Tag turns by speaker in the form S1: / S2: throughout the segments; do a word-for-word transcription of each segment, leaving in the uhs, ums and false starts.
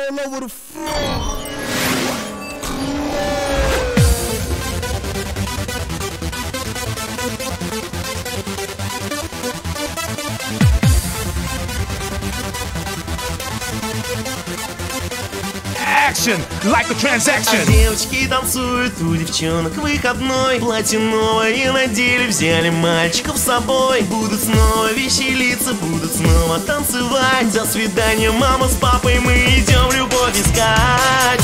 S1: Like a transaction.
S2: А девочки танцуют, у девчонок выходной. Платье новое надели, взяли мальчиков с собой. Будут снова веселиться, будут снова танцевать. До свидания, мама с папой, мы идем любовь искать.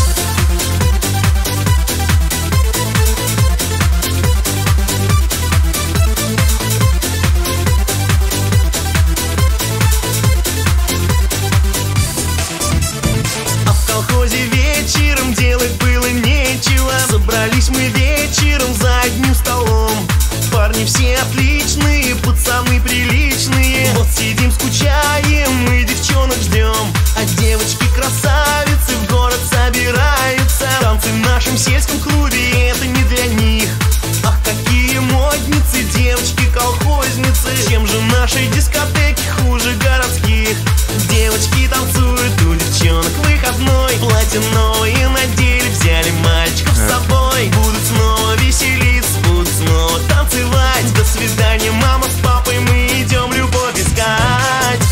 S2: Вечером делать было нечего. Собрались мы вечером за одним столом. Парни все отличные, пацаны приличные. Вот сидим, скучаем, мы девчонок ждем. А девочки красавицы в город собираются. Танцы в нашем сельском клубе, это не для них. Ах, какие модницы, девочки-колхозницы. Чем же наши дискотеки хуже городских? Девочки танцуют, у девчонок выходной. Платье новые надели, взяли мальчиков с собой. Будут снова веселиться, будут снова танцевать. До свидания, мама с папой, мы идем любовь искать.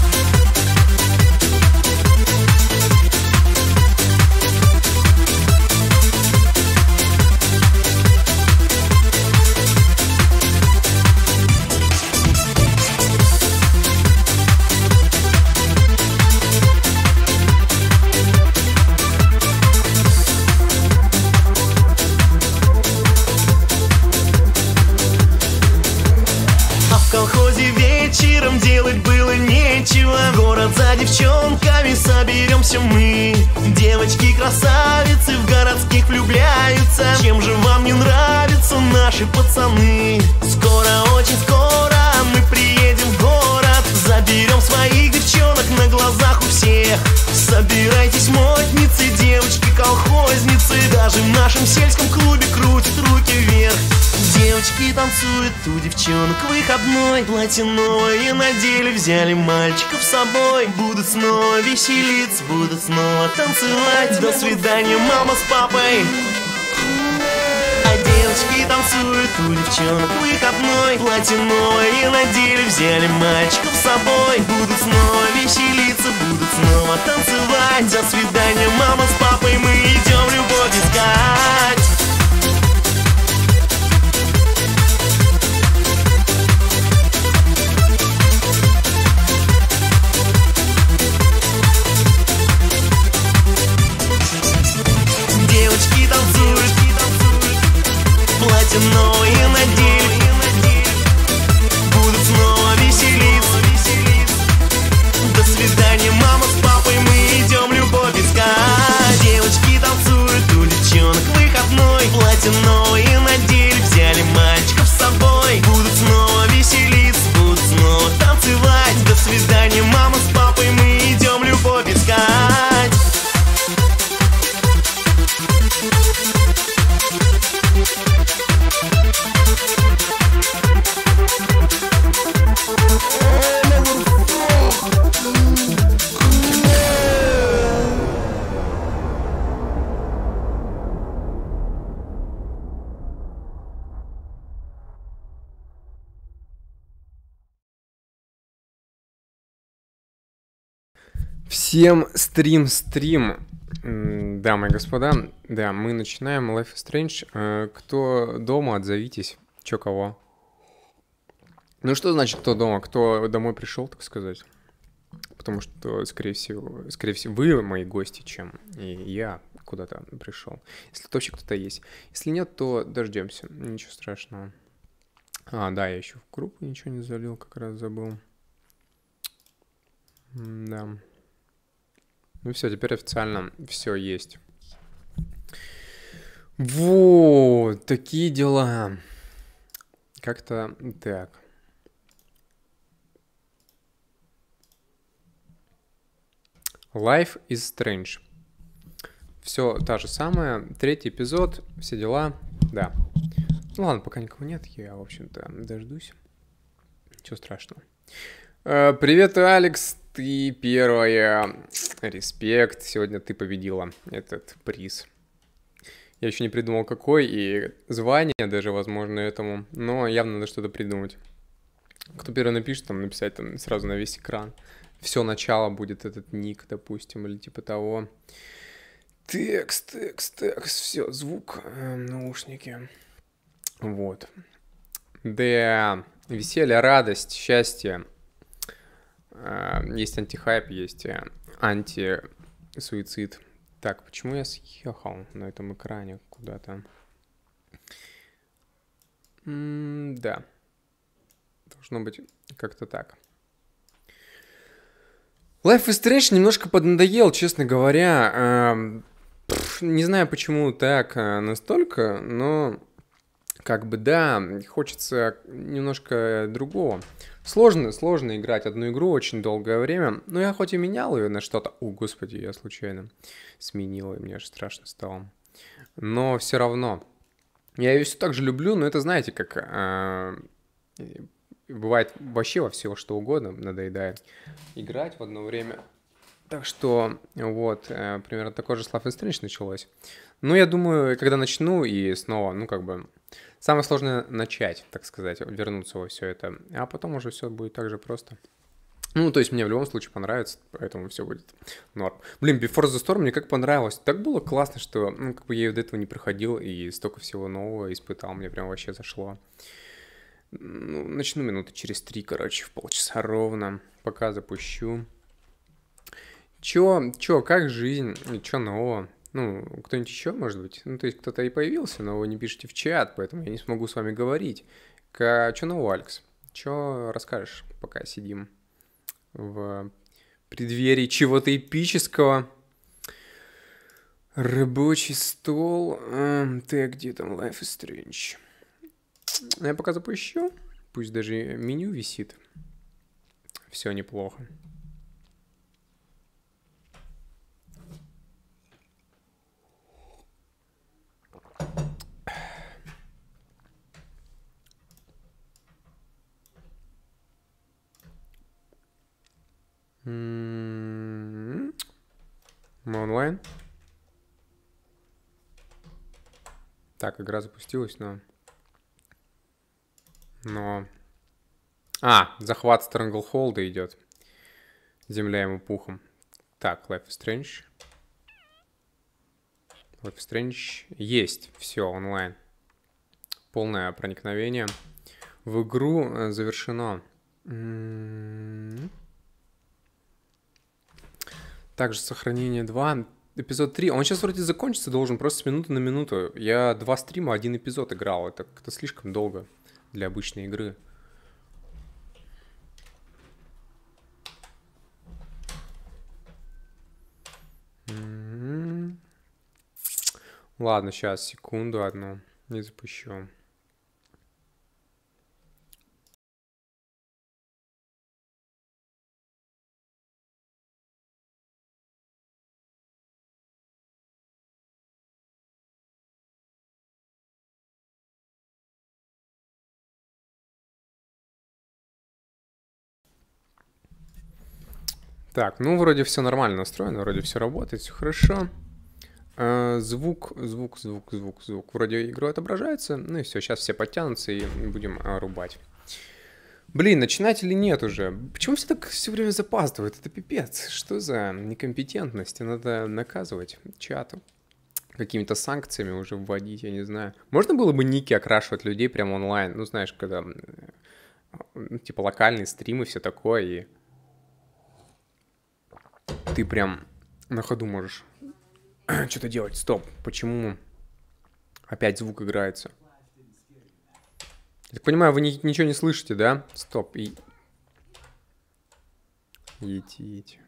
S2: Вечером делать было нечего. В город за девчонками соберемся мы. Девочки-красавицы в городских влюбляются. Чем же вам не нравятся наши пацаны? Скоро, очень скоро мы приедем в город. Заберем своих девчонок на глазах у всех. Собирайтесь, модницы, девочки-колхозницы. Даже в нашем сельском клубе крутят руки вверх. Девочки танцуют, у девчонок выходной. Платье новое надели, взяли мальчиков с собой. Будут снова веселиться, будут снова танцевать. До свидания, мама с папой. А девочки танцуют, у девчонок выходной. Платье новое надели, взяли мальчиков с собой. Будут снова веселиться, будут снова танцевать. До свидания, мама с папой, мы идем любовь искать. Девочки танцуют, платье новое надели, будут снова веселиться. До свидания, мама с папой, мы идем любовь искать. Девочки танцуют, у девчонок выходной. Платье новое надели, взяли мальчиков с собой. Будут снова веселиться, будут снова танцевать. До свидания, мама с папой, мы идем любовь искать.
S3: Всем стрим-стрим, дамы и господа. Да, мы начинаем Life is Strange. Кто дома, отзовитесь. Чё кого? Ну что значит кто дома? Кто домой пришел, так сказать? Потому что, скорее всего, скорее всего, вы мои гости, чем и я куда-то пришел. Если вообще кто-то есть. Если нет, то дождемся. Ничего страшного. А, да, я еще в группу ничего не залил, как раз забыл. Да. Ну все, теперь официально все есть. Вот, такие дела. Как-то так. Life is Strange. Все та же самая. Третий эпизод, все дела. Да. Ну ладно, пока никого нет, я, в общем-то, дождусь. Ничего страшного. Привет, Алекс. Ты первая. Респект. Сегодня ты победила этот приз. Я еще не придумал какой, и звание даже, возможно, этому. Но явно надо что-то придумать. Кто первый напишет, там написать там сразу на весь экран. Все начало будет этот ник, допустим, или типа того. Текст, текст, текст. Все, звук, э, наушники. Вот. Да, веселье, радость, счастье. Есть антихайп, есть анти-суицид. Так, почему я съехал на этом экране куда-то? М-да. Должно быть как-то так. Life is Strange немножко поднадоел, честно говоря. Пфф, не знаю, почему так настолько, но как бы да, хочется немножко другого. Сложно, сложно играть одну игру очень долгое время. Но я хоть и менял ее на что-то... О, господи, я случайно сменил, и мне аж страшно стало. Но все равно. Я ее все так же люблю, но это, знаете, как... Э, бывает вообще во все что угодно, надоедает играть в одно время. Так что вот, э, примерно такой же с Life is Strange началось. Но я думаю, когда начну и снова, ну как бы... Самое сложное начать, так сказать, вернуться во все это, а потом уже все будет так же просто. Ну, то есть мне в любом случае понравится, поэтому все будет норм. Блин, Before the Storm мне как понравилось. Так было классно, что, ну, как бы я до этого не проходил и столько всего нового испытал, мне прям вообще зашло. Ну, начну минуты через три, короче, в полчаса ровно, пока запущу. Чё, чё, как жизнь, чё нового? Ну, кто-нибудь еще, может быть? Ну, то есть кто-то и появился, но вы не пишете в чат, поэтому я не смогу с вами говорить. К... Че нового, Алекс? Че расскажешь, пока сидим в преддверии чего-то эпического? Рабочий стол. А, ты где там? Life is Strange. Я пока запущу. Пусть даже меню висит. Все неплохо. Мы онлайн. Так, игра запустилась, но... Но... А, захват Stranglehold идет. Земля ему пухом. Так, Life is Strange. Life is Strange. Есть. Все, онлайн. Полное проникновение в игру завершено. Также сохранение два. Эпизод три. Он сейчас вроде закончится должен, просто с минуты на минуту. Я два стрима, один эпизод играл. Это как-то слишком долго для обычной игры. Mm-hmm. Ладно, сейчас, секунду одну. Не запущу. Так, ну вроде все нормально настроено, вроде все работает, все хорошо. А, звук, звук, звук, звук, звук. Вроде игру отображается. Ну и все, сейчас все подтянутся и будем а, рубать. Блин, начинать или нет уже? Почему все так все время запаздывают? Это пипец. Что за некомпетентность? Надо наказывать чат какими-то санкциями уже вводить, я не знаю. Можно было бы ники окрашивать людей прямо онлайн? Ну, знаешь, когда типа локальные стримы, все такое, и ты прям на ходу можешь что-то делать. Стоп, почему опять звук играется? Я так понимаю, вы ни, ничего не слышите, да? Стоп, и... Етить.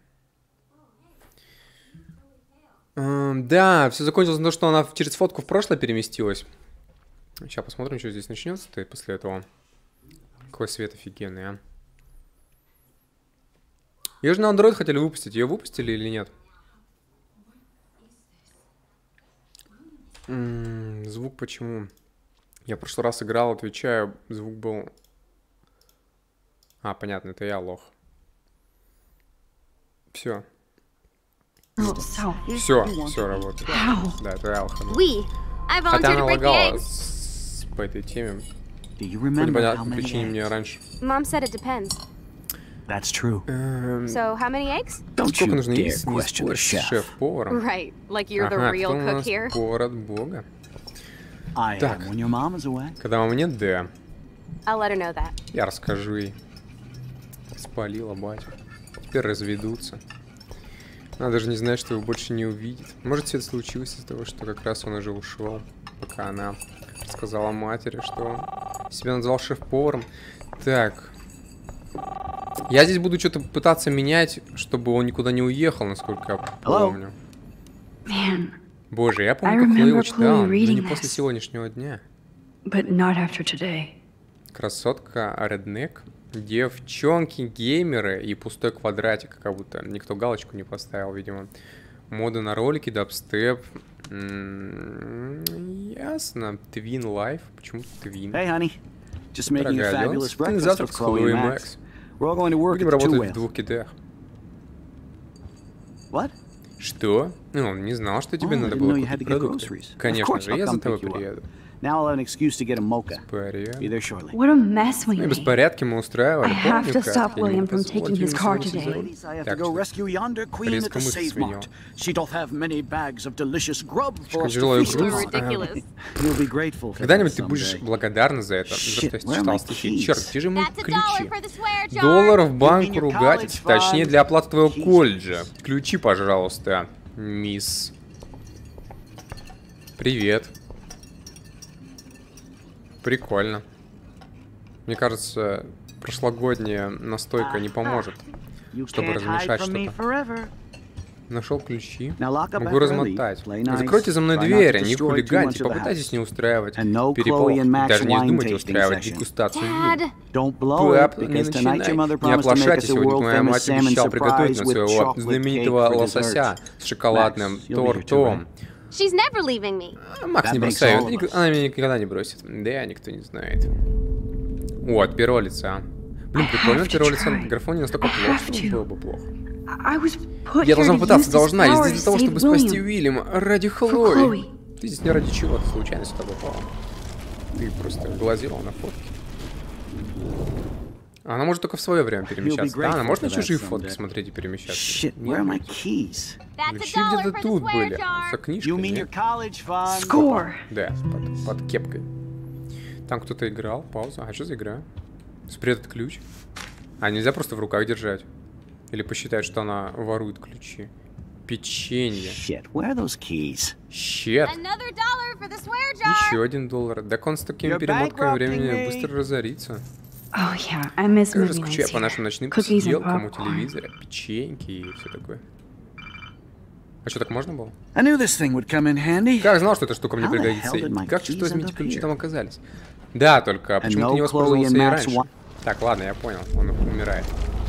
S3: Эм, да, все закончилось на то, что она через фотку в прошлое переместилась. Сейчас посмотрим, что здесь начнется-то после этого. Какой свет офигенный, а. Ее же на Android хотели выпустить. Ее выпустили или нет? М-м, звук почему? Я в прошлый раз играл, отвечаю, звук был... А, понятно, это я лох. Все.
S4: Oh, so.
S3: Все, все работает.
S4: Ow.
S3: Да, это Алха.
S5: We. I
S3: Хотя
S5: volunteered
S3: она
S5: to break the
S3: лагала
S5: eggs.
S3: с- по этой теме.
S6: Do you
S3: По
S6: remember how
S3: непонятной
S6: many
S3: причине мне
S6: eggs?
S3: раньше.
S5: Mom said it depends.
S6: That's true.
S3: Эм,
S5: So how many eggs?
S6: Don't
S3: Сколько
S6: you
S3: нужно
S6: dare
S3: яиц, не
S6: question
S3: спорь
S6: the
S3: с
S6: chef.
S3: шеф-поваром.
S5: Right. Like you're the
S3: Ага,
S5: real
S3: кто у
S5: cook
S3: нас
S5: here.
S3: повар от бога?
S6: I
S3: Так.
S6: am when your mom is away.
S3: Когда мама нет, да.
S5: I'll let her know that.
S3: Я расскажу ей. Спалила батю. Теперь разведутся. Она даже не знает, что его больше не увидит. Может, все это случилось из-за того, что как раз он уже ушел, пока она рассказала матери, что он себя назвал шеф-поваром. Так. Я здесь буду что-то пытаться менять, чтобы он никуда не уехал, насколько я помню.
S4: Man,
S3: Боже, я
S4: I
S3: помню, как Хлоя
S4: remember
S3: читал,
S4: Chloe
S3: но не
S4: reading
S3: после
S4: this.
S3: сегодняшнего дня.
S4: but not after today.
S3: Красотка, реднек, девчонки, геймеры и пустой квадратик, как будто никто галочку не поставил, видимо. Моды на ролики, дабстеп. М, Ясно. Твин Лайф. Почему Твин?
S6: Hey, honey. Just making a
S3: Дорогая, делаем
S6: fabulous
S3: спокойный
S6: breakfast
S3: завтрак
S6: with
S3: с
S6: Chloe
S3: Хлоей и
S6: and Max.
S3: Макс.
S6: We're all going to work
S3: Будем
S6: at the Two
S3: работать в
S6: Whales.
S3: двух китах.
S6: What?
S3: Что? Ну, он не знал, что тебе
S6: Oh, I
S3: надо
S6: didn't
S3: было
S6: know you had
S3: купить
S6: to get
S3: продукты.
S6: groceries. Of
S3: Конечно
S6: course,
S3: же,
S6: I'll
S3: я за
S6: come
S3: тобой
S6: pick you up.
S3: приеду.
S6: Now I'll have an excuse to get a mocha.
S3: Порядок.
S6: Be there shortly.
S4: What a mess we
S3: Ну и
S4: made.
S3: беспорядки мы устраивали.
S4: I have
S3: Помню,
S4: to
S3: как?
S4: stop
S3: Я не
S4: William
S3: мог
S4: from
S3: позволить
S4: taking his
S3: ему
S4: car
S3: садиться за
S4: today.
S3: руль.
S6: Ladies, I have to
S3: Так
S6: go
S3: что
S6: rescue yonder queen at the
S3: резко мысль
S6: Save
S3: сменил.
S6: Mart. She doth have many bags of delicious grub for
S3: Слишком
S6: us to
S3: тяжело и
S6: feast
S5: You're
S3: грустно.
S6: upon.
S5: ridiculous.
S6: You'll be grateful for
S3: Когда-нибудь
S6: that
S3: ты будешь
S6: someday.
S3: благодарна за это, за то, что я
S6: Shit, where are
S3: читал
S6: my
S3: стихи.
S6: keys?
S3: Черт, где же мои
S5: That's a dollar
S3: ключи?
S5: for the swear jar.
S3: Доллар в
S6: You
S3: банк
S6: mean your
S3: ругательств,
S6: college
S3: точнее
S6: fund?
S3: для оплаты твоего
S6: Keys.
S3: колледжа. Ключи, пожалуйста, мисс. Привет. Прикольно. Мне кажется, прошлогодняя настойка не поможет.
S6: You
S3: чтобы
S6: can't
S3: размешать
S6: hide from me
S3: что-то.
S6: forever.
S3: Нашел ключи.
S6: Now lock up
S3: Могу
S6: after I
S3: размотать.
S6: leave. Play nice.
S3: Закройте за мной
S6: Try not
S3: дверь,
S6: to
S3: не
S6: destroy too
S3: хулиганьте,
S6: much of the
S3: попытайтесь
S6: house.
S3: не устраивать
S6: And no
S3: переполох.
S6: Chloe and Max
S3: Даже не
S6: wine
S3: вздумайте
S6: tasting
S3: устраивать
S6: session.
S3: дегустацию
S5: Dad.
S3: вин.
S6: Don't blow
S3: Пап,
S6: it,
S3: не
S6: because tonight your
S3: начинай.
S6: mother
S3: Не
S6: promised to make
S3: оплошайте,
S6: us a
S3: сегодня твоя
S6: world-famous
S3: мать
S6: salmon
S3: обещала приготовить
S6: surprise
S3: нам
S6: with
S3: своего
S6: chocolate cake
S3: знаменитого
S6: for
S3: лосося
S6: dessert.
S3: с шоколадным
S6: Max, you'll be here too,
S3: тортом.
S5: She's never leaving me.
S3: А, Макс
S6: That
S3: не
S6: makes
S3: бросает,
S6: all of
S3: ник-
S6: us.
S3: она меня никогда не бросит. Да, никто не знает. О, от первого лица. Блин,
S4: I
S3: прикольно,
S4: have
S3: от
S4: to
S3: первого лица на
S4: try.
S3: графоне настолько
S4: I
S3: плохо,
S4: have
S3: что
S4: to.
S3: было бы плохо.
S4: I was put
S3: Я
S4: here
S3: должна
S4: to use
S3: пытаться,
S4: this
S3: должна. Я
S4: power
S3: здесь
S4: to
S3: для того,
S4: save
S3: чтобы спасти
S4: William.
S3: Уильяма. Ради
S4: For
S3: Хлои.
S4: Chloe.
S3: Ты здесь не ради чего, ты случайно сюда попала. Ты просто глазела на фотки. Она может только в свое время перемещаться. Да, она может на чужие фотки смотреть и перемещаться.
S6: Shit,
S3: Нет,
S6: where are my
S3: нет.
S6: keys?
S5: That's a
S3: Ключи
S5: dollar
S3: где-то
S5: for the
S3: тут
S5: swear
S3: были.
S5: jar.
S3: За
S6: You
S3: книжкой,
S6: mean your
S3: нет?
S6: college fund?
S4: Score.
S3: Да, под, под кепкой. Там кто-то играл, пауза. А что за игра? Спрятать ключ? А, нельзя просто в руках держать. Или посчитать, что она ворует ключи. Печенье.
S6: Shit, where are those keys?
S3: Щет.
S5: Another dollar for the swear jar.
S3: Еще один доллар. Так он с такими
S6: You're
S3: перемотками
S6: bankrupting
S3: времени
S6: me.
S3: быстро разорится.
S4: Oh yeah, I miss
S3: Скажи,
S4: movie
S3: скучаю
S4: nights
S3: по
S4: here.
S3: нашим ночным
S4: Cookies and
S3: посиделкам у
S4: popcorn.
S3: телевизора, печеньки и все такое. А что, так можно было?
S6: I knew this thing would come in handy.
S3: Как знал, что эта штука мне
S6: How the
S3: пригодится?
S6: hell did my
S3: И как, черт
S6: keys
S3: возьми,
S6: end
S3: эти
S6: up
S3: ключи
S6: here?
S3: там оказались? Да, только почему
S6: no
S3: ты не воспользовался
S6: Chloe and
S3: ей
S6: Max
S3: раньше?
S6: wa-
S3: Так, ладно, я понял, он умирает.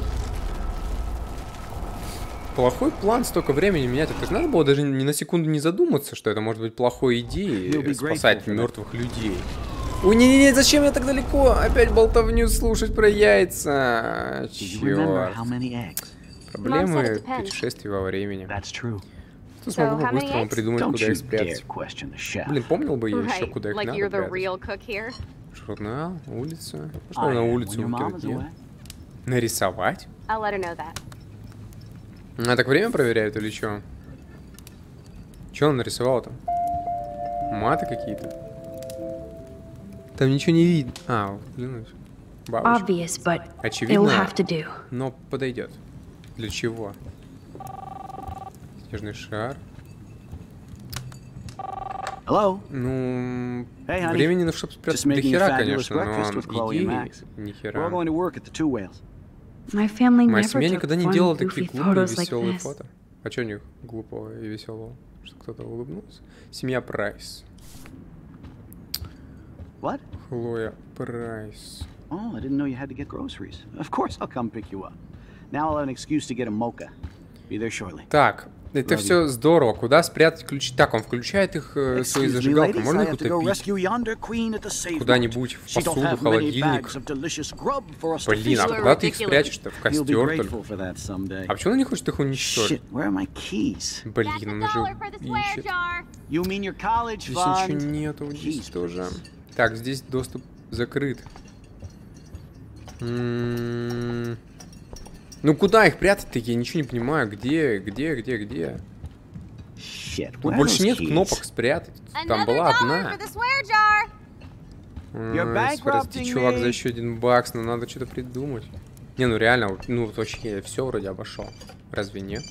S3: Плохой план столько времени менять. Это же надо было даже ни на секунду не задуматься, что это может быть плохой
S6: You'll
S3: идеей
S6: be
S3: спасать
S6: grateful for that.
S3: мертвых людей. Ой, не-не-не, зачем я так далеко? Опять болтовню слушать про яйца.
S6: Do you remember
S3: Черт.
S6: how many eggs?
S3: Проблемы
S5: Mom said it depends.
S3: путешествий во времени.
S6: That's true.
S3: Кто
S5: So,
S3: смогу
S5: how many
S3: по-быстрому
S5: eggs?
S3: придумать,
S6: Don't
S3: куда
S6: you
S3: их
S6: dare
S3: спрятать?
S6: question the chef.
S3: Блин, помнил бы я еще,
S5: Right.
S3: куда их
S5: Like
S3: надо
S5: you're the
S3: прятать.
S5: real cook here.
S3: Журнал, улица. Что
S6: I
S3: на
S6: am
S3: улицу
S6: when your mom is
S3: где?
S6: away.
S3: Нарисовать?
S5: I'll let her know that.
S3: А так время проверяют или что? Что он нарисовал там? Маты какие-то? Там ничего не видно. А, клянусь. Бабочка.
S4: Obvious, but it will
S3: Очевидно,
S4: have to do.
S3: но подойдет. Для чего? Снежный шар.
S6: Hello?
S3: Ну,
S6: Hey, honey.
S3: времени, ну, чтобы спрятать
S6: Just
S3: до
S6: making a
S3: хера,
S6: fabulous
S3: конечно,
S6: breakfast with
S3: но
S6: Chloe and
S3: идеи
S6: Max.
S3: ни
S6: We're all
S3: хера.
S6: going to work at the Two Whales.
S4: My family
S3: Моя
S4: never
S3: семья
S4: took
S3: никогда не
S4: fun,
S3: делала
S4: goofy
S3: такие глупые,
S4: photos like
S3: веселые
S4: this.
S3: фото. А что у них глупого и веселого? Что кто-то улыбнулся? Семья Прайс.
S6: What?
S3: Хлоя Прайс.
S6: Oh, I didn't know you had to get groceries. Of course I'll come pick you up. Now I'll have an excuse to get a mocha. Be there shortly.
S3: Так, Это
S6: Love
S3: все здорово. Куда спрятать ключи? Так, он включает их, э, свои
S6: Excuse me,
S3: зажигалки.
S6: ladies,
S3: Можно
S6: I
S3: их
S6: have to go
S3: утопить?
S6: rescue yonder queen at the save
S3: Куда-нибудь в
S6: She don't
S3: посуду,
S6: have many
S3: холодильник.
S6: bags of delicious grub for us to
S3: Блин, а
S6: feast.
S3: куда ты их спрячешь-то? В
S6: You'll be
S3: костер только?
S6: grateful for that someday.
S3: А почему он не хочет их уничтожить?
S6: Shit, where are my keys?
S5: That's
S3: Блин,
S5: a
S3: он уже
S5: dollar for the swear
S3: ищет.
S5: jar.
S6: You mean your college
S3: Здесь
S6: fund?
S3: ничего нету, здесь
S6: Keys,
S3: тоже.
S6: please.
S3: Так, здесь доступ закрыт. М-м-м. Ну куда их прятать-то? Я ничего не понимаю. Где, где, где, где?
S6: Shit,
S3: Тут
S6: where are
S3: больше
S6: those
S3: нет
S6: keys?
S3: кнопок спрятать. Там
S5: Another
S3: была
S5: dollar
S3: одна.
S5: for the swear jar.
S6: You're
S3: Ай, Прости,
S6: bankrupting
S3: чувак,
S6: me.
S3: за еще один бакс, но надо что-то придумать. Не, ну реально, вот, ну вот вообще я все вроде обошел. Разве нет?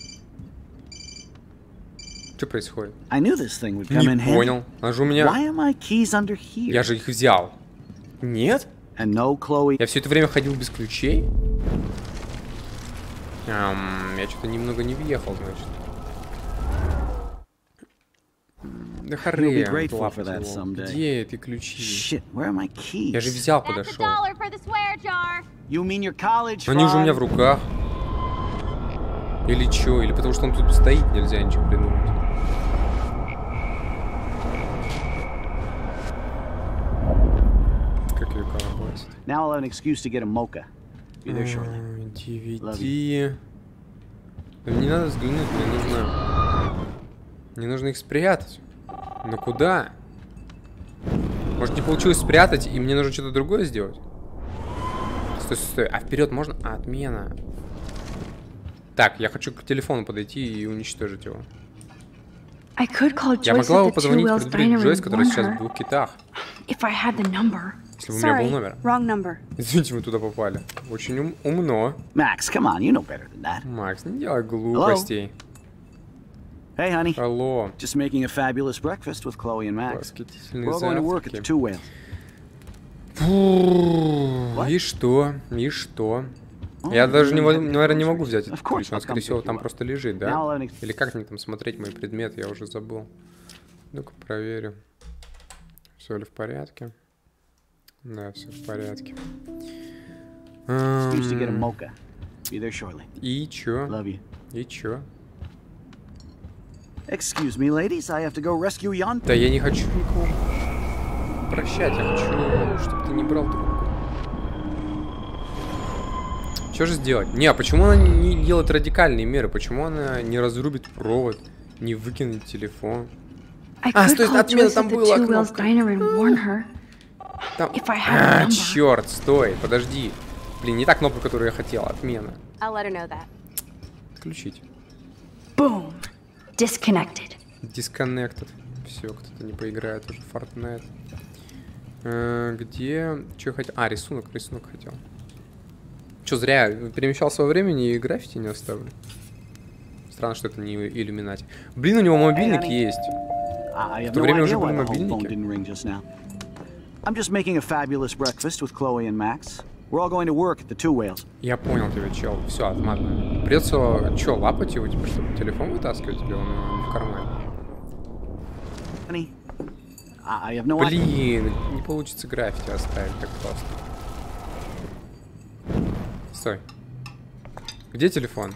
S3: Что происходит?
S6: I knew this thing would come
S3: Не
S6: in handy.
S3: понял. Она же у меня...
S6: Why are my keys under here?
S3: Я же их взял. Нет?
S6: And no, Chloe.
S3: Я все это время ходил без ключей? Эм, я что-то немного не въехал, значит. Да
S6: You'll be
S3: хоры,
S6: grateful
S3: лапать
S6: for that
S3: его.
S6: someday.
S3: Где эти ключи?
S6: Shit, where are my keys?
S3: Я же взял,
S5: That's a
S3: подошел.
S5: dollar for the swear jar.
S6: You mean your college
S3: Они же у меня
S6: fund?
S3: в руках. Или чё? Или потому что он тут стоит, нельзя ничего придумать. Как ее колбасит.
S6: Now I'll have an excuse to get a mocha. Be there shortly.
S3: ди
S6: Love
S3: ви ди. Да мне надо взглянуть, мне нужно... Мне нужно их спрятать. Но куда? Может, не получилось спрятать, и мне нужно что-то другое сделать? Стой, стой, стой. А вперед можно? А, отмена. Так, я хочу к телефону подойти и уничтожить его.
S4: I could call
S3: Я
S4: Joyce
S3: могла
S4: at
S3: бы
S4: the Two
S3: позвонить
S4: Wheels
S3: предупредить
S4: Diner
S3: Джойс,
S4: and
S3: который
S4: warn
S3: сейчас в
S4: her
S3: двух китах.
S4: if I had the number.
S3: Если бы у меня был
S4: Sorry,
S3: номер.
S4: wrong number.
S3: Извините, мы туда попали. Очень ум- умно.
S6: Max, come on, you know better than that.
S3: Макс, не делай глупостей.
S6: Hey, honey.
S3: Алло.
S6: Just making a fabulous breakfast with Chloe and Max.
S3: Восхитительные
S6: We're all going to work at the
S3: завтраки.
S6: Two Whales.
S3: Фу, и что? И что? Я даже, не, во- наверное, не могу взять этот
S6: Of course,
S3: ключ. Он,
S6: I'll
S3: скорее
S6: come
S3: всего,
S6: pick
S3: там
S6: you up.
S3: просто лежит,
S6: Now
S3: да?
S6: I'll have-
S3: Или как мне там смотреть мои предметы? Я уже забыл. Ну-ка, проверю. Все ли в порядке? Да, все в порядке.
S6: Excuse to get a
S3: Ам,
S6: mocha. Be there shortly.
S3: И чё?
S6: Love you.
S3: И чё?
S6: Excuse me, ladies. I have to go rescue yonder.
S3: Да я не хочу никого прощать, я хочу, чтобы ты не брал трубку. Что же сделать? Не, а почему она не делает радикальные меры? Почему она не разрубит провод, не выкинет телефон?
S4: I
S3: А,
S4: could
S3: стой,
S4: call
S3: отмена,
S4: Joyce
S3: там
S4: at the
S3: была
S4: Two Wheels
S3: кнопка.
S4: Diner and warn her.
S3: Там...
S4: If I had a
S3: А,
S4: number.
S3: черт, стой, подожди. Блин, не та кнопка, которую я хотел, отмена.
S5: I'll let her know that.
S3: Отключить.
S4: Boom. Disconnected.
S3: Disconnected. Все, кто-то не поиграет уже в Fortnite. Э, где... Что я хотел? А, рисунок, рисунок хотел. Че, зря перемещался во времени и граффити не оставлю. Странно, что это не иллюминати. Блин, у него мобильник
S6: honey.
S3: есть.
S6: I have
S3: то
S6: no
S3: время
S6: idea
S3: уже
S6: why
S3: были
S6: the home phone
S3: мобильники.
S6: didn't ring just now. I'm just making a fabulous breakfast with Chloe and Max. We're all going to work at the Two Whales.
S3: Я понял тебя, чел. Все, отматывай. Придется, что, лапать его, типа, чтобы телефон вытаскивать, или он в кармане?
S6: Honey, I I have no idea.
S3: Блин, не получится граффити оставить так просто. Стой. Где телефон?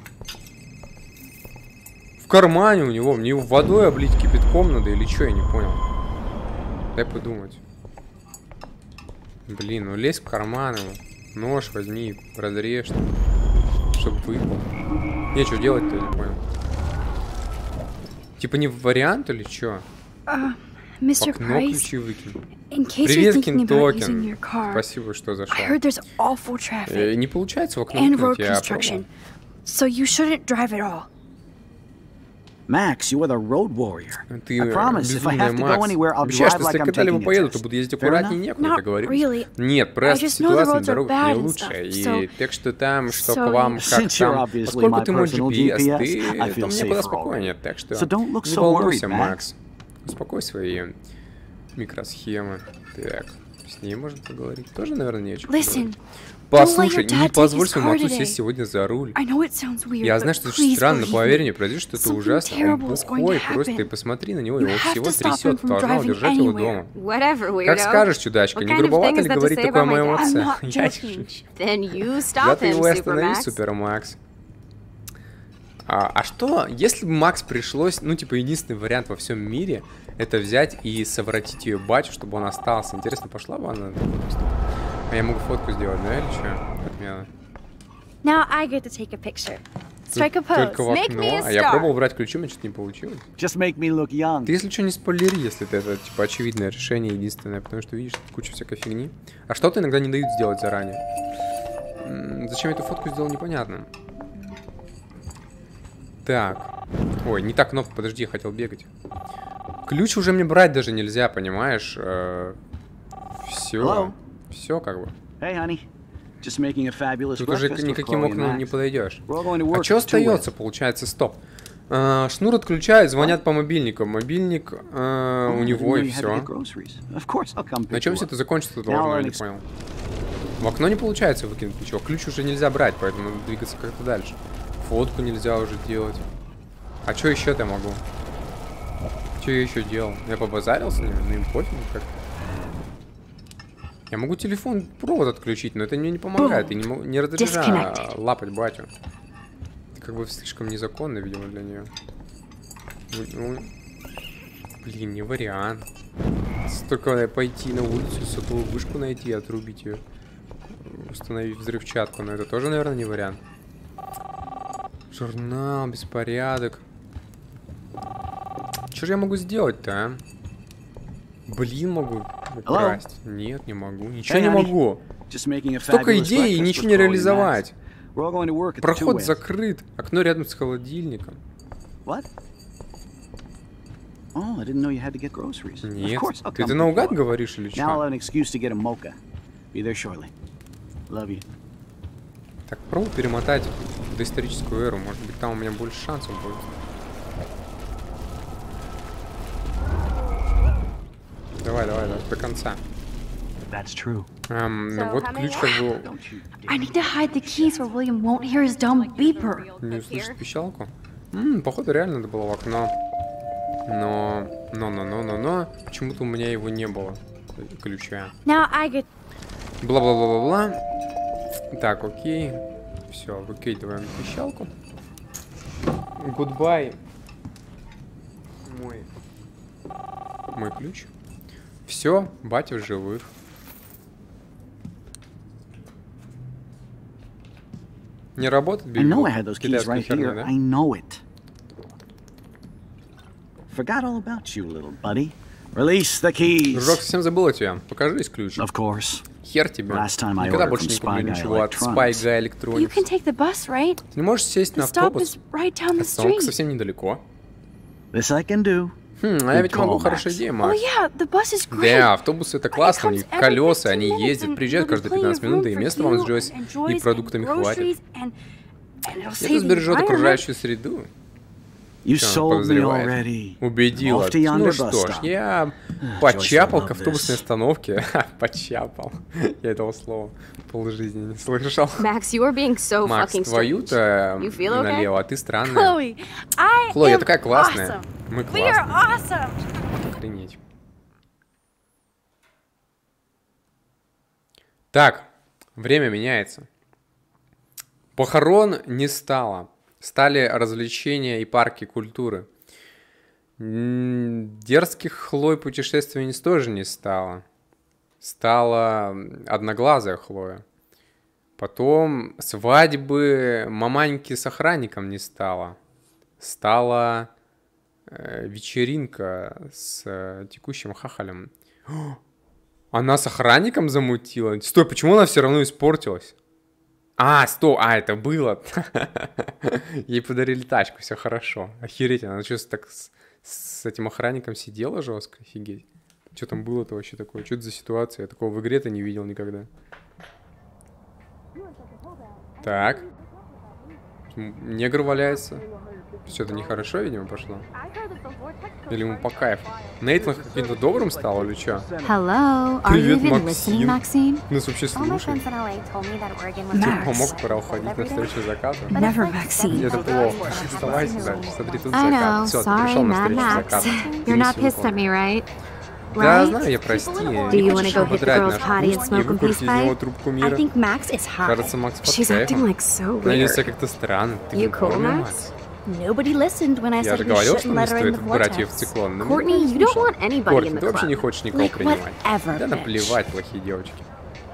S3: В кармане у него. Мне его водой облить кипятком надо или что, я не понял. Дай подумать. Блин, ну лезь в карман его. Нож возьми, разрежь, чтобы выпал. Не, что делать-то, я не понял. Типа не вариант или что? В
S4: Mister
S3: окно
S4: Price,
S3: ключи выкинь.
S4: in case you're
S3: Привет,
S4: thinking about using
S3: Кентокен.
S4: your car,
S3: Спасибо, что
S4: I
S3: зашел.
S4: heard there's awful
S3: Э,
S4: traffic
S3: не получается в окно
S4: and
S3: выкинуть,
S4: road
S3: я
S4: construction,
S3: пробовал.
S4: so you shouldn't drive at all.
S6: Max, you are the road warrior.
S3: Ты
S6: I promise, if I
S3: безумная,
S6: have to go
S3: Макс.
S6: anywhere, I'll
S3: Обещаю,
S6: drive
S3: что
S6: like
S3: если
S6: I'm
S3: когда-либо
S6: taking a
S3: поеду, то
S6: test.
S3: буду ездить
S6: Fair
S3: аккуратнее,
S6: enough?
S3: некуда
S4: Not
S3: договорились.
S4: really.
S3: Нет, просто
S4: I just know the
S3: ситуация на
S4: roads are
S3: дорогах
S4: bad
S3: не
S4: and
S3: лучшая.
S4: stuff,
S3: И
S4: so-
S3: так что там, что
S4: so
S3: к вам,
S6: Since
S3: как
S6: you're
S3: там.
S6: obviously
S3: Поскольку
S6: my
S3: ты мой
S6: personal
S3: джи пи эс,
S6: G P S,
S3: ты,
S6: I
S3: то
S6: feel
S3: мне куда
S6: safer
S3: спокойнее.
S6: already.
S3: Так что
S6: So don't look
S3: не
S6: so
S3: волнуйся,
S6: worried,
S3: Макс. Успокой свои микросхемы. Так, с ней можно поговорить. Тоже, наверное, не о чем
S4: Listen,
S3: поговорить.
S4: don't let
S3: Послушай,
S4: your
S3: не
S4: dad take
S3: позволь
S4: his
S3: своему
S4: car
S3: отцу
S4: today.
S3: сесть сегодня за руль.
S4: I know it sounds weird,
S3: Я
S4: but
S3: знаю, что это
S4: please
S3: странно, но
S4: believe
S3: поверь
S4: me.
S3: мне, произойдет что-то
S4: Something
S3: ужасное. Он
S4: terrible is going to
S3: бухой просто, и
S4: happen.
S3: посмотри на него,
S4: You
S3: его
S4: have
S3: всего
S4: to stop him
S3: трясет,
S4: from
S3: должна
S4: driving
S3: удержать его
S4: anywhere.
S3: дома.
S5: Whatever, weirdo.
S3: Как скажешь, чудачка,
S5: What
S3: не
S5: kind of
S3: грубовато
S5: thing
S3: ли
S5: is that to
S3: говорить
S5: say
S3: такое о
S5: about my
S3: моем
S5: dad?
S3: отце?
S4: I'm not
S3: Я
S4: joking.
S3: шучу.
S5: Then you
S3: Да
S5: stop
S3: ты
S5: him,
S3: его останови,
S5: Supermax.
S3: Супермакс. А, а что, если бы Макс пришлось, ну, типа, единственный вариант во всем мире, это взять и совратить ее батю, чтобы он остался. Интересно, пошла бы она? А я могу фотку сделать, да, или что? Отмена.
S4: Now I get to take a picture. Strike a pose.
S3: Только в окно. А я пробовал брать ключи, у меня что-то не получилось.
S6: Just make me look young.
S3: Ты, если что, не спойлери, если это, это, типа, очевидное решение, единственное, потому что, видишь, тут куча всякой фигни. А что-то иногда не дают сделать заранее. М-м, зачем я эту фотку сделал, непонятно. Так. Ой, не та кнопка, подожди, я хотел бегать. Ключ уже мне брать даже нельзя, понимаешь? Э-э- все. Все как бы.
S6: Hey, honey. Just making a fabulous
S3: Тут уже
S6: breakfast with
S3: никаким
S6: Chloe and
S3: окном не
S6: Max.
S3: подойдешь.
S6: We're all going to work
S3: А что
S6: at two
S3: остается, получается? Стоп. Э, шнур отключают, звонят по мобильнику. Мобильник э, у него и все. На чем все это закончится, ты должен, я не понял. В окно не получается выкинуть ничего. Ключ уже нельзя брать, поэтому надо двигаться как-то дальше. Фотку нельзя уже делать. А что еще-то я могу? Что я еще делал? Я побазарил с ними, но им пофиг как. Я могу телефон, провод отключить, но это мне не помогает. И не, могу, не разрешаю лапать батю. Это как бы слишком незаконно, видимо, для нее. Ну, блин, не вариант. Только пойти на улицу, сотовую вышку найти и отрубить ее. Установить взрывчатку, но это тоже, наверное, не вариант. Журнал, беспорядок. Что же я могу сделать-то, а? Блин, могу украсть. Нет, не могу. Ничего не могу. Столько идей и ничего не реализовать. Проход закрыт. Окно рядом с холодильником. Нет. Ты это наугад говоришь или что? Так, пробуй перемотать в доисторическую эру. Может быть, там у меня больше шансов будет. Давай, давай, давай, до конца. Эм, ну вот ключ как бы...
S4: I need to hide the keys where William won't hear his dumb beeper.
S3: Не услышит пищалку? М-м, походу реально надо было в окно. Но... Но, но, но, но, но... Почему-то у меня его не было. Ключа.
S4: Now I get...
S3: Бла-бла-бла-бла-бла. Так, окей. Все, выкидываем пищалку. Goodbye. Мой... Мой ключ. Все, батя в живых. Не работает бигбук? Китайская херня, да? Дружок, совсем забыл о тебе. Покажись ключ. Хер тебе. Никогда больше не куплю ничего от Spy Guy Electronics. Ты не можешь сесть на автобус? Остановка совсем недалеко. Хм, а я ведь могу, хорошая идея, Макс. Да, автобусы это классно, у них колеса, они ездят, приезжают каждые пятнадцать минут, и места вам с Джойс и продуктами хватит. Это сбережет окружающую среду. Что он подозревает? Убедила. Ну что ж, я почапал к автобусной остановке. Почапал. Я этого слова полжизни не слышал.
S5: Max, you are being so
S3: Макс,
S5: fucking
S3: твою-то
S5: You feel okay?
S3: налево, а ты странная.
S4: Chloe, I
S3: Хлоя, я
S4: am
S3: такая классная.
S4: awesome.
S3: Мы
S4: We are
S3: классные.
S4: awesome.
S3: Охренеть. Так, время меняется. Похорон не стало. Стали развлечения и парки культуры. М, Дерзких Хлой путешественниц тоже не стало. Стала одноглазая Хлоя. Потом свадьбы маманьки с охранником не стало. Стала э, вечеринка с э, текущим хахалем. О, она с охранником замутила? Стой, почему она все равно испортилась? А, сто, а, это было. Ей подарили тачку, все хорошо. Охереть, она что, так с, с этим охранником сидела жестко? Офигеть. Что там было-то вообще такое? Что это за ситуация? Я такого в игре-то не видел никогда. Так. Негр валяется. Что-то нехорошо, видимо, пошло. Или ему по кайфу. Нейтан каким-то добрым стал или что?
S4: Hello, are you
S3: Привет,
S4: even listening,
S3: Максим.
S4: Maxine?
S3: Нас вообще слушает. Ты помог, пора уходить на встречу заката.
S4: Never, Maxine.
S3: Это плохо. Вставай сюда, смотри, тут
S4: I know,
S3: закат. Все, ты
S4: sorry,
S3: пришел на
S4: Mad
S3: встречу
S4: Max.
S3: заката.
S4: You're not pissed at me, right?
S3: Да,
S4: Right?
S3: знаю, я прости.
S4: Do you want to go hit the girls' potty and smoke a peace
S3: из него
S4: pipe?
S3: трубку
S4: I
S3: мира.
S4: think Max is hot.
S3: Кажется, Макс под
S4: She's acting
S3: кайфом.
S4: like so
S3: Надеюсь,
S4: weird.
S3: как-то странно. Ты
S4: You
S3: в
S4: cool,
S3: форме,
S4: Max?
S3: Макс?
S4: Nobody listened when I
S3: Я
S4: said
S3: же
S4: we
S3: говорил, что
S4: shouldn't
S3: не
S4: let her in
S3: стоит
S4: the
S3: брать ее в
S4: vortex.
S3: циклон. Но
S5: Courtney, you don't want anybody
S3: Кортни,
S5: in the
S3: ты вообще не
S5: club.
S3: хочешь никого
S4: Like
S3: принимать.
S4: whatever,
S3: Да
S4: bitch.
S3: наплевать, плохие девочки.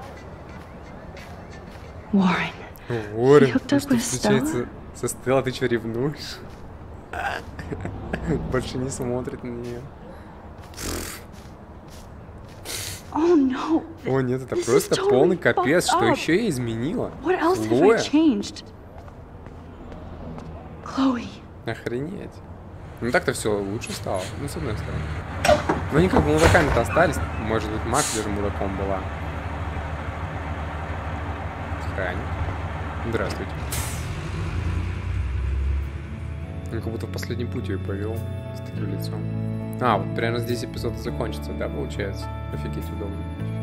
S4: Warren.
S3: Уоррен,
S4: You hooked
S3: ну
S4: up
S3: что
S4: with
S3: случается со Стеллой? Ты что, ревнуешь? Больше не смотрит на нее.
S4: Oh no.
S3: О нет, это
S4: This is
S3: просто
S4: totally
S3: полный капец.
S4: fucked
S3: Что
S4: up.
S3: еще я изменила?
S4: What else have I
S3: Хлоя?
S4: changed? Chloe.
S3: Охренеть. Ну так-то все лучше стало. Ну, с одной стороны. Но они как бы мудаками-то остались. Может быть, Макс даже мудаком была. Охранник. Здравствуйте. Он как будто в последний путь ее повел с таким лицом. А, вот прямо здесь эпизод и закончится, да, получается? Офигеть, удобно.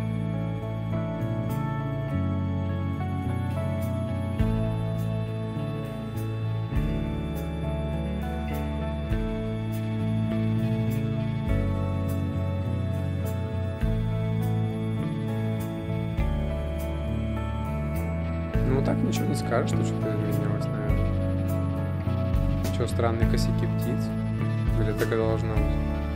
S3: Ну так ничего не скажешь, что что-то изменилось, наверное. Что, странные косяки птиц? Или так и должно быть?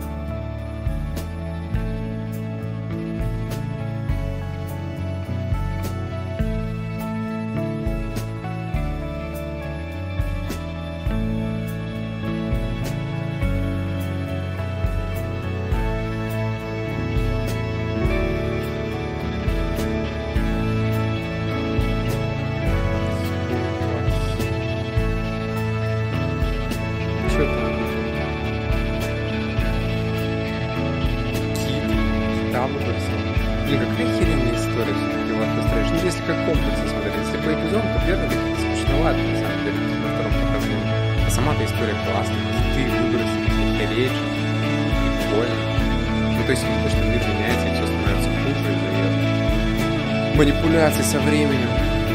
S3: Чё там? Кит? Кита выбросил? Блин, какая херенная история все-таки Life is Strange. Ну, если как комплексно смотреть, если по эпизоду, то первый как-то скучновато, на самом деле, на втором прохождении. А сама-то история классная. Киты выбросили, все речь. Прикольно. Ну, то есть видно, что мир меняется, и все становится хуже из-за ее манипуляций со временем.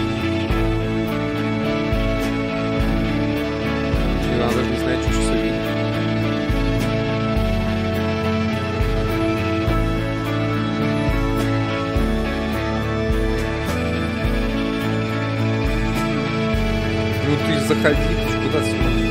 S3: И она даже не знает, что сейчас увидит. Ну ты заходи, ты ж куда смотришь?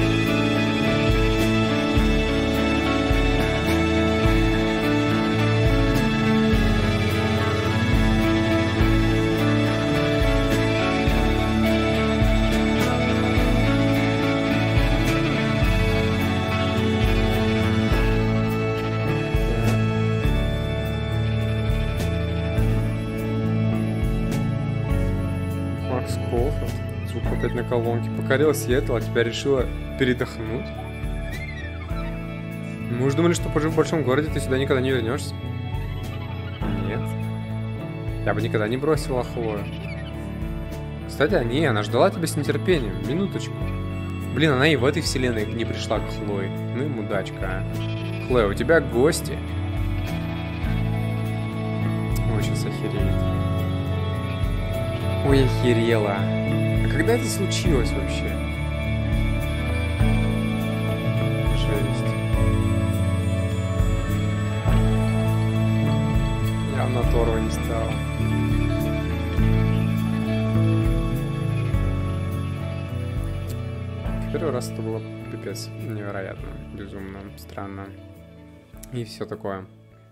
S3: Макс Колфилд. Звук опять на колонке. Покорила Сиэтл, а теперь решила передохнуть. Мы уже думали, что пожив в большом городе, ты сюда никогда не вернешься. Нет. Я бы никогда не бросила Хлою. Кстати, не, она ждала тебя с нетерпением. Минуточку. Блин, она и в этой вселенной не пришла к Хлое. Ну и мудачка, а. Хлоя, у тебя гости. Ой, сейчас охереет. Ой, охерела. А когда это случилось вообще? Жесть. Явно Торва не стало. В первый раз это было пипец невероятно, безумно, странно. И все такое.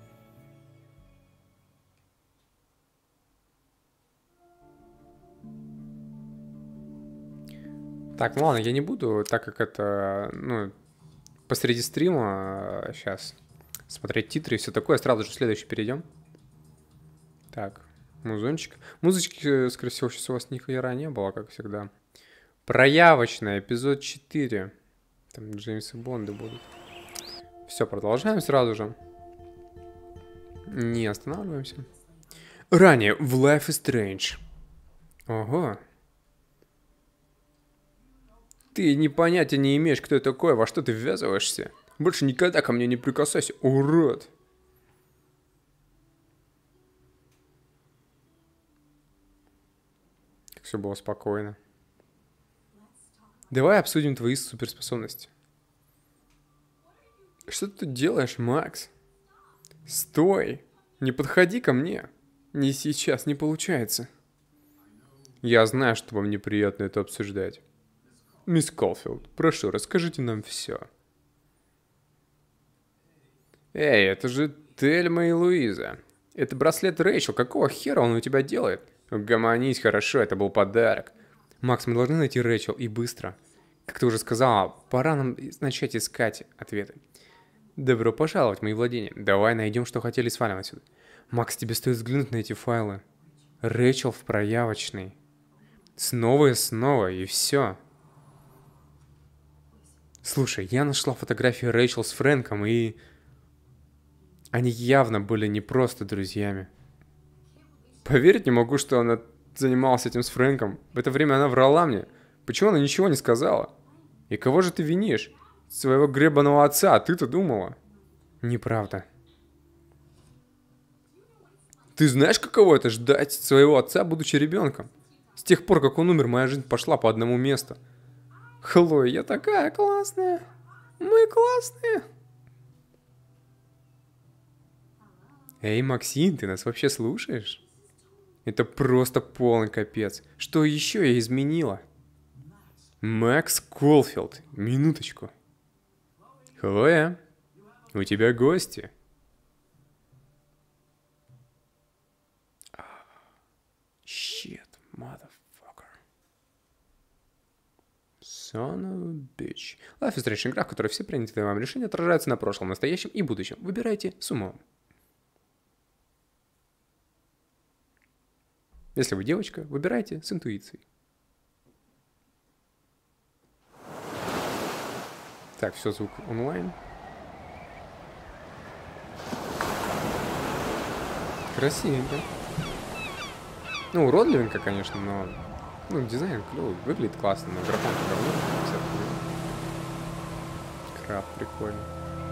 S3: Так, ну ладно, я не буду, так как это, ну, посреди стрима сейчас смотреть титры и все такое, сразу же в следующий перейдем. Так, музончик. Музычки, скорее всего, сейчас у вас ни хера не было, как всегда. Проявочная, эпизод четыре. Там Джеймсы Бонды будут. Все, продолжаем сразу же. Не останавливаемся. Ранее в Life is Strange. Ого. Ты ни понятия не имеешь, кто я такой, во что ты ввязываешься. Больше никогда ко мне не прикасайся, урод. Как все было спокойно. Давай обсудим твои суперспособности. Что ты тут делаешь, Макс? Стой! Не подходи ко мне. Не сейчас, не получается. Я знаю, что вам неприятно это обсуждать. Мисс Колфилд, прошу, расскажите нам все. Эй, это же Тельма и Луиза. Это браслет Рэйчел, какого хера он у тебя делает? Угомонись, хорошо, это был подарок. Макс, мы должны найти Рэйчел, и быстро. Как ты уже сказала, пора нам начать искать ответы. Добро пожаловать в мои владения. Давай найдем, что хотели, и свалим отсюда. Макс, тебе стоит взглянуть на эти файлы. Рэйчел в проявочной. Снова и снова, и все. Слушай, я нашла фотографии Рэйчел с Фрэнком, и... Они явно были не просто друзьями. Поверить не могу, что она занималась этим с Фрэнком. В это время она врала мне. Почему она ничего не сказала? И кого же ты винишь? Своего гребаного отца, а ты-то думала? Неправда. Ты знаешь, каково это ждать своего отца, будучи ребенком? С тех пор, как он умер, моя жизнь пошла по одному месту. Хлоя, я такая классная. Мы классные. Эй, Максим, ты нас вообще слушаешь? Это просто полный капец. Что еще я изменила? Макс Колфилд, минуточку. Хлоя, у тебя гости. Shit, motherfucker. Son of a bitch. Life is Strange — игра, в которой все принятые вам решения отражаются на прошлом, настоящем и будущем. Выбирайте с умом. Если вы девочка, выбирайте с интуицией. Так, все, звук онлайн. Красивенько. Ну, уродливенько, конечно, но... Ну, дизайн клевый, выглядит классно, но графон говно. Крафт прикольно.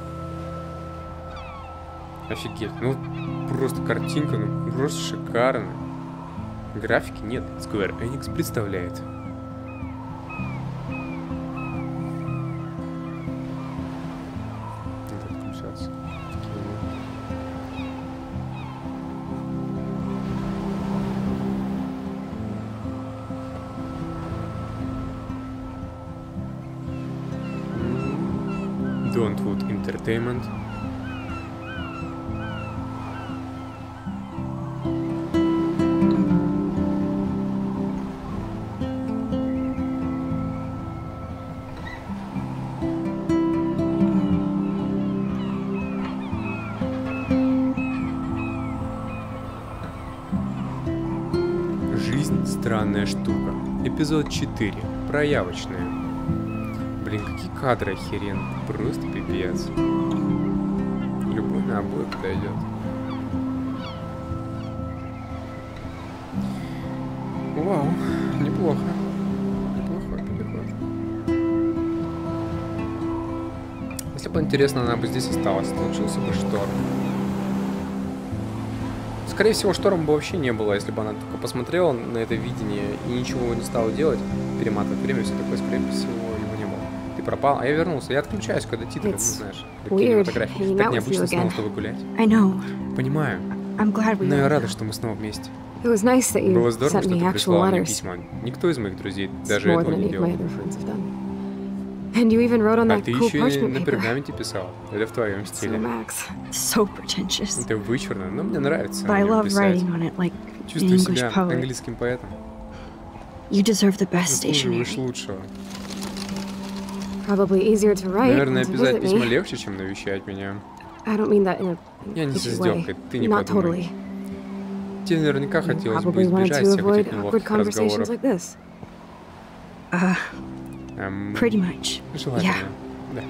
S3: Офигеть, ну просто картинка, ну просто шикарно. Графики нет. Square Enix представляет. Надо отключаться. Don'twood Entertainment. Странная штука. Эпизод четыре. Проявочная. Блин, какие кадры охеренные. Просто пипец. Любой на обои подойдет. Вау, неплохо. Неплохой переход. Если бы интересно, она бы здесь осталась. Случился бы шторм. Скорее всего, шторма бы вообще не было, если бы она только посмотрела на это видение и ничего не стала делать, перематывать время, все такое, скорее всего, его не было. Ты пропал, а я вернулся. Я отключаюсь, когда титры, ну, знаешь, какие фотографии. Так необычно снова с тобой гулять. Понимаю. Но я рада, что мы снова вместе. Было здорово, что ты прислала мне письма. Никто из моих друзей даже этого не делал. А ты еще и на пергаменте писал. Это в твоем стиле. Это вычурно, но мне нравится писать. Чувствую себя английским поэтом. Заслуживаешь лучшего. Наверное, писать письма легче, чем навещать меня. Я не с издевкой, ты не подумай. Тебе наверняка хотелось бы избежать всех этих неловких разговоров. Um, желательно, да.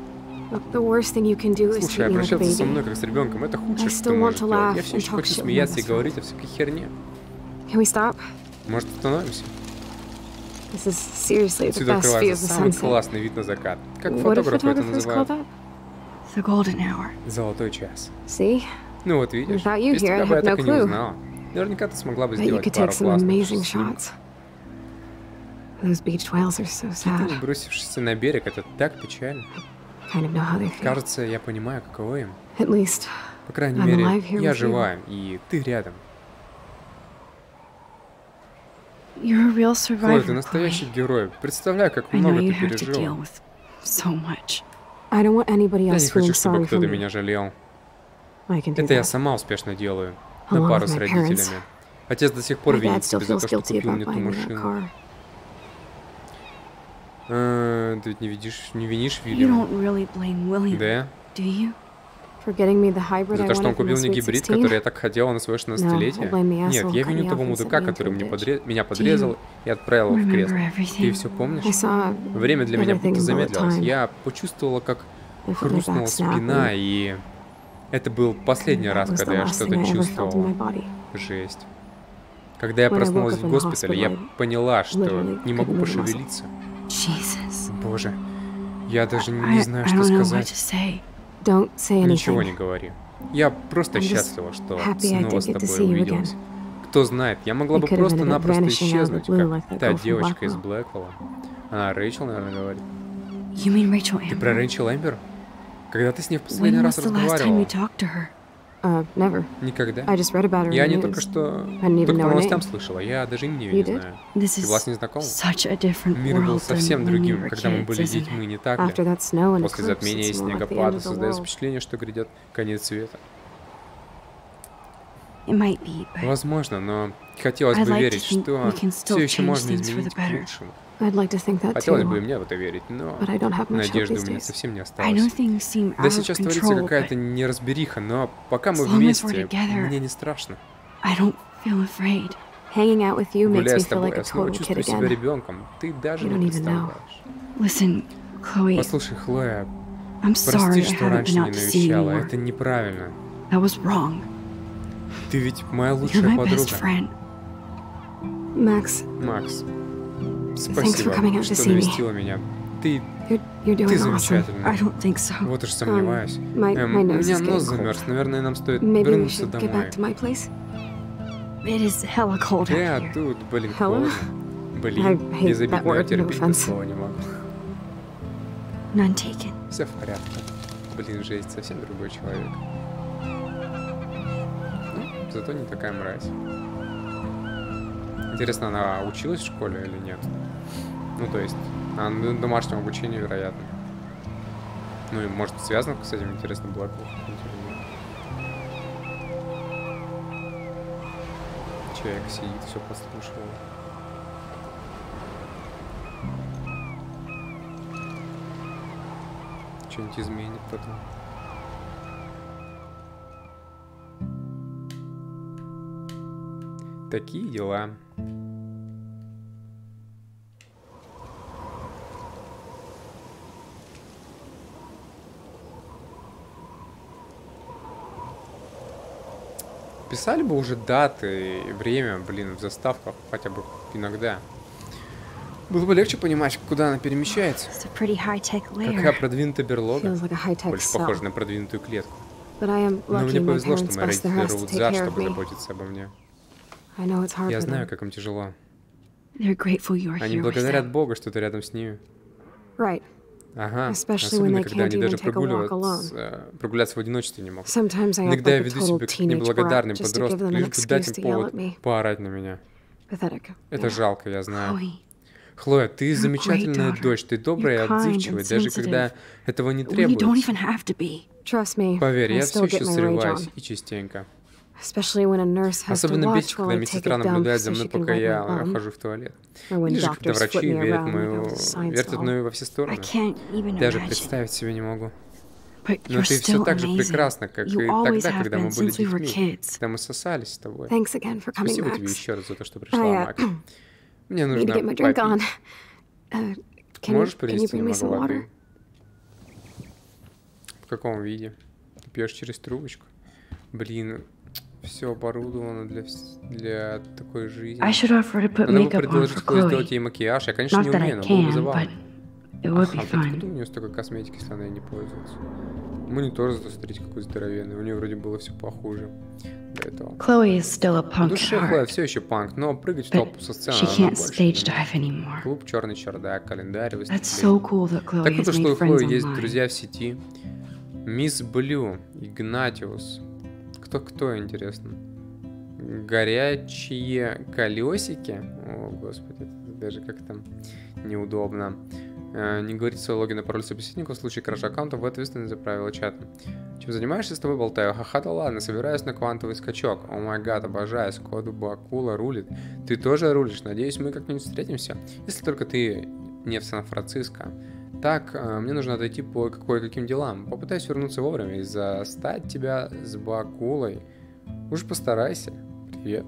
S3: Слушай, обращаться со мной как с ребенком — это худшее, что ты можешь делать. Я все еще хочу смеяться и говорить о всякой херне. Может, остановимся? Отсюда открывается самый классный вид на закат. Как фотографы это называют? Золотой час. Ну вот видишь, без тебя бы я так и не узнала. Наверняка ты смогла бы сделать пару классных снимков. Киты, бросившиеся на берег, это так печально. Кажется, я понимаю, каково им. По крайней мере, я жива, и ты рядом.
S4: You're a real
S3: Хлоя, ты
S4: survivor,
S3: настоящий
S4: Chloe.
S3: герой. Представляю, как
S4: I know
S3: много
S4: you
S3: ты
S4: have to deal
S3: пережила.
S4: with so much.
S7: I don't want anybody
S3: Я не
S7: else
S3: хочу,
S7: feeling
S3: чтобы
S7: sorry for
S3: кто-то
S7: me.
S3: меня жалел.
S7: I can do
S3: Это я
S7: that.
S3: сама успешно делаю. На
S7: Along
S3: пару
S7: with
S3: с
S7: my
S3: родителями.
S7: parents.
S3: Отец до сих пор
S7: My dad
S3: винит
S7: still
S3: себя за
S7: feels
S3: то, что
S7: guilty
S3: купил
S7: about
S3: мне ту
S7: buying me that
S3: машину.
S7: car.
S3: А, ты ведь не видишь, не винишь
S4: You
S3: Вильяма?
S4: don't really blame William,
S3: Да?
S4: do you?
S7: For getting me the hybrid
S3: За
S7: I
S3: то, что он
S7: wanted for my
S3: купил мне
S7: sweet
S3: гибрид,
S7: sixteen?
S3: который я так хотела на свое шестнадцатилетие?
S7: No, blame the
S3: Нет,
S7: asshole
S3: я
S7: cut
S3: виню
S7: me
S3: того
S7: off and
S3: мудака,
S7: sent me
S3: который
S7: into
S3: мне
S7: a
S3: подре- меня подрезал и отправил в крест.
S4: Remember
S3: Ты
S4: everything?
S3: все помнишь?
S7: I saw
S3: Время для меня
S7: everything
S3: будто
S7: in bullet
S3: замедлилось.
S7: time.
S3: Я почувствовала, как
S7: I felt my
S3: хрустнула
S7: back snap,
S3: спина,
S7: and
S3: и это был последний раз,
S7: that was the
S3: когда я
S7: last thing
S3: что-то
S7: I ever felt in my
S3: чувствовал.
S7: body.
S3: Жесть. Когда я
S7: When I
S3: проснулась
S7: woke up
S3: в
S7: in the
S3: госпитале, я
S7: hospital, I
S3: поняла, что
S7: literally
S3: не могу
S7: couldn't move a muscle.
S3: пошевелиться.
S4: Jesus.
S3: Боже, я даже
S4: I,
S3: не знаю,
S4: I
S3: что
S4: don't know what
S3: сказать.
S4: to say.
S7: Don't say
S3: Ничего не
S7: anything.
S3: говори. Я просто
S7: I'm just
S3: счастлива, что
S7: happy I
S3: снова
S7: did
S3: с
S7: get to
S3: тобой
S7: see you
S3: увиделась.
S7: again.
S3: Кто знает, я могла
S7: You
S3: бы
S7: could have
S3: просто-напросто
S7: ended up vanishing out of the
S3: исчезнуть,
S7: blue, like
S3: как
S7: that
S3: та
S7: girl from
S3: девочка из
S7: Blackwell.
S3: Блэквелла. Она Рэйчел, наверное, говорит.
S4: You mean Rachel
S3: Ты про
S4: Amber?
S3: Рэйчел Эмбер? Когда ты с ней в последний
S4: When
S3: раз
S4: was the last time you
S3: разговаривала?
S4: talked to her?
S7: Uh, never.
S3: Никогда.
S7: I just read about her
S3: Я
S7: in
S3: не
S7: the
S3: только
S7: news.
S3: что...
S7: I didn't even
S3: Только
S7: know
S3: по
S7: her
S3: новостям
S7: name.
S3: слышала. Я даже имени
S7: You
S3: не
S7: did?
S3: знаю.
S4: This
S3: Ты
S4: is
S3: была с ней знакома?
S4: such a different
S3: Мир был
S4: world than
S3: совсем
S4: when we
S3: другим,
S4: were
S3: когда мы
S4: kids,
S3: были
S4: isn't it?
S3: детьми, не так
S7: After
S3: ли?
S7: that snow and
S3: После
S7: eclipse,
S3: затмения и
S7: it's more like the end
S3: снегопада
S7: of the
S3: создается
S7: world.
S3: впечатление, что грядет конец света.
S4: It might be, but
S3: Возможно, но хотелось
S4: I'd
S3: бы
S4: like to
S3: верить,
S4: think
S3: что
S4: we can still
S3: все еще
S4: change
S3: можно
S4: things for
S3: изменить
S4: the
S3: к
S4: better.
S3: лучшему.
S7: I'd like to think that
S3: Хотелось бы и
S7: too.
S3: мне в это верить, но
S7: But I don't have much hope
S3: надежды у
S7: these
S3: меня
S7: days.
S3: совсем не
S4: I know
S3: осталось.
S4: things seem
S3: Да
S4: out of
S3: сейчас творится
S4: control,
S3: какая-то
S4: but
S3: неразбериха, но пока мы
S4: as long as
S3: вместе,
S4: we're together,
S3: мне не страшно.
S4: I don't feel afraid.
S7: Hanging out with you makes
S3: Гуляя
S7: me
S3: с
S7: feel
S3: тобой,
S7: like a
S3: я снова
S7: total kid
S3: чувствую себя
S7: again.
S3: ребенком. Ты даже
S7: You
S3: не
S7: don't even know.
S3: представляешь.
S4: Listen, Chloe,
S3: Послушай, Хлоя,
S4: I'm
S3: прости,
S4: sorry I
S3: что
S4: haven't
S3: раньше
S4: been
S3: не
S4: out to see you
S3: навещала.
S4: more.
S3: Это неправильно.
S4: That was wrong.
S3: Ты ведь моя
S4: You're
S3: лучшая
S4: my
S3: подруга.
S4: best friend.
S7: Max,
S3: Макс,
S7: for
S3: спасибо,
S7: coming out to
S3: что
S7: see me.
S3: навестила меня. Ты,
S7: you're, you're
S3: ты
S7: doing awesome.
S3: замечательная.
S4: I don't think so.
S3: Вот уж сомневаюсь.
S7: my-
S3: Эм,
S7: my
S3: у
S7: nose
S3: меня
S7: is
S3: нос
S7: getting
S3: замерз.
S7: cold.
S3: Наверное, нам стоит
S7: Maybe we
S3: вернуться
S7: should get
S3: домой.
S7: back to my place?
S4: It is hella cold
S3: Да,
S4: out here.
S3: тут, блин,
S7: Hello?
S3: холодно.
S7: I
S3: Блин,
S7: hate
S3: без обид,
S7: that
S3: но я
S7: word, no
S3: терпеть это
S7: offense.
S3: слово не могу.
S4: None taken.
S3: Все в порядке. Блин, жесть, совсем другой человек. Ну, зато не такая мразь. Интересно, она училась в школе или нет? Ну, то есть, она на домашнем обучении, вероятно. Ну, и может связано с этим, интересно, Блэквелл. Человек сидит, все послушал. Что-нибудь изменит потом. Такие дела. Писали бы уже даты и время, блин, в заставках хотя бы иногда. Было бы легче понимать, куда она перемещается.
S4: It's a pretty high-tech
S3: Какая
S4: layer.
S3: продвинутая берлога.
S7: Feels like a high-tech
S3: Больше
S7: cell.
S3: похоже на продвинутую клетку.
S7: But I am
S3: Но
S7: lucky
S3: мне
S7: my
S3: повезло, что
S7: parents
S3: мои
S7: bust their
S3: родители
S7: ass to
S3: рвут
S7: take
S3: зад,
S7: care of
S3: чтобы
S7: me.
S3: заботиться обо мне.
S7: I know it's hard
S3: Я
S7: for
S3: знаю,
S7: them.
S3: как им тяжело.
S4: They're grateful you're
S3: Они
S4: here with
S3: благодарят
S4: them.
S3: Бога, что ты рядом с ними.
S7: Right.
S3: Ага.
S7: Especially when
S3: Особенно,
S7: they
S3: когда
S7: can't
S3: они
S7: even
S3: даже
S7: take a walk
S3: прогуливаться, э, прогуляться в одиночестве не могут.
S7: Sometimes I act
S3: Иногда я
S7: like a
S3: веду
S7: total
S3: себя как
S7: teenage brat
S3: неблагодарный
S7: just to give
S3: подросток,
S7: them an
S3: лишь бы дать
S7: excuse
S3: им
S7: to yell
S3: повод
S7: at me.
S3: поорать на меня.
S7: Pathetic.
S3: Это
S7: Yeah.
S3: жалко, я знаю.
S4: Chloe,
S3: Хлоя, ты
S4: You're a great
S3: замечательная
S4: daughter.
S3: дочь, ты добрая и
S4: You're kind
S3: отзывчивая,
S4: and
S3: даже
S4: sensitive.
S3: когда этого не
S4: when you don't
S3: требуется.
S4: even have to be.
S7: Trust me,
S3: Поверь,
S7: I
S3: я все
S7: still
S3: еще
S7: get my rage
S3: срываюсь
S7: on.
S3: и частенько.
S7: Especially when a nurse has to
S3: Особенно
S7: watch
S3: бесит,
S7: while
S3: когда
S7: I take a
S3: медсестра
S7: dump
S3: наблюдает за
S7: so
S3: мной,
S7: she can
S3: пока
S7: wipe my
S3: я
S7: bum.
S3: хожу в туалет.
S7: Or when
S3: Или же, когда
S7: doctors flip
S3: врачи
S7: me
S3: верят
S7: around like I
S3: мою...
S7: was a science
S3: вертят
S7: doll.
S3: мною во все
S4: I
S3: стороны.
S4: can't even
S3: Даже
S4: imagine.
S3: представить себе не могу.
S4: But
S3: Но
S4: you're
S3: ты все
S4: still
S3: так же
S4: amazing.
S3: прекрасна, как
S4: You
S3: и
S4: always
S3: тогда,
S4: have
S3: когда мы
S4: been
S3: были
S4: since we were
S3: детьми.
S4: kids.
S3: Когда мы сосались с тобой.
S7: Thanks again for coming,
S3: Спасибо тебе
S7: Max.
S3: еще раз за то, что пришла,
S7: I, uh,
S3: Макс. Мне
S7: Need to
S3: нужно
S7: get my drink on.
S3: попить.
S7: Uh, can, you,
S3: Можешь
S7: can you
S3: принести
S7: bring me some
S3: немного
S7: water?
S3: воды? В каком виде? Ты пьешь через трубочку? Блин, все оборудовано для, вс- для такой жизни.
S4: I should offer to put
S3: Надо бы
S4: makeup on
S3: предложить
S4: for
S3: Хлое сделать
S4: Chloe.
S3: ей макияж. Я, конечно,
S4: Not
S3: не
S4: that
S3: умею,
S4: I
S3: но было бы
S4: can, but
S3: забавно.
S4: it would be
S3: Ага, вот откуда
S4: fun.
S3: у нее столько косметики, если она ей не пользуется? Монитор зато, смотрите, какой здоровенный. У нее вроде было все похуже до этого.
S4: Chloe is still a
S3: В
S4: punk at
S3: душе Хлоя
S4: heart,
S3: все еще панк, но прыгать в
S4: but
S3: толпу со сцены
S4: she
S3: она
S4: can't
S3: больше
S4: stage
S3: не
S4: dive anymore.
S3: Клуб «Черный чердак», календарь,
S4: That's so
S3: выступления.
S4: cool that Chloe
S3: Так
S4: has
S3: круто, что
S4: made
S3: у Хлои
S4: friends
S3: есть
S4: online.
S3: друзья в сети. Мисс Блю, Игнатиус. Кто-кто, интересно? Горячие колесики. О, господи, это даже как там неудобно. Э, не говорить свой логин и пароль собеседнику в случае кражи аккаунта, вы ответственны за правила чата. Чем занимаешься, с тобой болтаю. Ха-ха, да ладно, собираюсь на квантовый скачок. О май гад, обожаю, Скоду Бакула рулит. Ты тоже рулишь, надеюсь, мы как-нибудь встретимся. Если только ты не в Сан-Франциско. Так, э, мне нужно отойти по кое-каким делам. Попытаюсь вернуться вовремя и застать тебя с Бакулой. Уж постарайся. Привет.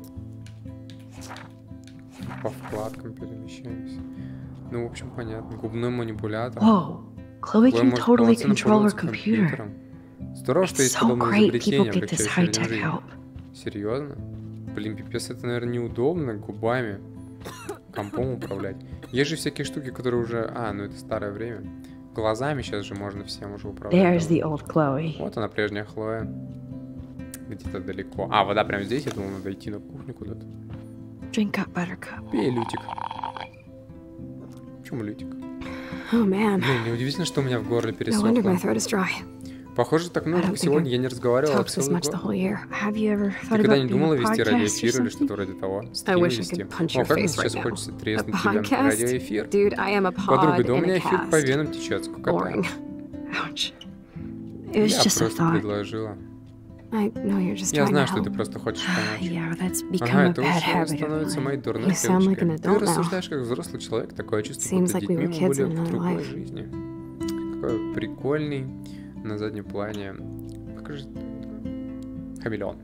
S3: По вкладкам перемещаемся. Ну, в общем, понятно. Губной манипулятор.
S8: Whoa, Chloe
S3: Твой
S8: can
S3: может
S8: totally
S3: полноценно
S8: control her
S3: пользоваться
S8: computer.
S3: компьютером. Здорово, что
S8: It's
S3: есть
S8: so
S3: подобное
S8: great
S3: изобретение,
S8: people get this
S3: облегчающее людям
S8: high-tech
S3: жизнь.
S8: help.
S3: Серьезно? Блин, пипец, это, наверное, неудобно губами компом управлять. Есть же всякие штуки, которые уже... А, ну это старое время. Глазами сейчас же можно всем уже управлять.
S8: There's the old Chloe.
S3: Вот она, прежняя Хлоя. Где-то далеко. А, вода прямо здесь? Я думал, надо идти на кухню куда-то.
S8: Drink up, Buttercup.
S3: Пей, Лютик. Почему Лютик?
S7: Oh man.
S3: Блин, неудивительно, что у меня в горле
S7: No wonder
S3: пересохло.
S7: my throat is dry.
S3: Похоже, так
S7: I
S3: много,
S7: don't
S3: как
S7: think
S3: сегодня
S7: I've
S3: я не разговаривала
S7: Talked this
S3: целый
S7: much the
S3: год.
S7: whole year.
S8: Have you ever
S3: Ты
S8: thought
S3: когда
S8: about
S3: не
S8: doing
S3: думала
S8: a
S3: вести
S8: podcast or
S3: радиоэфир или
S8: something?
S3: что-то вроде того?
S7: I
S3: Стрим
S7: wish I
S3: вести?
S7: could punch
S3: О,
S7: your
S3: как мне
S7: face
S3: сейчас
S7: right now.
S3: хочется
S7: A
S3: треснуть тебя на
S7: podcast?
S3: радиоэфир.
S7: Dude, I am a
S3: Подруга,
S7: pod
S3: да у
S7: in
S3: меня
S7: a
S3: эфир по
S7: cast.
S3: венам течет, сколько
S7: Boring.
S8: Ouch. It was
S3: Я
S8: just a
S3: просто
S8: thought.
S3: предложила.
S7: I know you're just
S3: Я
S7: trying to
S3: знаю, что
S7: help.
S3: ты просто хочешь помочь.
S8: Yeah, that's become
S3: Ага,
S8: a
S3: это
S8: bad
S3: уже
S8: habit of
S3: становится моей
S8: mine.
S3: дурной
S7: You sound like
S3: привычкой.
S7: an
S3: Ты
S7: adult now.
S3: рассуждаешь как взрослый человек, такое чувство,
S7: Seems
S3: будто
S7: like we
S3: детьми
S7: were
S3: мы
S7: kids
S3: были
S7: in
S3: в
S7: another
S3: другой
S7: life.
S3: жизни. Какой прикольный на заднем плане. Покажи. Хамелеон.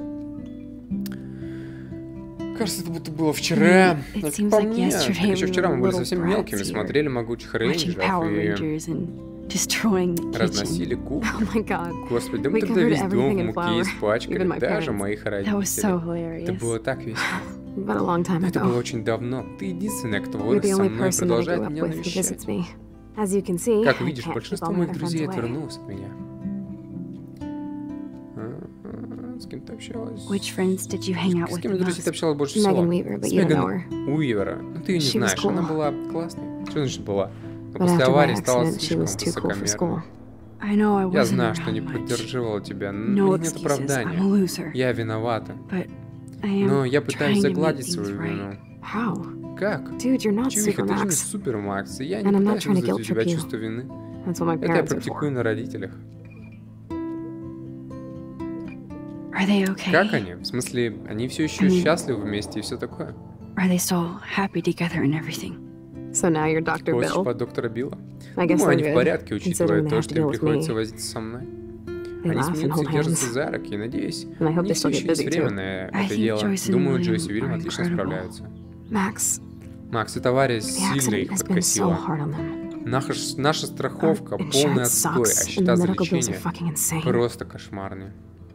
S3: Кажется, это будто было вчера.
S8: It
S3: Но
S8: seems
S3: по
S8: like
S3: мне,
S8: yesterday
S3: так еще
S8: we
S3: вчера мы
S8: were
S3: были
S8: little
S3: совсем
S8: brats
S3: мелкими,
S8: here,
S3: смотрели «Могучих
S8: Watching
S3: рейнджеров»
S8: Power
S3: и
S8: Rangers and destroying the kitchen.
S3: разносили кухню.
S7: Oh my god.
S3: Господи, да
S7: We
S3: мы тогда
S7: covered
S3: весь дом
S7: everything
S3: в
S7: in
S3: муке
S7: flour.
S3: испачкали,
S7: Even my
S3: даже
S7: parents.
S3: моих
S8: That was so
S3: родителей. Это
S8: hilarious.
S3: было так весело.
S7: But a long time
S3: Это было
S7: ago.
S3: очень давно. Ты единственная, кто
S7: You're
S3: вырос
S7: the
S3: со
S7: only
S3: мной и
S7: person that I
S3: продолжает
S7: grew up
S3: меня
S7: with who
S3: навещать.
S7: visits me. As you can see,
S3: Как
S7: I
S3: видишь,
S7: can't keep
S3: большинство
S7: all my
S3: моих
S7: other
S3: друзей
S7: friends away.
S3: отвернулось от меня. А, а, С кем ты общалась?
S8: Which friends did you hang out
S3: С
S8: with
S3: кем
S8: the
S3: из друзей ты
S8: most?
S3: общалась больше всего?
S7: Megan Weaver, but
S3: С
S7: you don't
S3: Меган
S7: know
S3: Уивера. Ну ты ее не
S7: She was
S3: знаешь, она
S7: cool.
S3: была классной. Что значит была? Но
S7: But
S3: после
S7: after my
S3: аварии стала
S7: accident, she
S3: слишком
S7: was too cool for school.
S3: высокомерной.
S8: I know I
S3: Я
S8: wasn't
S3: знаю, что не
S8: around much.
S3: поддерживала тебя, но
S8: No
S3: нет
S8: excuses. I'm a
S3: оправдания.
S8: loser.
S3: Я виновата.
S8: But I am
S3: Но я пытаюсь
S8: trying to make
S3: загладить
S8: things
S3: свою
S8: right.
S3: вину.
S7: How?
S3: Как?
S7: Dude, you're not
S3: Чувиха, ты же не
S7: Supermax.
S3: супер, Макс, и я
S7: And
S3: не
S7: I'm not
S3: пытаюсь
S7: trying to
S3: вызвать у
S7: guilt
S3: тебя
S7: trip you.
S3: чувство вины.
S7: That's what my
S3: Это я
S7: parents are
S3: практикую
S7: for.
S3: на родителях.
S8: Are they okay?
S3: Как они? В смысле, они все еще
S8: Они-
S3: счастливы вместе и все такое?
S8: Are they still happy together and everything?
S7: So now you're Doctor
S3: Хочешь
S7: Bill?
S3: под доктора Билла?
S7: I guess
S3: Думаю,
S7: they're
S3: они в
S7: good,
S3: порядке, учитывая
S7: considering they
S3: то,
S7: have
S3: что
S7: to
S3: им
S7: deal with
S3: приходится
S7: me.
S3: возиться со мной.
S7: They
S3: Они
S7: laugh and
S3: смеются и
S7: hold
S3: держатся
S7: hands.
S3: за руки, и надеюсь,
S7: And I hope
S3: у
S7: they
S3: них все
S7: still get
S3: еще есть
S7: busy,
S3: время
S7: too.
S3: на
S8: I
S3: это
S8: think
S3: дело.
S8: Joyce and
S3: Думаю,
S8: William
S3: Джойс и Вильям
S8: are
S3: отлично
S8: incredible.
S3: справляются.
S7: Max,
S3: Макс, эта авария
S7: the
S3: сильно
S7: accident
S3: их
S7: has been so
S3: подкосила.
S7: hard on them.
S3: Наша, наша страховка
S7: Our
S3: полный
S7: insurance
S3: отстой,
S7: sucks,
S3: а
S7: and
S3: счета
S7: the
S3: за
S7: medical bills are
S3: лечение
S7: fucking insane.
S3: просто кошмарные.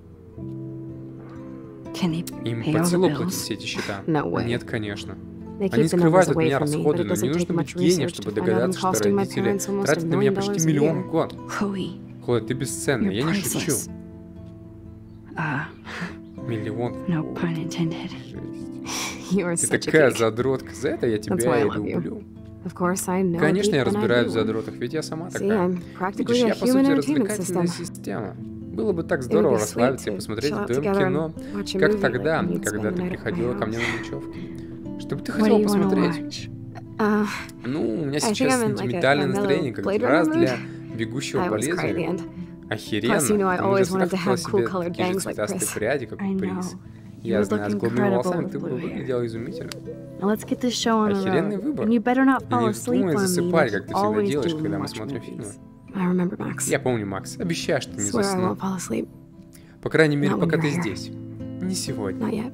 S8: Can they
S3: Им
S8: pay
S3: под
S8: all the
S3: силу платить
S8: bills?
S3: все эти счета?
S7: No way.
S3: Нет, конечно.
S7: They
S3: Они
S7: keep the numbers
S3: скрывают от
S7: away
S3: меня
S7: from me, but
S3: расходы,
S7: it
S3: но не
S7: doesn't take
S3: нужно быть
S7: much
S3: гением,
S7: research
S3: чтобы
S7: to find out I'm
S3: догадаться, что
S7: costing my
S3: родители
S7: parents almost a
S3: тратят на меня
S7: million
S3: почти
S7: dollars a
S3: миллион
S7: year.
S3: в год.
S8: Chloe,
S3: Хлоя, ты бесценна,
S8: you're
S3: я не шучу.
S8: priceless. Uh,
S3: Миллион.
S8: no
S3: О,
S8: pun intended.
S3: жесть.
S7: You are
S3: Ты
S7: such a
S3: такая
S7: geek.
S3: задротка, за это я
S7: why
S3: тебя
S7: I
S3: и
S7: love you.
S3: люблю.
S7: Of course, I know a
S3: Конечно,
S7: geek
S3: я
S7: when I
S3: разбираюсь в
S7: do one.
S3: задротах, ведь я сама
S7: See,
S3: такая.
S7: I'm
S3: Видишь,
S7: practically a
S3: я, по
S7: human
S3: сути,
S7: entertainment
S3: развлекательная
S7: system.
S3: система. Было бы так
S7: It would
S3: здорово
S7: be sweet
S3: расслабиться и
S7: to
S3: посмотреть
S7: chill out
S3: вдвоем
S7: together
S3: кино,
S7: and watch a
S3: как
S7: movie
S3: тогда,
S7: like when you'd
S3: когда
S7: spend
S3: ты
S7: the night at my
S3: приходила ко
S7: house.
S3: мне на ночевку. Что бы ты
S8: What do
S3: хотела
S8: you want to
S3: посмотреть?
S8: watch?
S7: Uh,
S3: Ну, у меня
S7: I think
S3: сейчас
S7: I'm in, like, a-
S3: сентиментальное
S7: a mellow
S3: настроение, как
S7: Blade
S3: раз
S7: Runner
S3: для
S7: mood.
S3: «Бегущего
S7: I
S3: по
S7: always cry at the
S3: лезвию».
S7: end.
S3: Охеренно.
S7: Plus, you know, I
S3: Ты, мне
S7: always
S3: кажется,
S7: wanted to
S3: хотела
S7: have cool
S3: себе
S7: colored
S3: такие же
S7: bangs like
S3: цветастые
S7: Chris.
S3: пряди, как
S8: I
S3: у
S8: know.
S3: Прис.
S8: You
S3: Я
S8: would
S3: знаю,
S8: look
S3: с голубыми
S8: incredible
S3: волосами
S8: with
S3: ты бы
S8: blue hair.
S3: выглядела изумительно.
S8: Now let's get this show on the
S3: Охеренный
S8: road.
S3: выбор.
S8: And you better not
S3: Но
S8: fall
S3: не
S8: asleep
S3: вздумай
S8: on me.
S3: засыпать,
S8: like
S3: как
S8: you
S3: ты всегда
S8: always
S3: делаешь,
S8: do
S3: когда
S8: when
S3: мы
S8: watch
S3: смотрим фильмы.
S8: movies.
S7: I remember, Max.
S3: Я помню, Макс. Обещаю, что не
S7: Swear I
S3: засну.
S7: won't fall asleep.
S3: По крайней мере,
S7: Not when
S3: пока
S7: you're
S3: ты
S7: here.
S3: здесь. Не сегодня.
S7: Not yet.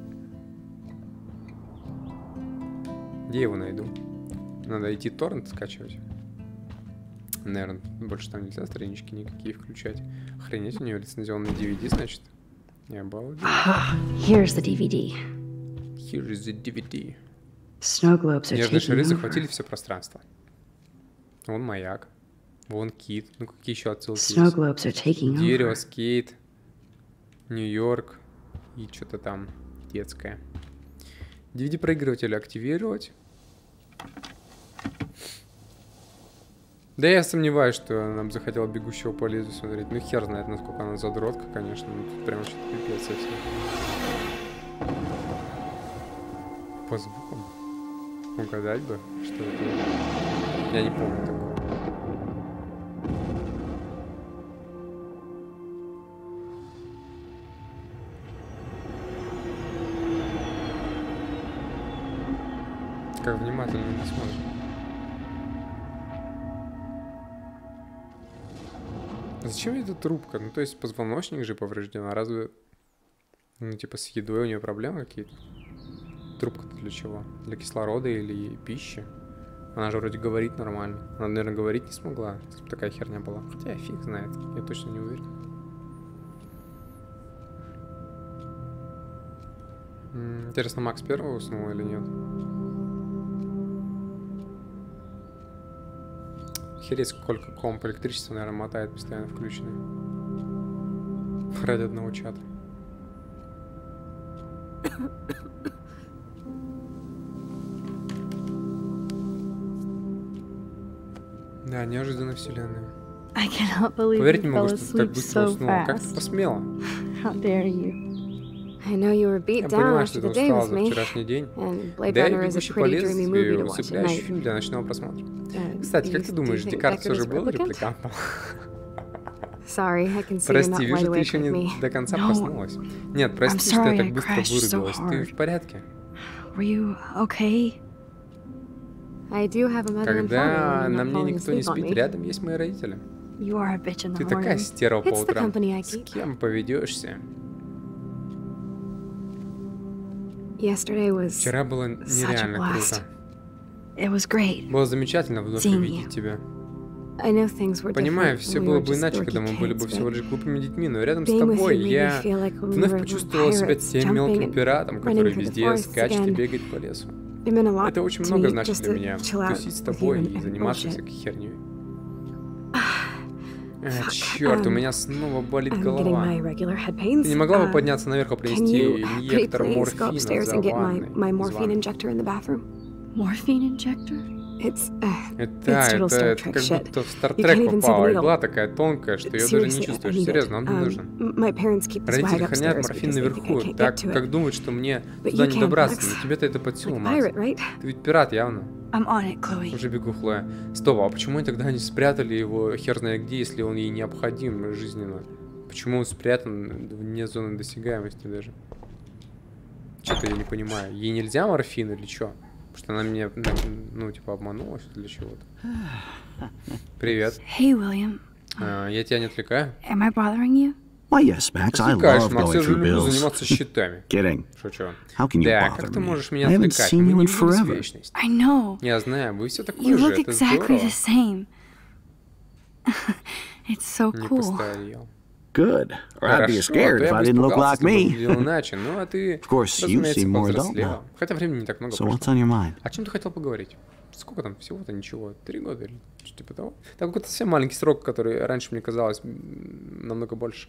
S3: Где я его найду? Надо идти торрент скачивать. Наверное, больше там нельзя странички никакие включать. Охренеть, у нее лицензионный ди ви ди, значит. Я обалдел.
S8: Here's the D V D.
S3: Here is the ди ви ди.
S8: Snow globes are
S3: Нежные
S8: taking
S3: шары
S8: over.
S3: захватили все пространство. Вон маяк. Вон кит. Ну какие еще отсылки
S8: Snow
S3: есть?
S8: globes are taking
S3: Дерево,
S8: over.
S3: скейт, Нью-Йорк и что-то там детское. ди ви ди-проигрыватель активировать. Да я сомневаюсь, что нам захотела «Бегущего по лезвию» смотреть. Ну хер знает, насколько она задротка, конечно. Ну тут прям что-то пипец совсем. По звукам? Угадать бы, что это? Я не помню такого. Как внимательно не смотрит. Зачем эта трубка? Ну, то есть позвоночник же поврежден, а разве, ну, типа, с едой у нее проблемы какие-то? Трубка-то для чего? Для кислорода или пищи? Она же вроде говорит нормально. Она, наверное, говорить не смогла, если бы такая херня была. Хотя фиг знает, я точно не уверен. М-м, интересно, Макс первый уснул или нет? Охереть, сколько комп электричества, наверное, мотает постоянно включенный. Ради одного чата. Да, неожиданная вселенная.
S8: I cannot believe
S3: Поверить
S8: you
S3: не могу,
S8: fell
S3: что ты так
S8: asleep
S3: быстро
S8: so
S3: уснула. Как ты
S8: fast.
S3: посмела?
S8: How dare you?
S7: I know you were beat
S3: Я
S7: down
S3: понимаю,
S7: after
S3: что
S7: the
S3: ты
S7: day
S3: устала
S7: with
S3: за
S7: me.
S3: вчерашний день.
S7: And Blade
S3: Да и
S7: Runner is a
S3: «Бегущий по
S7: pretty dreamy movie
S3: лезвию»
S7: to watch at
S3: усыпляющий
S7: night.
S3: фильм для ночного просмотра.
S7: Uh,
S3: Кстати,
S7: do
S3: как
S7: you-
S3: ты
S7: do you
S3: думаешь,
S7: think
S3: Декарт
S7: Deckard
S3: все же
S7: is
S3: был
S7: replicant?
S3: репликантом?
S7: Sorry, I can see you're
S3: Прости,
S7: not
S3: вижу,
S7: wide
S3: ты
S7: awake
S3: еще
S7: like
S3: не
S7: me.
S3: до конца
S8: No.
S3: проснулась. Нет, прости, что
S8: sorry
S3: я так
S8: I
S3: быстро
S8: crashed so
S3: вырубилась. Ты
S8: hard.
S3: в порядке?
S8: Were you okay?
S7: I do have a mother and father,
S3: Когда
S7: and
S3: на
S7: not
S3: мне
S7: falling
S3: никто не
S7: asleep on
S3: спит,
S7: me.
S3: рядом есть мои родители.
S8: You are a bitch in the
S3: Ты такая
S8: morning.
S3: стерва по
S7: It's the
S3: утрам.
S7: company I
S3: С
S7: keep.
S3: кем поведешься?
S7: Yesterday was
S3: Вчера было
S8: Such a
S3: нереально
S8: blast.
S3: круто.
S8: It was great.
S3: Было замечательно вновь
S8: Seeing
S3: увидеть
S8: you.
S3: тебя.
S7: I know things were
S3: Понимаю,
S7: different
S3: все
S7: when we
S3: было
S7: were
S3: бы
S7: just
S3: иначе,
S7: dorky
S3: когда мы были бы
S7: kids,
S3: всего
S7: but
S3: лишь глупыми детьми, но рядом с
S7: being with you
S3: тобой
S7: made me
S3: я
S7: feel like when we
S3: вновь
S7: were
S3: почувствовала себя
S7: pirates,
S3: тем мелким
S7: jumping
S3: пиратом,
S7: and
S3: который
S7: running through the
S3: везде
S7: forests
S3: скачет и
S7: again.
S3: бегает по лесу.
S7: It meant a lot
S3: Это очень
S7: to
S3: много
S7: me
S3: значит
S7: just
S3: для
S7: to
S3: меня.
S7: chill out
S3: Тусить с
S7: with
S3: тобой
S7: you
S3: и
S7: and
S3: заниматься
S7: bullshit.
S3: всякой херней. А, черт, у
S7: um,
S3: меня снова болит
S7: I'm getting
S3: голова.
S7: my regular head pains.
S3: Ты не могла бы
S7: Uh,
S3: подняться наверх и
S7: Can
S3: принести
S7: you pretty
S3: инъектор
S7: please go
S3: морфина
S7: upstairs
S3: за
S7: and get my,
S3: ванной?
S7: my
S3: из
S7: morphine
S3: ванны?
S7: injector in the bathroom?
S8: Morphine injector?
S7: It's uh,
S3: Это,
S7: It's total
S3: это,
S7: Star
S3: это
S7: Trek
S3: как
S7: shit.
S3: будто в
S7: You can't
S3: Стартрек
S7: even see the
S3: попала.
S7: needle.
S3: Игла такая тонкая, что ее даже не
S7: seriously, I
S3: чувствуешь.
S7: need it.
S3: Серьезно, он мне
S7: Um,
S3: нужен.
S7: m- My parents keep the swag
S3: Родители хранят
S7: upstairs
S3: морфин
S7: because they think I
S3: наверху,
S7: can't
S3: так
S7: get to
S3: как
S7: it.
S3: думают, что мне
S7: But
S3: туда
S7: you
S3: не
S7: can't,
S3: добраться.
S7: Max.
S3: Но тебе-то это под силу,
S7: Like a
S3: Макс.
S7: pirate, right?
S3: Ты ведь пират, явно.
S8: I'm on it, Chloe.
S3: Уже бегу, Хлоя. Стоп, а почему они тогда не спрятали его хер знает где, если он ей необходим жизненно? Почему он спрятан вне зоны досягаемости даже? Что-то я не понимаю. Ей нельзя морфин или что? Потому что она меня, ну, типа, обманула для чего-то. Привет.
S8: Hey, William.
S3: А, я тебя не отвлекаю?
S8: Am I bothering you?
S6: Why, yes, Max. I
S3: Отвлекаешь,
S6: love
S3: Макс,
S6: going
S3: я же
S6: through
S3: люблю
S6: bills.
S3: заниматься счетами.
S6: Kidding.
S3: Шучу.
S6: How can you
S3: Да,
S6: bother
S3: как ты
S6: me?
S3: можешь меня
S6: I haven't
S3: отвлекать?
S6: seen
S3: Мы
S6: you
S3: не
S6: in
S3: виделись
S6: forever.
S3: вечность.
S8: I know.
S3: Я знаю, вы все такое
S8: You
S3: же,
S8: look
S3: это
S8: exactly
S3: здорово.
S8: the same. It's so
S3: Не
S8: cool.
S3: постарел.
S6: Good. Or I'd be
S3: Хорошо,
S6: scared
S3: то
S6: if
S3: я
S6: I
S3: бы
S6: didn't look
S3: испугался,
S6: like
S3: если бы
S6: me.
S3: выглядел иначе. Ну, а ты,
S6: Of course, you
S3: разумеется,
S6: seem more adult
S3: повзрослела.
S6: now.
S3: Хотя времени не так много
S6: So what's
S3: прошло.
S6: on your mind?
S3: О чем ты хотел поговорить? Сколько там? Всего-то ничего. Три года или что-то типа того? Там какой-то совсем маленький срок, который раньше мне казалось м, намного больше.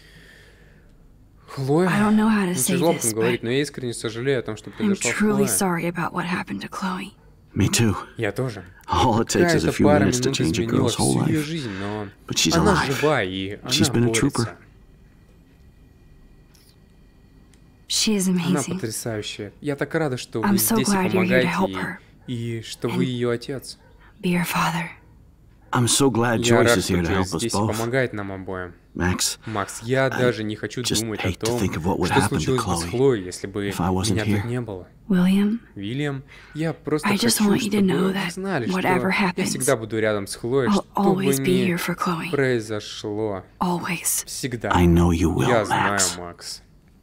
S3: Хлоя,
S8: I don't know how to
S3: ну,
S8: say
S3: тяжело об
S8: this,
S3: этом говорить,
S8: but
S3: но я искренне сожалею о том, что
S8: I'm
S3: произошло с
S8: truly
S3: Хлоей.
S8: sorry about what happened to Chloe.
S6: Me too.
S3: Я тоже.
S6: All it takes is a
S3: Какая-то
S6: few
S3: пара
S6: minutes to
S3: минут
S6: change a
S3: изменила
S6: girl's whole
S3: всю ее
S6: life.
S3: жизнь, но
S6: But she's
S3: она
S6: alive.
S3: жива, и она
S6: She's been a
S3: борется.
S6: trooper.
S8: She is
S3: Она
S8: amazing.
S3: потрясающая. Я так рада, что вы
S8: I'm so
S3: здесь и
S8: glad you're here to
S3: помогаете
S8: help
S3: ей,
S8: her.
S3: и что вы ее отец.
S8: Be your father.
S6: I'm so glad
S3: Я
S6: Joyce
S3: рад,
S6: is
S3: что
S6: here to
S3: Джойс
S6: help us
S3: здесь и
S6: both.
S3: помогает нам обоим.
S6: Max,
S3: Макс, я даже не хочу
S6: just
S3: думать о
S6: hate to
S3: том,
S6: think of what would
S3: что
S6: happen to
S3: случилось бы с
S6: Chloe
S3: Хлоей, если бы
S6: if I wasn't
S3: меня
S6: here.
S3: тут не было.
S8: William,
S3: Вильям, я просто
S8: I just
S3: хочу,
S8: want you to
S3: чтобы
S8: know
S3: вы
S8: that
S3: знали, что
S8: whatever
S3: я
S8: happens,
S3: всегда буду рядом с Хлоей,
S8: I'll
S3: что бы
S8: always be
S3: ни
S8: here for Chloe.
S3: произошло.
S8: Always.
S3: Всегда.
S6: I know you will,
S3: Я знаю,
S6: Max.
S3: Макс.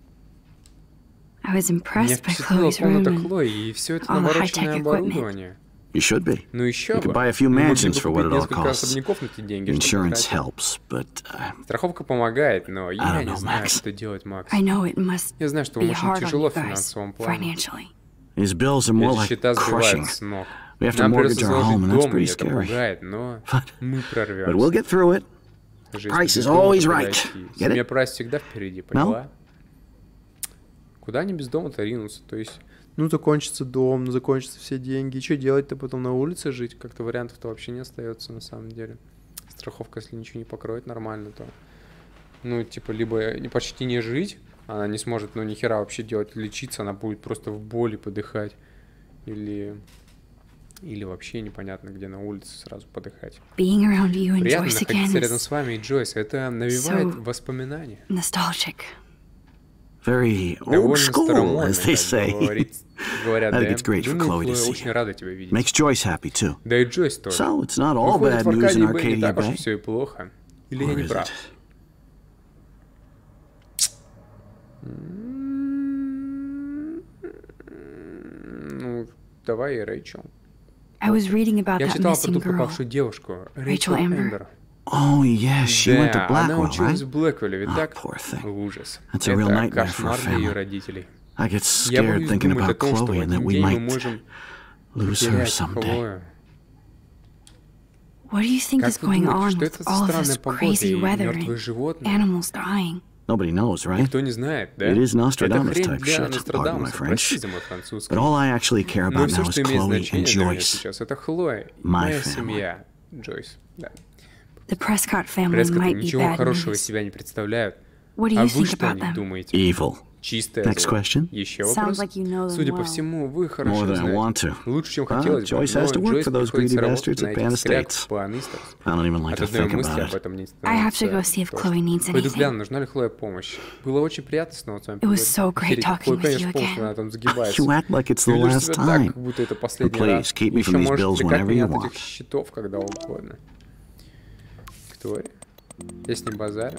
S8: I was
S3: Меня
S8: impressed by
S3: впечатлила
S8: Chloe's room
S3: комната
S8: and
S3: Хлои и все это
S8: all the
S3: навороченное
S8: high-tech equipment.
S3: оборудование.
S6: You should be.
S3: Ну еще
S6: You
S3: бы.
S6: could buy a few
S3: Мы могли бы
S6: mansions for what
S3: купить
S6: it all
S3: несколько
S6: costs.
S3: особняков на эти деньги, чтобы
S6: Insurance
S3: тратить.
S6: helps, but uh,
S3: Страховка помогает, но я
S6: don't
S3: не
S6: know,
S3: знаю,
S6: Max.
S3: что делать, Макс.
S8: I know it must
S3: Я знаю, что вам
S8: be
S3: очень
S8: hard on
S3: тяжело
S8: you
S3: в
S8: guys
S3: финансовом плане.
S8: financially.
S6: these bills are more
S3: Эти
S6: like
S3: счета сбивают
S6: crushing.
S3: с ног.
S6: We have to
S3: Нам
S6: mortgage
S3: придется
S6: our
S3: заложить
S6: home, and that's
S3: дом, и
S6: pretty
S3: это
S6: scary.
S3: пугает, но
S6: But-
S3: мы
S6: But we'll
S3: прорвемся.
S6: get through it.
S3: Жизнь
S6: price is
S3: без дома
S6: always
S3: никуда
S6: right.
S3: идти.
S6: Get
S3: Семья
S6: it?
S3: Прайс всегда впереди, поняла? Куда они без дома-то ринутся? То есть, ну, закончится дом, ну, закончатся все деньги. И что делать-то потом на улице жить? Как-то вариантов-то вообще не остается на самом деле. Страховка, если ничего не покроет нормально, то... Ну, типа, либо не- почти не жить, она не сможет, ну, ни хера вообще делать, лечиться, она будет просто в боли подыхать. Или... Или вообще непонятно, где на улице сразу подыхать.
S8: Being around you and
S3: Приятно
S8: Joyce again
S3: находиться рядом
S8: is
S3: с вами и Джойс. Это навевает
S8: so
S3: воспоминания.
S8: nostalgic.
S6: Very old
S3: Довольно
S6: school,
S3: старомодно,
S6: as they
S3: как
S6: say.
S3: говорит- говорят,
S6: I think
S3: да?
S6: it's great for
S3: Думаю,
S6: Chloe to
S3: Хлоя
S6: see
S3: очень рада тебя видеть.
S6: Makes Joyce happy, too.
S3: Да и Джойс тоже.
S6: So it's not all
S3: Выходит,
S6: bad
S3: в
S6: news in
S3: Аркадии Бэй не
S6: Arcadia
S3: так уж
S6: Bay.
S3: все и плохо. Или я
S6: Or
S3: не
S6: is
S3: прав?
S6: it?
S3: Ну, давай, Рэйчел.
S8: I was reading about
S3: Я
S8: that
S3: читал про
S8: missing
S3: ту
S8: girl.
S3: пропавшую девушку, Рэйчел
S8: Рэйчел Эмбер.
S3: Эмбер.
S6: Oh, yeah, she went to
S3: Да, она
S6: Blackwell,
S3: училась
S6: right?
S3: в Блэквилле, ведь
S6: Oh,
S3: так?
S6: poor thing.
S3: Ужас.
S6: That's a real
S3: Это
S6: nightmare for a
S3: кошмар для ее
S6: family.
S3: родителей.
S6: I get
S3: Я
S6: scared
S3: боюсь
S6: thinking
S3: думать о
S6: about
S3: том, что в
S6: Chloe and that
S3: один
S6: we
S3: день мы
S6: might
S3: можем
S6: lose her
S3: потерять
S6: someday.
S3: Хлою.
S8: What do you think is
S3: Как вы
S8: going
S3: думаете,
S8: on
S3: что
S8: with
S3: это за
S8: all of
S3: странная
S8: this
S3: погода
S8: crazy
S3: и
S8: weather
S3: мертвые
S8: and
S3: животные?
S8: animals dying?
S6: Nobody knows, right?
S3: Никто не знает, да?
S6: It is
S3: Это
S6: Nostradamus
S3: хрень
S6: type
S3: для
S6: shit, pardon my
S3: Нострадамуса. Прости
S6: French.
S3: за мой французский.
S6: But all I actually care
S3: Но
S6: about
S3: все,
S6: now is
S3: что имеет
S6: Chloe and
S3: значение для меня
S6: Joyce.
S3: сейчас, это Хлоя и
S6: My
S3: моя
S6: family.
S3: семья. Джойс, да.
S8: The Prescott family
S3: Прескотты
S8: might be
S3: ничего
S8: bad
S3: хорошего
S8: news.
S3: из себя не представляют.
S8: What do
S3: А
S8: you
S3: вы
S8: think
S3: что о
S8: about
S3: них
S8: them?
S3: думаете?
S6: Evil.
S3: Чистое
S6: Next
S3: зло.
S6: question.
S3: Еще
S8: Sounds
S3: вопрос?
S8: like you know them
S3: Судя по
S8: well.
S3: всему, вы
S6: More
S3: хорошо
S6: than I want
S3: знаете.
S6: to.
S3: Лучше, чем
S6: Well,
S3: хотелось бы.
S6: Joyce
S3: Но
S6: has to work
S3: Джойс
S6: for those
S3: приходится
S6: greedy
S3: работать
S6: bastards
S3: на
S6: at
S3: этих
S6: Band
S3: скрягах
S6: Estates.
S3: по Анистерс.
S6: I don't even like
S3: От
S6: to
S3: одной
S6: think
S3: мысли
S6: about
S3: об
S6: it.
S3: этом не
S8: I have to
S3: становится
S8: go see if
S3: тошно.
S8: Chloe needs
S3: Пойду
S8: anything.
S3: гляну, нужна ли Хлоя помощь. Было очень приятно снова с вами
S8: It was
S3: поговорить.
S8: so great
S3: Херить,
S8: talking
S3: Хлоя,
S8: with
S3: конечно,
S8: you
S3: полностью
S8: again.
S3: она там загибается.
S6: You act like it's
S3: Ты
S6: the
S3: ведешь
S6: last
S3: себя так,
S6: time.
S3: как будто это
S6: But
S3: последний
S6: please,
S3: раз.
S6: keep me
S3: Еще
S6: from these
S3: можешь
S6: bills
S3: отвлекать
S6: whenever
S3: меня
S6: you
S3: от этих
S6: want.
S3: счетов, когда угодно. Кто я? Я с ним базарю.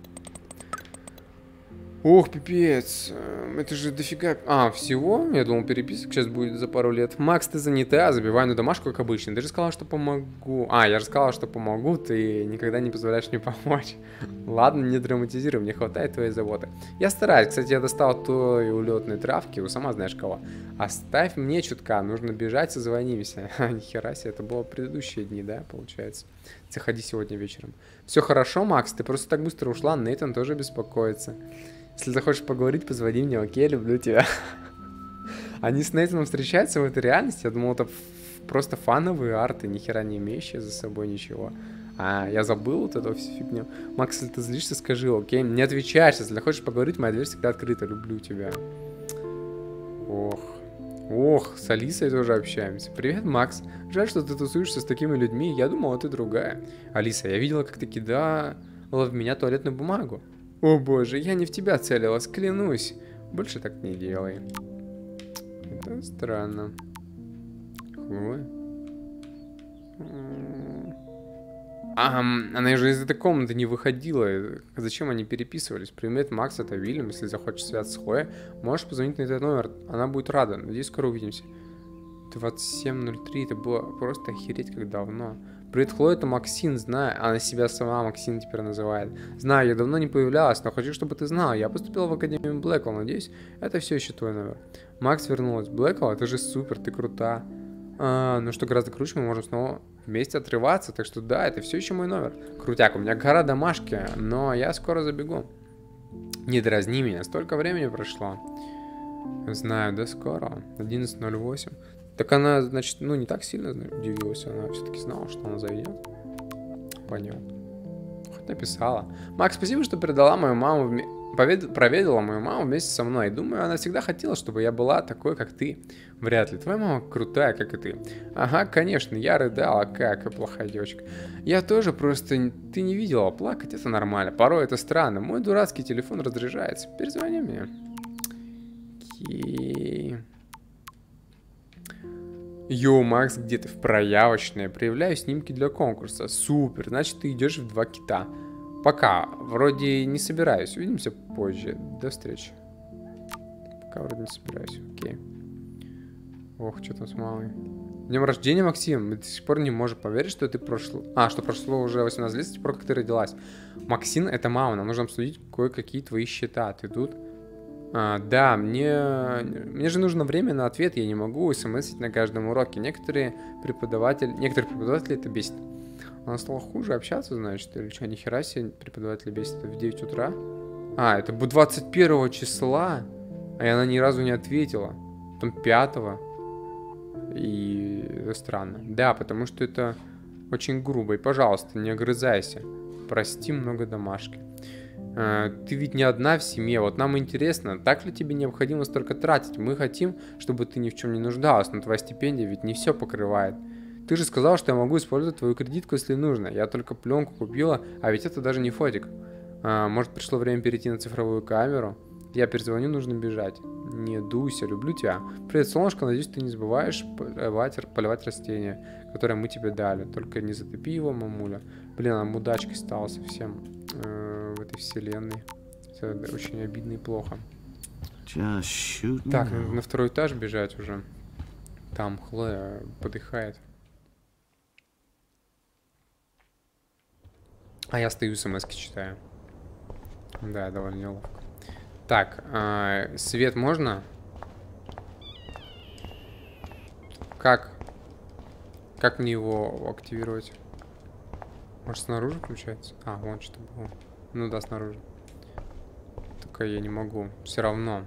S3: Ох, пипец. Эм, Это же дофига... А, всего? Я думал, переписок сейчас будет за пару лет. Макс, ты занята, забивай на домашку, как обычно. Ты же сказала, что помогу. А, я же сказала, что помогу, ты никогда не позволяешь мне помочь. Ладно, не драматизируй, мне хватает твоей заботы. Я стараюсь. Кстати, я достал той улетной травки, у сама знаешь кого. Оставь мне чутка, нужно бежать, созвонимся. Нихера себе, это было предыдущие дни, да, получается. Заходи сегодня вечером. Все хорошо, Макс, ты просто так быстро ушла, Нейтан тоже беспокоится. Если захочешь поговорить, позвони мне, окей, люблю тебя. Они с Нейтаном встречаются в этой реальности? Я думал, это просто фановые арты, ни хера не имеющие за собой ничего. А, я забыл вот эту всю фигню. Макс, если ты злишься, скажи, окей? Не отвечаешь, если хочешь поговорить, моя дверь всегда открыта, люблю тебя. Ох. Ох, с Алисой тоже общаемся. Привет, Макс. Жаль, что ты тусуешься с такими людьми. Я думала, ты другая. Алиса, я видела, как ты кидала в меня туалетную бумагу. О боже, я не в тебя целилась, клянусь. Больше так не делай. Это странно. Хлоя? А, она же из этой комнаты не выходила. Зачем они переписывались? Привет, Макс, это Вильям. Если захочешь связаться с Хлоей, можешь позвонить на этот номер. Она будет рада. Надеюсь, скоро увидимся. двадцать семь ноль три. Это было просто охереть как давно. Привет, Хлоя, это Максин, знаю. Она себя сама Максин теперь называет. Знаю, я давно не появлялась, но хочу, чтобы ты знал. Я поступила в Академию Блэквелл, надеюсь, это все еще твой номер. Макс вернулась в Блэквелл, это же супер, ты крута. А, ну что гораздо круче, мы можем снова вместе отрываться, так что да, это все еще мой номер. Крутяк, у меня гора домашки, но я скоро забегу. Не дразни меня, столько времени прошло. Знаю, до скоро. одиннадцать ноль восемь. Так она, значит, ну не так сильно удивилась, она все-таки знала, что она зайдет. Понял. Хоть написала. Макс, спасибо, что передала мою маму, вме... Повед... проведала мою маму вместе со мной. Думаю, она всегда хотела, чтобы я была такой, как ты. Вряд ли. Твоя мама крутая, как и ты. Ага, конечно, я рыдала, какая плохая девочка. Я тоже, просто ты не видела, плакать это нормально. Порой это странно. Мой дурацкий телефон разряжается. Перезвони мне. Окей. Йоу, Макс, где ты? В проявочной. Проявляю снимки для конкурса. Супер, значит, ты идешь в два кита. Пока. Вроде не собираюсь. Увидимся позже. До встречи. Пока вроде не собираюсь. Окей. Ох, что там с мамой. Днем рождения, Максим. Мы до сих пор не можем поверить, что ты прошло... А, что прошло уже восемнадцать лет с тех пор, как ты родилась. Максим, это мама. Нам нужно обсудить кое-какие твои счета. Ты тут? А, да, мне... Мне же нужно время на ответ. Я не могу смсить на каждом уроке. Некоторые преподаватели... Некоторые преподаватели это бесит. Она стала хуже общаться, значит, или что? Нихера себе преподаватели бесит. Это в девять утра? А, это будет двадцать первого числа. А она ни разу не ответила. Потом пятого. И это странно. Да, потому что это очень грубо. И, пожалуйста, не огрызайся. Прости, много домашки. Ты ведь не одна в семье. Вот нам интересно, так ли тебе необходимо столько тратить? Мы хотим, чтобы ты ни в чем не нуждалась, но твоя стипендия ведь не все покрывает. Ты же сказал, что я могу использовать твою кредитку, если нужно. Я только пленку купила, а ведь это даже не фотик. А, может, пришло время перейти на цифровую камеру? Я перезвоню, нужно бежать. Не дуйся, люблю тебя. Привет, солнышко, надеюсь, ты не забываешь поливать, поливать растения, которые мы тебе дали. Только не затопи его, мамуля. Блин, она мудачкой стала совсем э, в этой вселенной. Это очень обидно и плохо. Так, надо на второй этаж бежать уже. Там Хлоя подыхает. А я стою, смс-ки читаю. Да, довольно неловко. Так, э, свет можно? Как? Как мне его активировать? Может, снаружи включается? А, вон что было. Ну да, снаружи. Только я не могу. Все равно.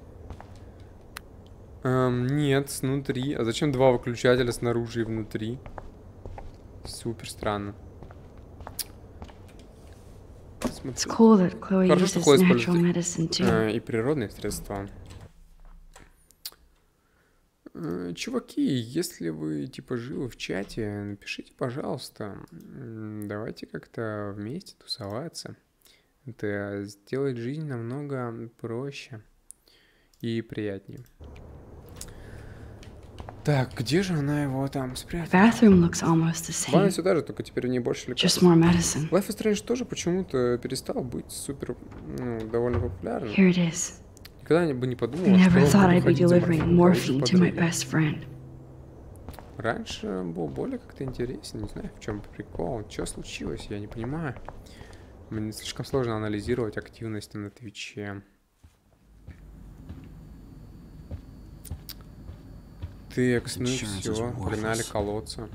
S3: Эм, нет, снутри. А зачем два выключателя снаружи и внутри? Супер странно.
S8: It's cool that Chloe
S3: Хорошо, что
S8: uses
S3: Хлоя
S8: natural
S3: использует
S8: medicine too.
S3: э, и природные средства. Э, чуваки, если вы типа живы в чате, напишите, пожалуйста. Давайте как-то вместе тусоваться. Это сделает жизнь намного проще и приятнее. Так, где же она его там
S8: The
S3: спрятала?
S8: bathroom looks almost the
S3: Ванна
S8: same.
S3: сюда же, только теперь в ней больше лекарств.
S8: Just more medicine.
S3: Life is Strange тоже почему-то перестал быть супер, ну, довольно популярным.
S8: Here it is.
S3: Никогда бы не
S8: I
S3: подумал,
S8: never
S3: что
S8: thought
S3: буду
S8: I'd be
S3: ходить за
S8: delivering
S3: морфином
S8: morphine
S3: к
S8: to my
S3: подруге.
S8: best friend.
S3: Раньше был более как-то интересен, не знаю, в чем прикол, что случилось, я не понимаю. Мне слишком сложно анализировать активность на Твиче. Так, ну все, погнали колоться.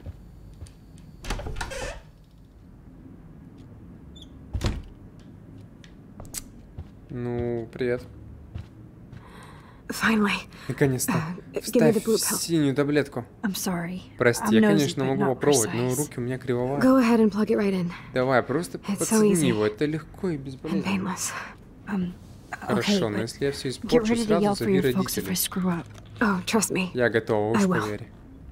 S3: Ну, привет.
S7: Finally.
S3: Наконец-то.
S7: give me the
S3: Вставь
S7: blue pill.
S3: синюю таблетку.
S8: I'm sorry.
S3: Прости,
S8: I'm
S3: я,
S8: nosy,
S3: конечно,
S8: but
S3: могу
S8: not
S3: попробовать, но
S8: precise.
S3: руки у меня кривоваты.
S7: Go ahead and plug it right in.
S3: Давай, просто
S7: so
S3: подсоедини
S7: easy.
S3: его, это легко и
S7: And
S3: безболезненно.
S7: painless.
S8: Um,
S3: Хорошо,
S8: okay,
S3: но
S8: but
S3: если я все
S8: get
S3: испорчу,
S8: ready to
S3: сразу
S8: yell for
S3: зови
S8: your folks if I
S3: родителей.
S8: screw up.
S7: Oh, trust me.
S3: Я готова, уж
S7: I will.
S3: поверь.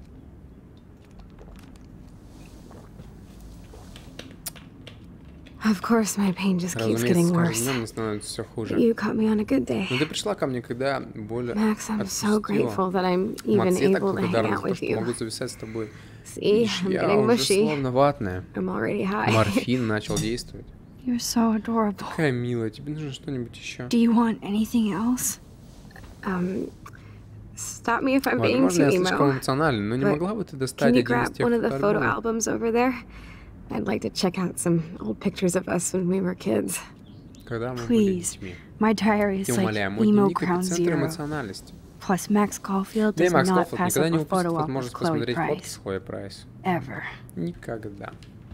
S7: Of course, my pain just keeps getting
S3: Разумеется, с каждым
S7: worse.
S3: днем мне становится все хуже.
S7: You caught me on a good day.
S3: Но ты пришла ко мне, когда боль
S7: Max, I'm so
S3: отпустила.
S7: grateful that I'm even
S3: Макс, я так
S7: able to hang
S3: благодарна
S7: out
S3: за то,
S7: with
S3: что
S7: you.
S3: могу зависать с тобой.
S7: See,
S3: Видишь,
S7: I'm
S3: я
S7: getting
S3: уже
S7: mushy.
S3: словно ватная.
S7: I'm already high.
S3: Морфин начал действовать.
S8: You're so adorable.
S3: Какая милая, тебе нужно что-нибудь еще?
S8: Do you want anything else?
S7: Um, stop me if I'm being
S3: Возможно,
S7: too
S3: я слишком
S7: emo.
S3: эмоциональный, но не
S7: but
S3: могла бы ты достать
S7: Can you
S3: один из
S7: grab
S3: тех
S7: one of the photo
S3: альбомов?
S7: albums over there? I'd like to check out some old pictures of us when we were kids.
S3: Когда мы были
S8: Please.
S3: детьми.
S8: My diary
S3: Я
S8: is like
S3: умоляю, мой
S8: emo
S3: дневник —
S8: ground
S3: эпицентр
S8: zero.
S3: эмоциональности.
S8: Plus, Max Caulfield
S3: Да и
S8: does
S3: Макс
S8: not
S3: Колфилд
S8: pass
S3: никогда
S8: up
S3: не
S8: a
S3: упустит
S8: photo op of
S3: возможность
S8: Chloe
S3: посмотреть фотки
S8: Price.
S3: с Хлоей Прайс.
S8: Ever.
S3: Никогда.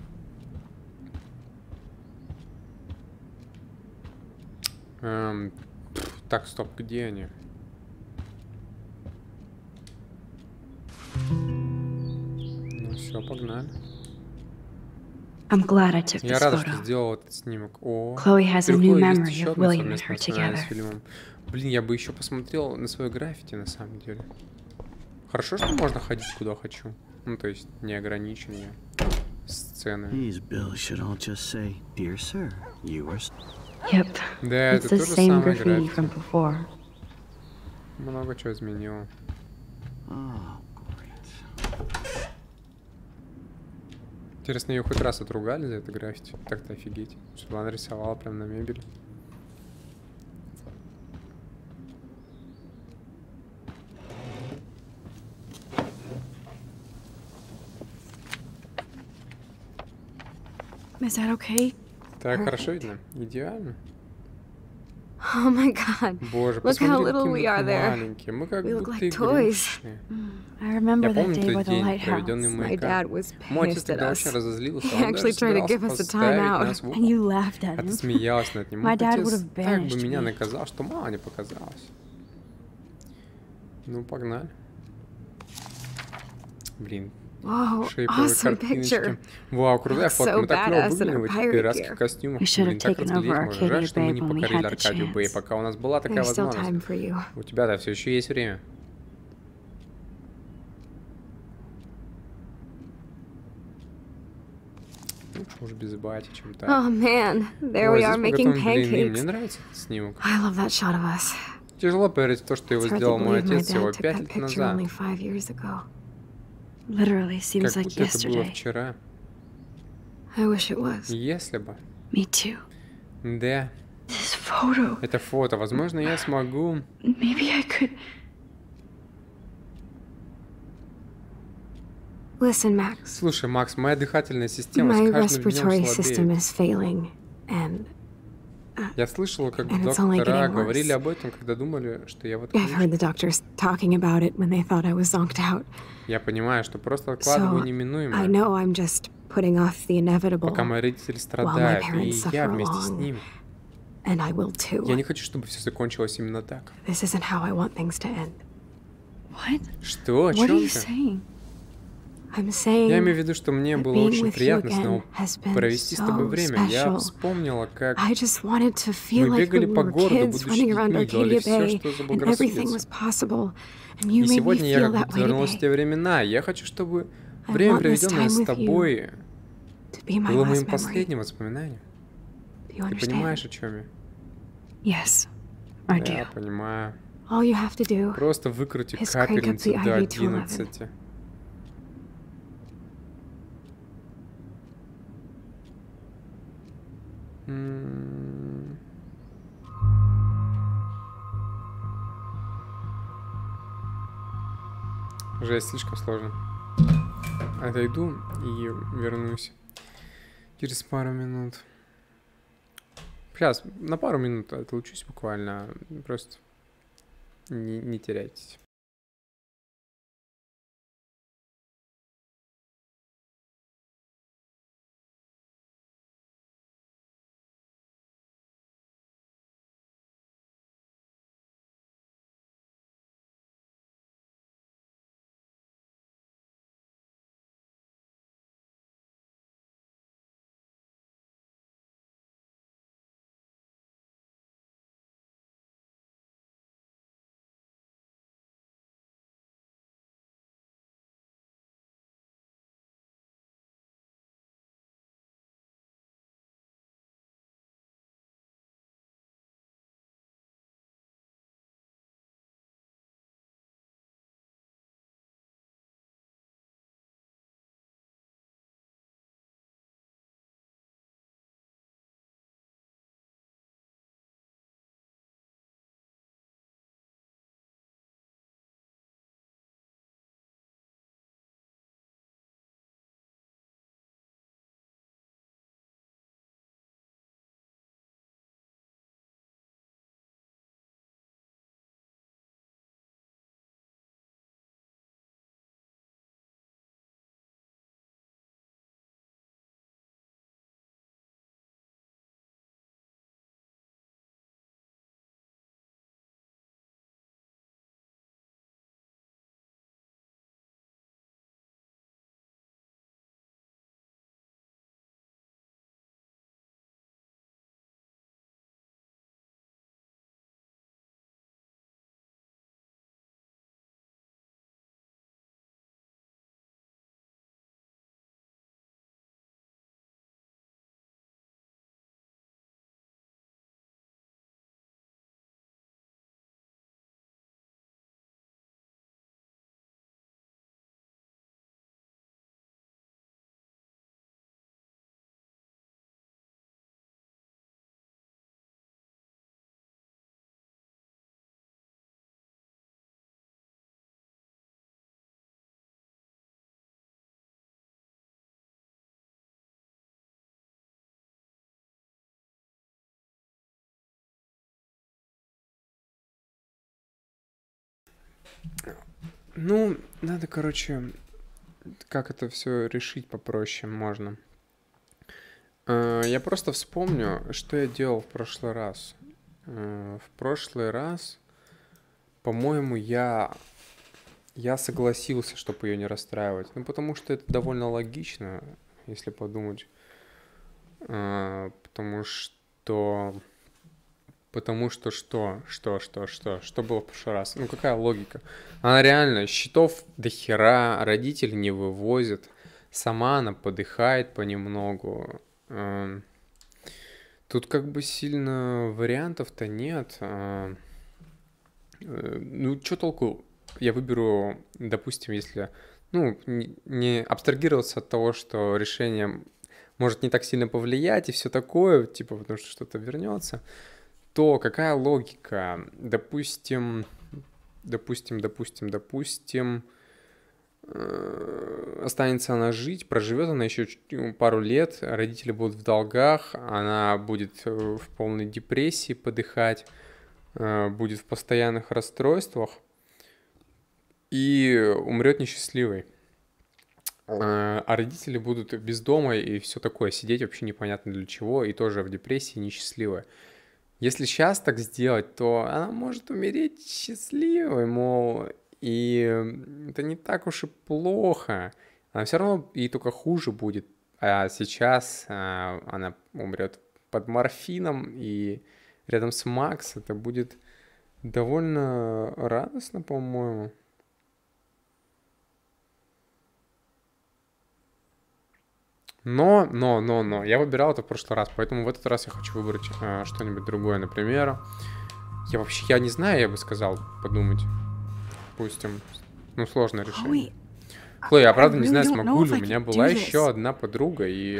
S3: Эм, пф, так, стоп, где они? Ну все, погнали.
S8: I'm glad I took
S3: Я
S8: this
S3: рада, что
S8: photo.
S3: сделал этот снимок. О,
S8: Chloe has a
S3: теперь
S8: new
S3: у Хлои есть
S8: memory
S3: еще
S8: of
S3: одно
S8: William and
S3: совместное
S8: her
S3: воспоминание с
S8: together.
S3: фильмом. Блин, я бы еще посмотрел на свое граффити, на самом деле. Хорошо, что можно ходить куда хочу. Ну, то есть, не ограничен я сцены.
S6: These bills should all just say, "Dear sir, you are."
S8: Yep.
S3: Да,
S8: It's
S3: это
S8: the
S3: то же
S8: same
S3: самое
S8: graffiti
S3: граффити.
S8: from before.
S3: Много чего изменило.
S6: Oh, great.
S3: Интересно, ее хоть раз отругали за это граффити? Так-то офигеть. Чтобы она рисовала прям на мебели.
S8: Is that okay?
S3: Так, хорошо видно? Идеально.
S7: Oh my god.
S3: Боже,
S7: Look how
S3: посмотри,
S7: little
S3: какие
S7: we
S3: мы
S7: are there.
S3: маленькие. Мы как
S7: We look
S3: будто
S7: like toys.
S3: игрушечные.
S8: I remember
S3: Я
S8: that
S3: помню
S8: day by
S3: тот
S8: the
S3: день, проведенный
S8: lighthouse.
S3: в
S7: My
S3: маяка.
S7: dad was
S3: Мой отец
S7: pissed at
S3: тогда
S7: us.
S3: очень разозлился.
S7: He
S3: Он
S7: actually
S3: даже
S7: tried to
S3: собирался
S7: give us a
S3: поставить
S7: timeout.
S3: нас в
S8: And
S3: угол.
S8: you laughed at
S3: А ты
S8: him.
S3: смеялась над ним.
S8: My
S3: Он
S8: dad
S3: хотел
S8: would have
S3: так бы
S8: banished
S3: меня
S8: me.
S3: наказал, что мало не показалось. Ну, погнали. Блин,
S7: Whoa,
S3: Шейповые
S7: awesome
S3: картиночки.
S7: picture.
S3: Вау, крутая
S7: Looks
S3: фотка.
S7: so
S3: Мы так клево
S7: badass in
S3: выглядим
S7: our
S3: в этих
S7: pirate
S3: пиратских
S7: gear.
S3: костюмах.
S8: We should
S3: Блин,
S8: have
S3: так
S8: taken
S3: разглядеть
S8: over
S3: можно. Жаль,
S8: Arcadia
S3: что мы
S8: Bay
S3: не
S8: when we
S3: покорили
S8: had the
S3: Аркадию Бэй,
S8: chance.
S3: пока у нас была такая
S7: There's still time
S3: возможность.
S7: for you.
S3: У тебя-то все еще есть время. Лучше уж без бати, чем так.
S7: Oh man, there
S3: Ой,
S7: we are
S3: здесь мы
S7: making
S3: готовим блины. Мне
S7: pancakes.
S3: нравится этот снимок.
S7: I love that shot of us.
S3: Тяжело поверить в то, что его
S7: It's hard to
S3: сделал мой
S7: believe my
S3: отец всего
S7: dad took
S3: пять
S7: that
S3: лет
S7: picture
S3: назад.
S7: only five years ago.
S8: Literally seems
S3: Как
S8: like
S3: будто это было
S8: yesterday.
S3: вчера.
S7: I wish it was.
S3: Если бы.
S8: Me too.
S3: Да.
S8: This photo.
S3: Это фото. Возможно, я смогу...
S8: Maybe I could.
S7: Listen, Max.
S3: Слушай, Макс, моя дыхательная система
S7: My
S3: с каждым
S7: respiratory
S3: днем
S7: system
S3: слабеет.
S7: is failing, and
S3: Я слышала, как
S7: And it's only
S3: доктора
S7: getting
S3: говорили
S7: worse.
S3: об этом, когда думали, что я вот...
S7: I've heard the doctors talking about it when they thought I was zonked out.
S3: Я понимаю, что просто откладываю
S7: So I
S3: неминуемое,
S7: know I'm just putting off the inevitable,
S3: пока мои родители
S7: while my
S3: страдают, и
S7: parents
S3: я
S7: suffer
S3: вместе с
S7: along.
S3: ними.
S7: And I will too.
S3: Я не хочу, чтобы все закончилось именно так.
S7: This isn't how I want things to end.
S8: What?
S3: Что? О
S8: What are
S3: чем
S8: you
S3: ты?
S8: saying?
S7: I'm saying
S3: Я имею в виду, что мне
S7: that
S3: было
S7: being
S3: очень
S7: with you
S3: приятно
S7: again
S3: снова
S7: has been
S3: провести с тобой
S7: so
S3: время. Я
S7: special.
S3: вспомнила, как
S7: I just wanted to feel
S3: мы
S7: like
S3: бегали
S7: we
S3: по
S7: were
S3: городу,
S7: kids
S3: будучи
S7: running around
S3: детьми, делали
S7: Arcadia
S3: все,
S7: Bay,
S3: что
S7: and everything was
S3: заблагорассудится.
S7: possible. And you
S3: И
S7: made me
S3: сегодня я
S7: feel
S3: как
S7: that
S3: будто
S7: way
S3: вернулась в
S7: today.
S3: те времена. Я хочу, чтобы
S7: I
S3: время,
S7: want this
S3: проведенное
S7: time
S3: с
S7: with you
S3: тобой,
S7: To be my
S3: было
S7: last
S3: моим
S7: memory.
S3: последним воспоминанием.
S7: Do you
S3: Ты
S7: understand?
S3: понимаешь, о чем я?
S8: Yes, I do.
S3: Я понимаю.
S7: All you have to do
S3: Просто выкрути
S7: is crank up
S3: капельницу
S7: the
S3: до
S7: I V to eleven.
S3: одиннадцати. М. Жесть, слишком сложно. Отойду и вернусь через пару минут. Сейчас, на пару минут отлучусь буквально. Просто не, не теряйтесь. Ну, надо, короче, как это все решить попроще можно. Э, Я просто вспомню, что я делал в прошлый раз. Э, В прошлый раз, по-моему, я я согласился, чтобы ее не расстраивать. Ну, потому что это довольно логично, если подумать. А, потому что... Потому что что? Что, что, что? Что было в прошлый раз? Ну, какая логика? Она реально, счетов до хера, родители не вывозят. Сама она подыхает понемногу. А, тут как бы сильно вариантов-то нет. А, ну, что толку? Я выберу, допустим, если, ну, не абстрагироваться от того, что решение может не так сильно повлиять и все такое, типа, потому что что-то вернется, то какая логика? Допустим, допустим, допустим, допустим, э, останется она жить, проживет она еще пару лет, родители будут в долгах, она будет в полной депрессии подыхать, э, будет в постоянных расстройствах и умрет несчастливой. А родители будут без дома и все такое, сидеть вообще непонятно для чего, и тоже в депрессии несчастливая. Если сейчас так сделать, то она может умереть счастливой, мол, и это не так уж и плохо. Она все равно ей только хуже будет. А сейчас а, она умрет под морфином, и рядом с Макс это будет довольно радостно, по-моему. Но, но, но, но, я выбирал это в прошлый раз, поэтому в этот раз я хочу выбрать э, что-нибудь другое, например. Я вообще, я не знаю, я бы сказал, подумать. Допустим, ну, сложное решение. Хлоя, я правда не знаю, смогу ли. У меня была еще одна подруга, и...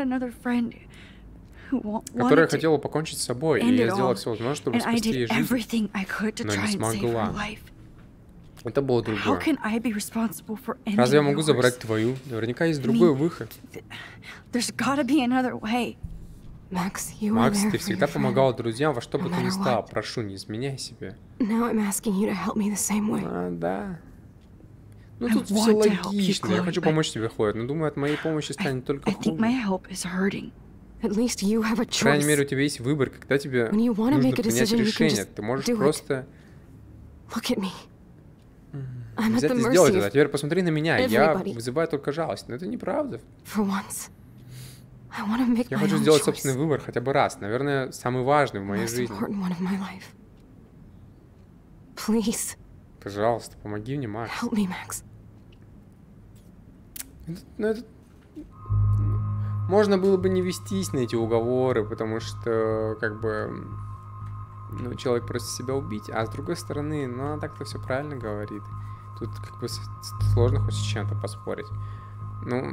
S3: которая хотела покончить с собой, и я сделала все возможное, чтобы спасти ей жизнь, но не смогла. Это было другое. Разве я могу забрать твою? Наверняка есть другой выход.
S7: Макс,
S3: ты всегда помогал друзьям во что бы то ни стало. Прошу, не изменяй себе. А, да. Ну тут все логично. Я хочу помочь тебе, Хлоя, но думаю, от моей помощи станет только хуже. По крайней мере, у тебя есть выбор, когда тебе нужно принять решение. Ты можешь просто... взять и сделать это. А теперь посмотри на меня. Я вызываю только жалость. Но это неправда. Я хочу сделать собственный выбор хотя бы раз. Наверное, самый важный в моей жизни. Пожалуйста, помоги мне, Макс. Ну, это... Можно было бы не вестись на эти уговоры, потому что, как бы, ну, человек просит себя убить, а с другой стороны, ну, она так-то все правильно говорит. Тут как бы сложно хоть с чем-то поспорить. Ну,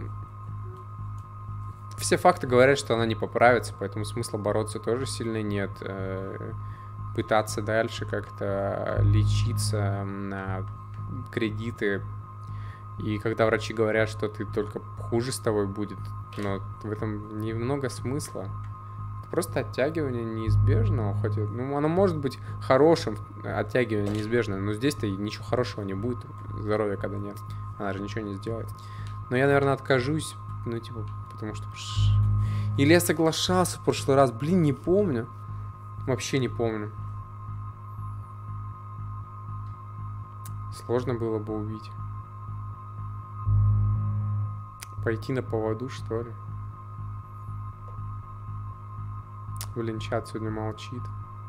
S3: все факты говорят, что она не поправится, поэтому смысла бороться тоже сильно нет. Пытаться дальше как-то лечиться на кредиты. И когда врачи говорят, что ты только хуже с тобой будет, но в этом немного смысла. Просто оттягивание неизбежного, хоть, ну, оно может быть хорошим, оттягивание неизбежное, но здесь-то ничего хорошего не будет, здоровья когда нет, она же ничего не сделает. Но я, наверное, откажусь, ну, типа, потому что... Или я соглашался в прошлый раз, блин, не помню, вообще не помню. Сложно было бы убить. Пойти на поводу, что ли? Блин, чат сегодня молчит.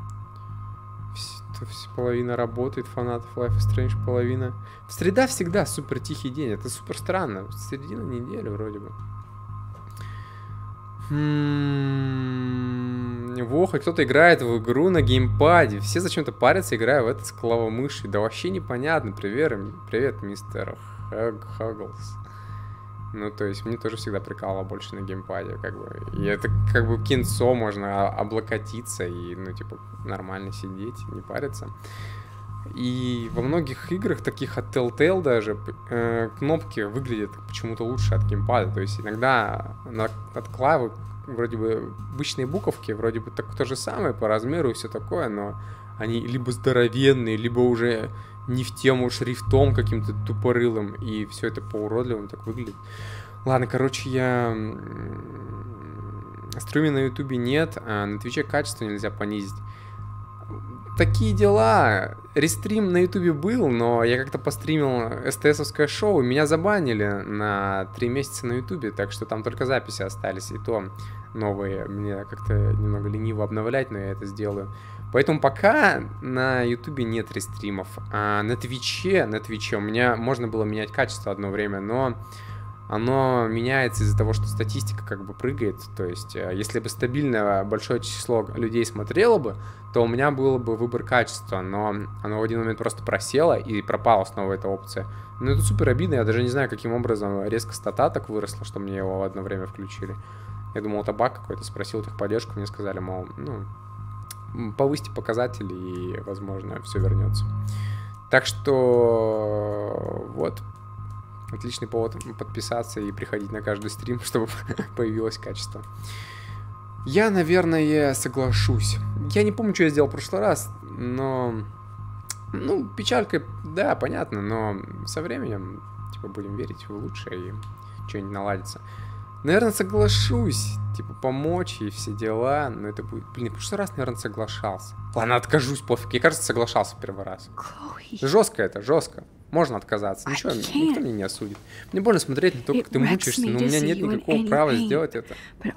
S3: Половина работает, фанатов Life is Strange, половина... В среда всегда супер тихий день, это супер странно. Середина недели вроде бы. М-м-м, Воха, кто-то играет в игру на геймпаде. Все зачем-то парятся, играя в это с клавомышью. Да вообще непонятно. Привет, привет, мистер Хагглс. Ну, то есть, мне тоже всегда прикалывало больше на геймпаде, как бы. И это как бы кинцо, можно облокотиться и, ну, типа, нормально сидеть, не париться. И во многих играх, таких от Telltale даже, э, кнопки выглядят почему-то лучше от геймпада. То есть, иногда на, от клавы вроде бы обычные буковки, вроде бы так, то же самое по размеру и все такое, но они либо здоровенные, либо уже... не в тему шрифтом каким-то тупорылым, и все это по-уродливому так выглядит. Ладно, короче, я... Стриминга на ютубе нет, а на твиче качество нельзя понизить. такие дела. Рестрим на ютубе был, но я как-то постримил СТСовское шоу, и меня забанили на три месяца на ютубе, так что там только записи остались, и то новые. Мне как-то немного лениво обновлять, но я это сделаю. Поэтому пока на ютубе нет рестримов. А на твиче, на твиче у меня можно было менять качество одно время, но оно меняется из-за того, что статистика как бы прыгает. То есть, если бы стабильно большое число людей смотрело бы, то у меня был бы выбор качества, но оно в один момент просто просело и пропала снова эта опция. Ну, это супер обидно, я даже не знаю, каким образом резко стата так выросла, что мне его в одно время включили. Я думал, это баг какой-то, спросил техподдержку, мне сказали, мол, ну, повысьте показатели и, возможно, все вернется. Так что, вот. Отличный повод подписаться и приходить на каждый стрим, чтобы появилось качество. Я, наверное, соглашусь. Я не помню, что я сделал в прошлый раз, но... Ну, печалька, да, понятно, но со временем, типа, будем верить в лучшее и что-нибудь наладится. Наверное, соглашусь, типа, помочь и все дела, но это будет... Блин, в прошлый раз, наверное, соглашался. Ладно, откажусь, пофиг. Я, кажется, соглашался в первый раз.
S8: Chloe.
S3: Жестко это, жестко. Можно отказаться. Ничего, никто меня не осудит. Мне больно смотреть на то, как ты мучаешься, но у меня нет никакого права сделать это.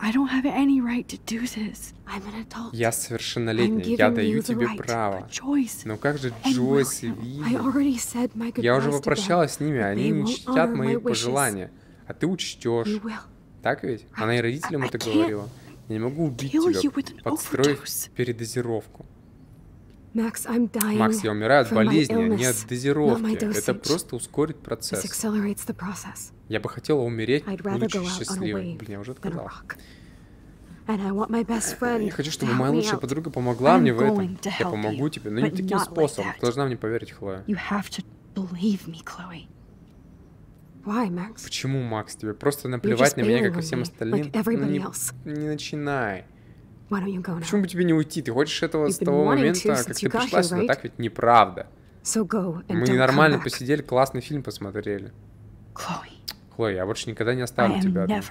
S3: Я совершеннолетняя, я даю тебе право. Но как же Джойс и Вилли? Я уже попрощалась с ними, они не чтят мои пожелания. А ты учтешь. Так ведь? Она и родителям это говорила. Я не могу убить тебя, подстроив передозировку.
S7: Макс,
S3: я умираю от болезни, а не от дозировки. Это просто ускорит процесс. Я бы хотела умереть, будучи счастливой. Блин, я уже отказался. Я хочу, чтобы моя лучшая подруга помогла мне в этом. Я помогу тебе, но не таким способом. Ты должна мне поверить, Хлоя. Почему, Макс? Тебе просто наплевать на меня, как и всем остальным? Ну, не, не начинай. Почему бы тебе не уйти? Ты хочешь этого с того момента, как ты пришла сюда, так ведь неправда. Мы нормально посидели, классный фильм посмотрели. Хлоя, я больше никогда не оставлю тебя одну.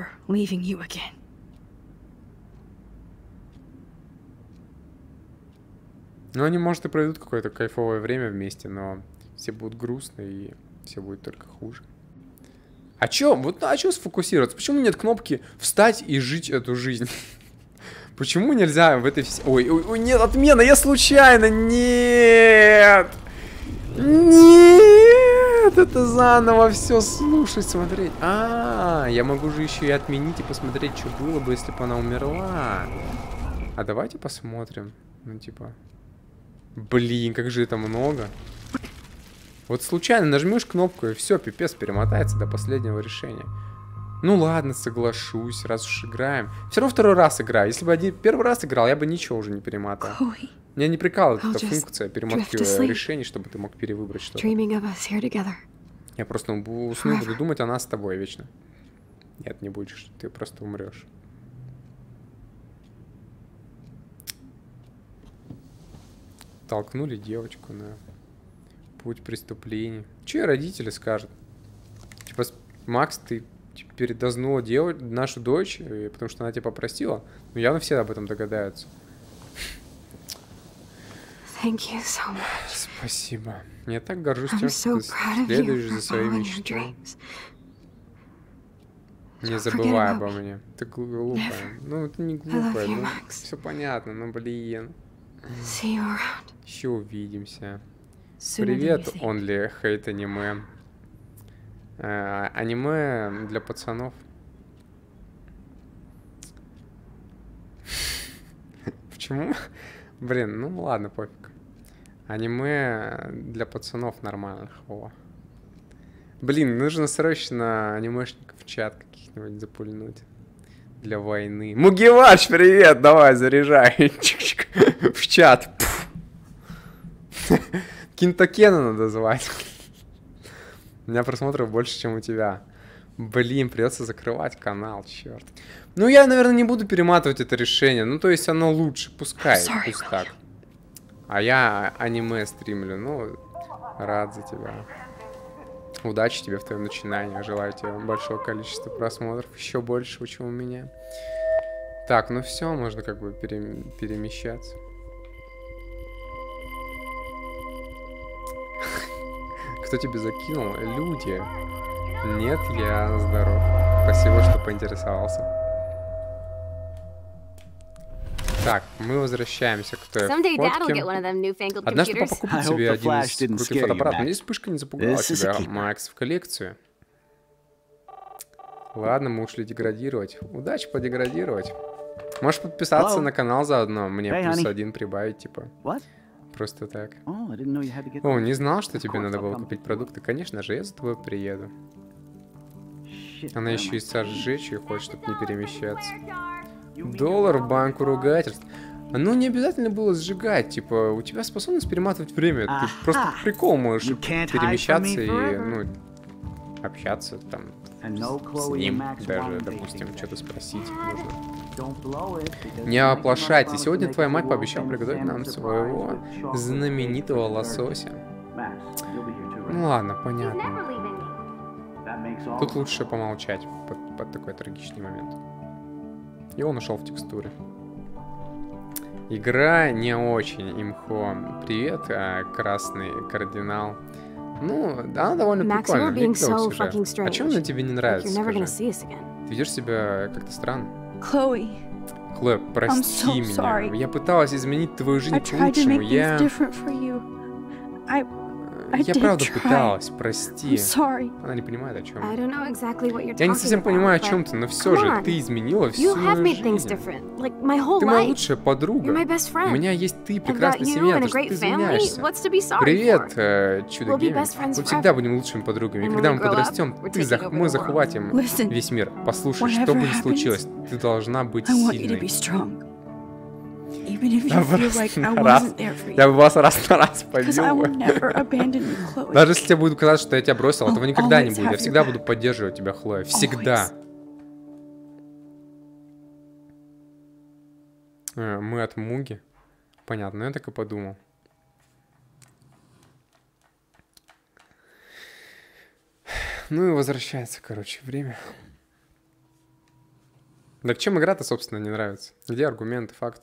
S3: Ну, они, может, и проведут какое-то кайфовое время вместе, но все будут грустны, и все будет только хуже. А чё? Вот, а чё сфокусироваться? Почему нет кнопки «Встать и жить эту жизнь»? Почему нельзя в этой... Ой, ой, ой, нет, отмена, я случайно, нет! Нет! Это заново все слушать, смотреть. А, я могу же еще и отменить и посмотреть, что было бы, если бы она умерла. А давайте посмотрим. Ну, типа... Блин, как же это много. Вот случайно нажмешь кнопку, и все, пипец, перемотается до последнего решения. Ну ладно, соглашусь, раз уж играем. Все равно второй раз играю. Если бы один первый раз играл, я бы ничего уже не перемотал. Меня не прикалывает эта функция перемотки решений, чтобы ты мог перевыбрать что-то. Я просто усну, буду думать о нас с тобой вечно. Нет, не будешь, ты просто умрешь. Толкнули девочку на путь преступлений. Че родители скажут? Типа, Макс, ты передознула делать нашу дочь, потому что она тебя попросила. Ну, явно все об этом догадаются.
S7: Thank you so much.
S3: Спасибо. Я так горжусь тем,
S7: I'm
S3: что
S7: so
S3: ты
S7: proud of
S3: следуешь
S7: you
S3: за
S7: for
S3: своей
S7: following your
S3: мечтой.
S7: dreams.
S3: Не
S7: Don't
S3: забывай
S7: forget
S3: обо
S7: about
S3: мне. Ты глупая.
S7: Never.
S3: Ну, это не
S7: I love
S3: глупая.
S7: you,
S3: Ну,
S7: Max.
S3: все понятно, ну, блин.
S7: See you around.
S3: Еще увидимся.
S8: Sooner than
S3: Привет,
S8: you think.
S3: Only Hate Anime. Э, аниме для пацанов. Почему? Блин, ну ладно, пофиг. Аниме для пацанов нормальных. О. Блин, нужно срочно анимешников в чат каких-нибудь запульнуть. Для войны. Мугивач, привет! Давай, заряжай. Чик-чик. В чат. Кинтокена надо звать. У меня просмотров больше, чем у тебя. Блин, придется закрывать канал, черт. Ну, я, наверное, не буду перематывать это решение. Ну, то есть оно лучше, пускай,
S8: Sorry,
S3: пусть так. А я аниме стримлю, ну, рад за тебя. Удачи тебе в твоем начинании. Желаю тебе большого количества просмотров, еще больше, чем у меня. Так, ну все, можно как бы пере... перемещаться. Кто тебе закинул? Люди. Нет, я здоров. Спасибо, что поинтересовался. Так, мы возвращаемся к той
S5: Someday Dad will
S3: фотке.
S5: get one of them newfangled
S3: Однажды
S5: computers.
S3: папа купит
S6: I hope
S3: тебе
S6: the
S3: один
S6: flash
S3: из
S6: didn't
S3: крутых
S6: scare you,
S3: фотоаппаратов.
S6: Max.
S3: Надеюсь, вспышка не запугала
S6: This is a
S3: тебя,
S6: keeper.
S3: Макс, в коллекцию. Ладно, мы ушли деградировать. Удачи подеградировать. Можешь подписаться
S6: Hello?
S3: на канал заодно. Мне
S6: Hey,
S3: плюс
S6: honey.
S3: один прибавить, типа.
S6: What?
S3: Просто так.
S6: Oh, I didn't know you had to get
S3: О,
S6: them.
S3: не знал, что
S6: Of
S3: тебе
S6: course,
S3: надо
S6: I'll
S3: было
S6: come
S3: купить
S6: pick you
S3: продукты. Конечно же, я за тобой приеду.
S6: Shit,
S3: Она
S6: where
S3: еще
S6: am
S3: и
S6: I?
S3: сожжечь ее хочет, чтобы не перемещаться. Доллар в банку ругательств. Ну, не обязательно было сжигать. Типа, у тебя способность перематывать время. Ты
S6: Ага.
S3: просто по приколу можешь
S6: You can't hide
S3: перемещаться
S6: from me
S3: и,
S6: forever.
S3: ну, общаться там
S6: And no
S3: с
S6: Chloe and
S3: ним.
S6: Max
S3: Даже,
S6: wine
S3: допустим,
S6: tasting
S3: что-то
S6: session.
S3: спросить нужно.
S6: Don't blow it, because
S3: Не
S6: tonight
S3: оплошайте.
S6: my mother
S3: Сегодня
S6: promised to
S3: твоя
S6: make
S3: мать
S6: a
S3: пообещала
S6: world-famous
S3: приготовить нам
S6: salmon
S3: своего
S6: surprise with chocolate
S3: знаменитого
S6: cake for
S3: лосося.
S6: dessert. Max, you'll be here too, right?
S3: Ну ладно,
S5: He's
S3: понятно.
S5: never leaving me.
S6: That makes all
S3: Тут
S6: of us.
S3: лучше помолчать под, под такой трагичный момент. И он ушел в текстуры. Игра не очень имхо. Привет, а, красный кардинал. Ну, она довольно
S7: Max,
S3: прикольная.
S7: you're
S3: Мне
S7: being so
S3: клёво уже.
S7: fucking
S3: А
S7: strange.
S3: чем она тебе не
S7: Like
S3: нравится,
S7: you're never gonna
S3: скажи?
S7: see us again.
S3: Ты ведешь себя как-то странно.
S8: Chloe,
S3: Хлоя, прости
S8: so
S3: меня.
S8: sorry.
S3: Я пыталась изменить твою жизнь
S8: I
S3: к
S8: tried to
S3: лучшему.
S8: make
S3: Я...
S8: things different for you. I, I
S3: Я
S8: did
S3: правда
S8: try.
S3: пыталась, прости.
S8: I'm sorry.
S3: Она не понимает, о чем.
S7: I don't know exactly what you're
S3: Я не
S7: talking
S3: совсем
S7: about,
S3: понимаю, о
S7: but
S3: чем ты, но все
S7: come
S3: же
S7: on.
S3: ты изменила всю
S7: You have
S3: мою
S7: made things
S3: жизнь.
S7: different, like my whole
S3: Ты моя
S7: life.
S3: лучшая подруга.
S7: You're my best friend.
S3: У меня есть ты,
S7: I've got
S3: прекрасная
S7: you
S3: семья,
S7: and
S3: то
S7: a
S3: что ты
S7: great family.
S3: извиняешься.
S7: What's to be sorry
S3: Привет,
S7: for?
S3: э, чудо
S7: We'll be
S3: гейминг.
S7: best friends
S3: Мы всегда
S7: forever.
S3: будем лучшими подругами. И
S7: And when
S3: когда
S7: we
S3: мы
S7: grow up,
S3: подрастем,
S7: we're
S3: ты
S7: taking
S3: зах...
S7: over
S3: мы
S7: the
S3: захватим
S8: Listen,
S3: весь мир. Послушай,
S8: whatever
S3: что бы ни
S8: happens,
S3: случилось, ты должна быть
S8: I want you to
S3: сильной.
S8: be strong. Even if you
S3: Я
S8: feel
S3: просто
S8: like I
S3: раз-
S8: wasn't there for
S3: Я
S8: you.
S3: бы вас раз на раз
S8: Because I will
S3: побил.
S8: never abandon you, Chloe.
S3: Даже если тебе будет казаться, что я тебя бросил, этого
S8: I'll
S3: никогда не
S8: always
S3: будет. Я
S8: have
S3: всегда
S8: your
S3: буду
S8: back.
S3: поддерживать тебя, Хлоя. Всегда. Э, Мы от Муги. Понятно, я так и подумал. Ну и возвращается, короче, время. Так чем игра-то, собственно, не нравится? Где аргументы, факты?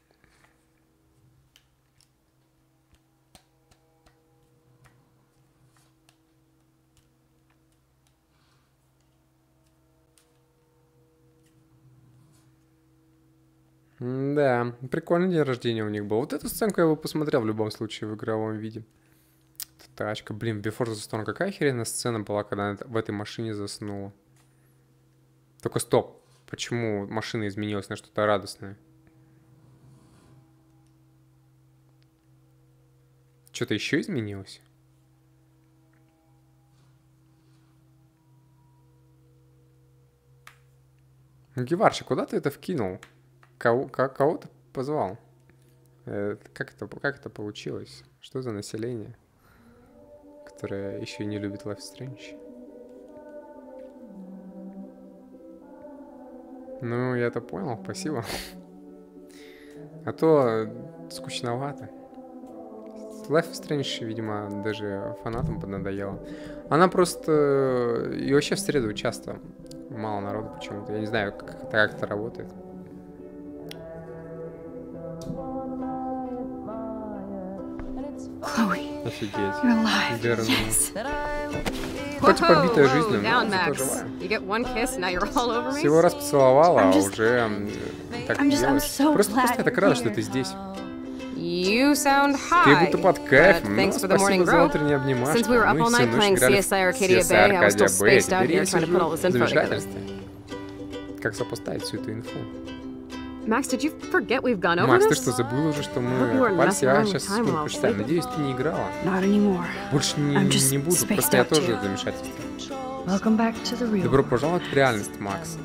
S3: Да, прикольный день рождения у них был. Вот эту сценку я бы посмотрел в любом случае в игровом виде. Эта тачка. Блин, Before the Storm, какая охеренная сцена была, когда она в этой машине заснула. Только стоп. Почему машина изменилась на что-то радостное? Что-то еще изменилось? Ну, Геварчик, куда ты это вкинул? Кого, ко- кого ты позвал? Э, как, это, как это получилось? Что за население, которое еще и не любит Life is Strange? Ну, я это понял, спасибо. А то скучновато. Life is Strange, видимо, даже фанатам поднадоело. Она просто... И вообще в среду часто мало народу почему-то. Я не знаю, как это, как это работает.
S8: Chloe,
S3: Офигеть.
S8: you're alive.
S3: Верно.
S8: Yes.
S3: Хоть и побитая
S7: Whoa,
S3: жизнью, но
S7: down,
S3: зато
S7: Max.
S3: живая.
S7: You get one kiss, now you're all over me.
S3: Всего раз поцеловала, а
S8: I'm just-
S3: уже м, так
S8: I'm just- I'm
S3: делаешь.
S8: so
S3: Просто,
S8: glad
S3: просто я так
S8: you're
S3: рада, что
S8: here.
S3: ты здесь.
S7: You sound high.
S3: Ты будто под кайфом.
S7: but
S3: Ну,
S7: thanks for the morning
S3: спасибо за
S7: grow.
S3: утренние обнимашки.
S7: Since we were up
S3: Мы
S7: all
S3: всю
S7: night
S3: ночь
S7: playing
S3: играли
S7: C S I
S3: в
S7: Arcadia
S3: си эс ай
S7: Bay, I was still
S3: Arcadia Bay.
S7: spaced out
S3: Теперь я
S7: here trying to
S3: сижу
S7: put all this
S3: в
S7: info together.
S3: замешательстве. Как сопоставить всю эту инфу?
S7: Max, did you forget we've gone over
S3: Макс, ты
S7: this?
S3: что, забыл уже, что
S7: hope you
S3: мы
S7: weren't
S3: попались?
S7: messing
S3: Я
S7: around
S3: сейчас
S7: with time
S3: секунду
S7: while
S3: почитаю.
S7: sleeping.
S3: Надеюсь, ты не играла.
S8: Not anymore.
S3: Больше не,
S8: I'm just
S3: не буду,
S8: spaced
S3: просто я
S8: out
S3: тоже
S8: too.
S3: в замешательстве.
S8: Welcome back to the real.
S3: Добро пожаловать в реальность, Макс.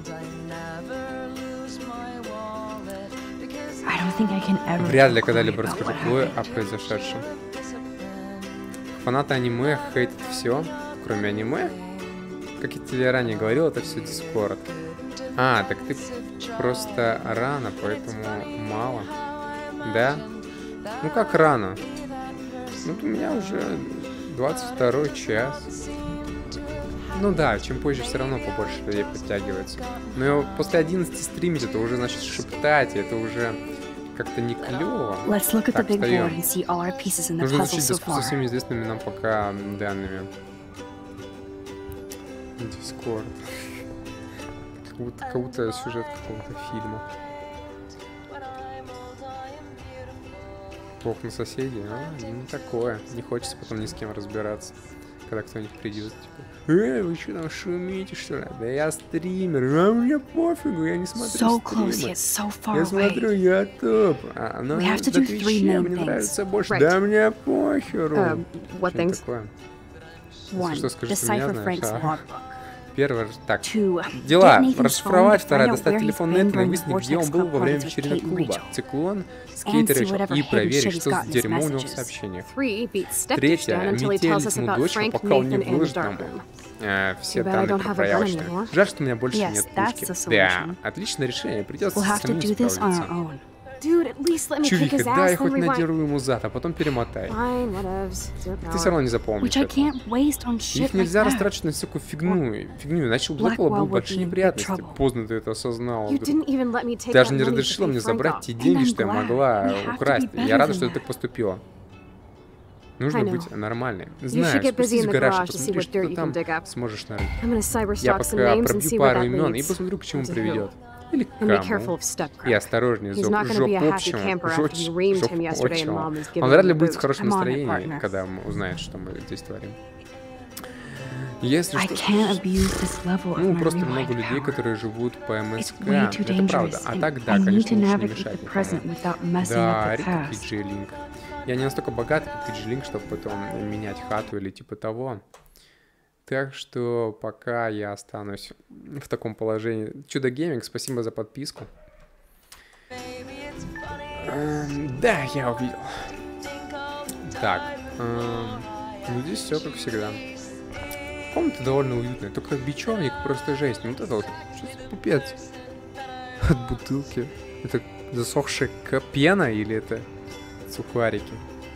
S8: I don't think I can ever
S3: Вряд ли
S8: tell
S3: когда-либо
S8: Chloe about
S3: расскажу
S8: what
S3: Хлое
S8: happened.
S3: о произошедшем. Фанаты аниме хейтят все, кроме аниме. Как я тебе ранее говорил, это все Дискорд. А, так ты просто рано, поэтому мало. Да? Ну как рано? Ну у меня уже двадцать второй час. Ну да, чем позже все равно побольше людей подтягивается. Но после одиннадцати стримить это уже значит шептать, это уже как-то не клево.
S8: Let's look at the
S3: Так,
S8: big board
S3: встаем.
S8: and see all our pieces in the
S3: Нужно
S8: puzzle
S3: изучить
S8: so
S3: доступ со
S8: far.
S3: всеми известными нам пока данными. Дискорд. Как будто, как будто сюжет какого-то фильма. Плохо на соседей, а? Ну такое. Не хочется потом ни с кем разбираться. Когда кто-нибудь придет, типа, эй, вы что там шумите, что ли? Да я стример, а мне пофигу, я не смотрю
S8: So close
S3: стримы.
S8: yet so far
S3: Я
S8: away.
S3: смотрю, я топ. А на,
S8: We have to
S3: на
S8: do three
S3: Твиче
S8: main
S3: мне
S8: things.
S3: нравится больше.
S7: Right.
S3: Да мне похеру.
S7: Um, what
S3: Что-нибудь
S7: things?
S3: такое.
S8: One,
S3: Что скажешь, ты меня
S8: decipher
S3: знаешь,
S8: Frank's
S3: а?
S8: logbook.
S3: Первый, так,
S8: Two,
S3: дела.
S8: get Nathan's phone
S3: Расшифровать.
S8: to
S3: Вторая,
S8: find out
S3: достать
S8: where he's
S3: телефон
S8: been
S3: Нейтана и
S8: during the
S3: выяснить, где он
S8: Vortex
S3: был
S8: Club
S3: во время
S8: parties with
S3: вечеринок
S8: Kate and
S3: клуба.
S8: Rachel.
S3: Циклон,
S8: And
S3: скейтер
S8: see whatever
S3: и
S8: hidden
S3: проверить,
S8: shit he's
S3: что за
S8: got in his
S3: дерьмо у него в
S8: messages.
S3: сообщениях.
S7: Three beats step
S3: Третье,
S7: down until he
S3: метель
S7: tells us
S3: ему
S7: about
S3: дочку,
S7: Frank,
S3: пока он не
S7: Nathan, and the
S3: выложит
S7: dark
S3: нам
S7: room.
S3: э, все
S7: Too bad I
S3: данные
S7: don't
S3: про
S7: have a gun
S3: проявочную.
S7: anymore.
S3: Жаль, что у меня больше
S8: Yes,
S3: нет
S8: that's
S3: пушки.
S8: the
S3: Да,
S8: solution.
S3: отличное решение. Придется
S8: We'll have to
S3: самим
S8: do this on
S3: справиться.
S8: our own.
S7: Dude, at least let me kick
S3: Чувика,
S7: his
S3: дай
S7: ass, then
S3: хоть
S7: rewind.
S3: надеру ему зад, а потом перемотай.
S7: Fine, whatevs. It's your
S3: Ты
S7: power.
S3: все равно не запомнишь
S8: Which I
S3: это.
S8: can't waste on shit
S3: Их
S8: like
S3: нельзя
S8: that.
S3: растрачивать на всякую фигню, фигню, иначе у Блэквелла
S8: Blackwell
S3: будут
S8: would
S3: большие
S8: be in big
S3: неприятности.
S8: trouble.
S3: Поздно ты это осознал.
S7: You didn't even let me take
S3: Даже
S7: that
S3: не
S7: money to
S3: разрешила
S7: pay
S3: мне
S7: Frank
S3: забрать
S7: off.
S3: те деньги,
S8: I'm
S3: что я
S8: glad.
S3: могла
S8: We have to
S3: украсть.
S8: be better
S3: Я рада,
S8: than
S3: что ты
S8: that.
S3: так поступила. Нужно
S7: I know.
S3: быть нормальной.
S7: You
S3: Знаю,
S7: should get busy
S3: спустись
S7: in
S3: в
S7: the
S3: гараж и
S7: garage to see
S3: посмотри,
S7: what
S3: что
S7: dirt
S3: ты
S7: you
S3: там
S7: can dig up.
S3: сможешь нарыть.
S7: I'm gonna
S3: Я
S7: cyberstock some
S3: пока
S7: names and
S3: пробью
S7: see where
S3: пару
S7: that
S3: имен и
S7: leads.
S3: посмотрю, к чему
S7: To who.
S3: приведет. Или к
S7: And be careful
S3: кому.
S7: of step
S3: И осторожнее,
S7: He's not gonna be a happy
S3: жоп
S7: camper after you
S3: общему.
S7: reamed him yesterday and Mom is giving
S3: Он вряд ли
S7: him the
S3: будет в
S7: boot.
S3: хорошем
S8: I'm on it,
S3: настроении,
S8: partner.
S3: когда узнает, что мы здесь творим. Если
S8: I
S3: что,
S8: can't abuse this level of
S3: ну,
S8: my
S3: просто много
S8: rewind
S3: людей,
S8: power.
S3: которые живут по МСК.
S8: It's way too
S3: Это правда.
S8: dangerous,
S3: А
S8: and
S3: так, да,
S8: I need
S3: конечно,
S8: to
S3: лучше не
S8: navigate
S3: мешать
S8: the
S3: никому.
S8: present without messing
S3: Да,
S8: up the
S3: Рита
S8: past.
S3: Киджи-Линк. Я не настолько богат, как Киджи-Линк, чтобы потом менять хату или типа того. Так что пока я останусь в таком положении. Чудо Гейминг, спасибо за подписку. Эм, да, я увидел. Так, эм, ну здесь все как всегда. Комната довольно уютная, только бечевник просто жесть. Ну вот это вот, что за пипец? От бутылки. Это засохшая к- пена или это сухарики?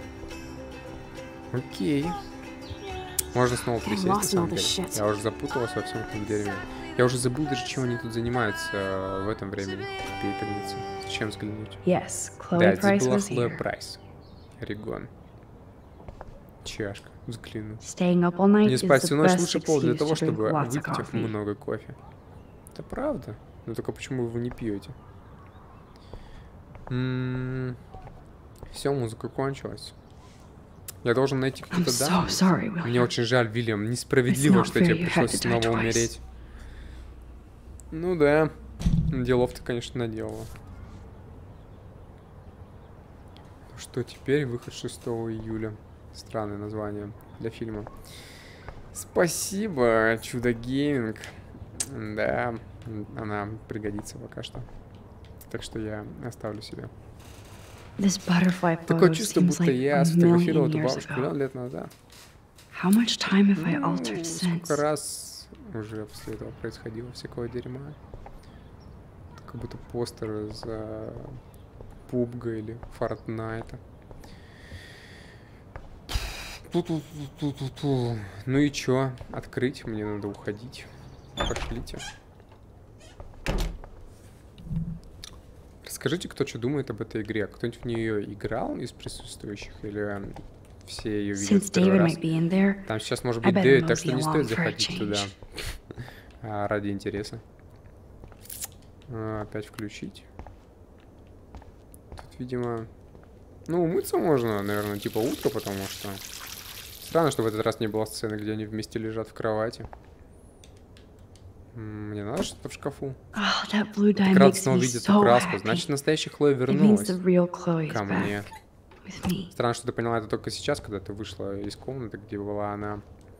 S3: Окей. Можно снова
S8: Getting
S3: присесть, на
S8: lost in
S3: самом
S8: all this
S3: деле.
S8: shit.
S3: Я уже запуталась во всем этом дерьме. Я уже забыл даже, чем они тут занимаются э, в этом времени. Пепельница. Зачем взглянуть?
S8: Yes,
S3: Да,
S8: Chloe
S3: здесь
S8: Price
S3: была
S8: was
S3: Хлоя
S8: here.
S3: Прайс. Орегон. Чашка. Взгляну.
S8: Staying up all night
S3: Не
S8: is
S3: спать
S8: the
S3: всю ночь
S8: best
S3: лучший повод для
S8: excuse
S3: того,
S8: to drink
S3: чтобы
S8: lots of
S3: выпить
S8: coffee.
S3: много кофе. Это правда. Но только почему вы не пьете? Все, музыка кончилась. Я должен найти
S8: I'm
S3: какие-то
S8: so
S3: данные.
S8: sorry,
S3: Мне
S8: William.
S3: очень жаль, Вильям. Несправедливо,
S8: It's not
S3: что
S8: fair
S3: тебе
S8: you had
S3: пришлось
S8: to die
S3: снова
S8: twice.
S3: умереть. Ну да. Делов ты, конечно, наделала. Ну что, теперь выход шестого июля. Странное название для фильма. Спасибо, Чудо Гейминг. Да, она пригодится пока что. Так что я оставлю себе.
S8: This butterfly photo
S3: Такое чувство,
S8: seems
S3: будто
S8: like
S3: я
S8: a
S3: сфотографировал
S8: million
S3: эту
S8: years
S3: бабушку миллион
S8: ago.
S3: лет назад.
S8: How much time have I
S3: Ну,
S8: altered since?
S3: сколько раз уже после этого происходило всякого дерьма. Как будто постер из uh, пубга или Фортнайта. Ту-ту-ту-ту-ту-ту. Ну и чё? Открыть? Мне надо уходить. Пошлите. Расскажите, кто что думает об этой игре. Кто-нибудь в нее играл из присутствующих? Или все ее видят
S8: Since
S3: в первый
S8: David
S3: раз?
S8: might be in there,
S3: Там сейчас может
S8: I
S3: быть
S8: better
S3: Дэвид, так
S8: mosey
S3: что не
S8: along
S3: стоит
S8: for a
S3: заходить туда.
S8: change.
S3: А, ради интереса. А, опять включить. Тут, видимо... Ну, умыться можно, наверное, типа утро, потому что... Странно, что в этот раз не было сцены, где они вместе лежат в кровати. М, Мне надо что-то в шкафу.
S8: oh, that blue dye
S3: Так рад
S8: makes
S3: снова
S8: me
S3: видеть эту
S8: so
S3: краску.
S8: happy.
S3: Значит, настоящая Хлоя
S8: It means
S3: вернулась
S8: the real Chloe is
S3: ко мне.
S8: back with me.
S3: Странно, что ты поняла это только сейчас, когда ты вышла из комнаты, где была она.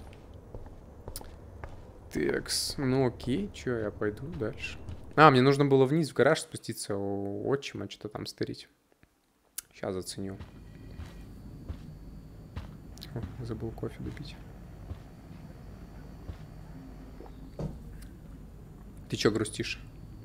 S3: Текс. Ну окей, чё, я пойду дальше. А, мне нужно было вниз в гараж спуститься у отчима, что-то там стырить. Сейчас заценю. О, забыл кофе допить. Ты чё грустишь?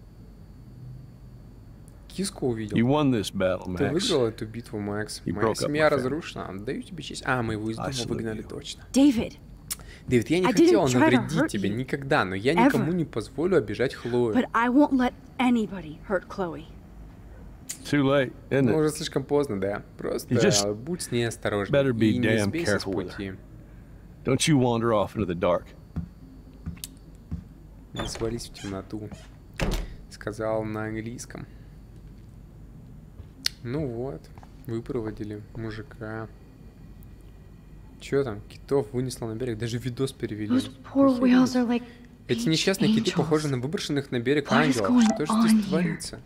S3: Киску увидел?
S9: You won this battle,
S3: Ты
S9: Max.
S3: выиграл эту битву, Макс.
S9: You
S3: Моя
S9: broke up
S3: семья
S9: my family.
S3: разрушена. Даю тебе честь. А, мы его из дома
S9: I salute
S3: выгнали
S9: you.
S3: точно.
S8: David,
S3: Дэвид, я не
S8: I
S3: хотела
S8: didn't try to
S3: навредить
S8: hurt
S3: тебе
S8: you.
S3: никогда, но я
S8: Ever.
S3: никому не позволю обижать Хлою.
S8: but I won't let anybody hurt Chloe.
S9: too late, isn't
S3: Ну,
S9: it?
S3: уже слишком поздно, да. Просто
S9: You just
S3: будь с ней осторожен
S9: better be
S3: и не
S9: damn
S3: сбейся с
S9: careful with
S3: пути.
S9: Don't you wander off into the dark.
S3: Не свались в темноту. Сказал на английском. Ну вот, выпроводили мужика. Чё там, китов вынесло на берег, даже видос перевели.
S4: Those poor whales are like
S3: Эти
S4: beach
S3: несчастные киты
S4: angels.
S3: похожи на выброшенных на берег
S4: What is
S3: ангелов.
S4: going
S3: Что же
S4: on
S3: здесь
S4: here?
S3: творится?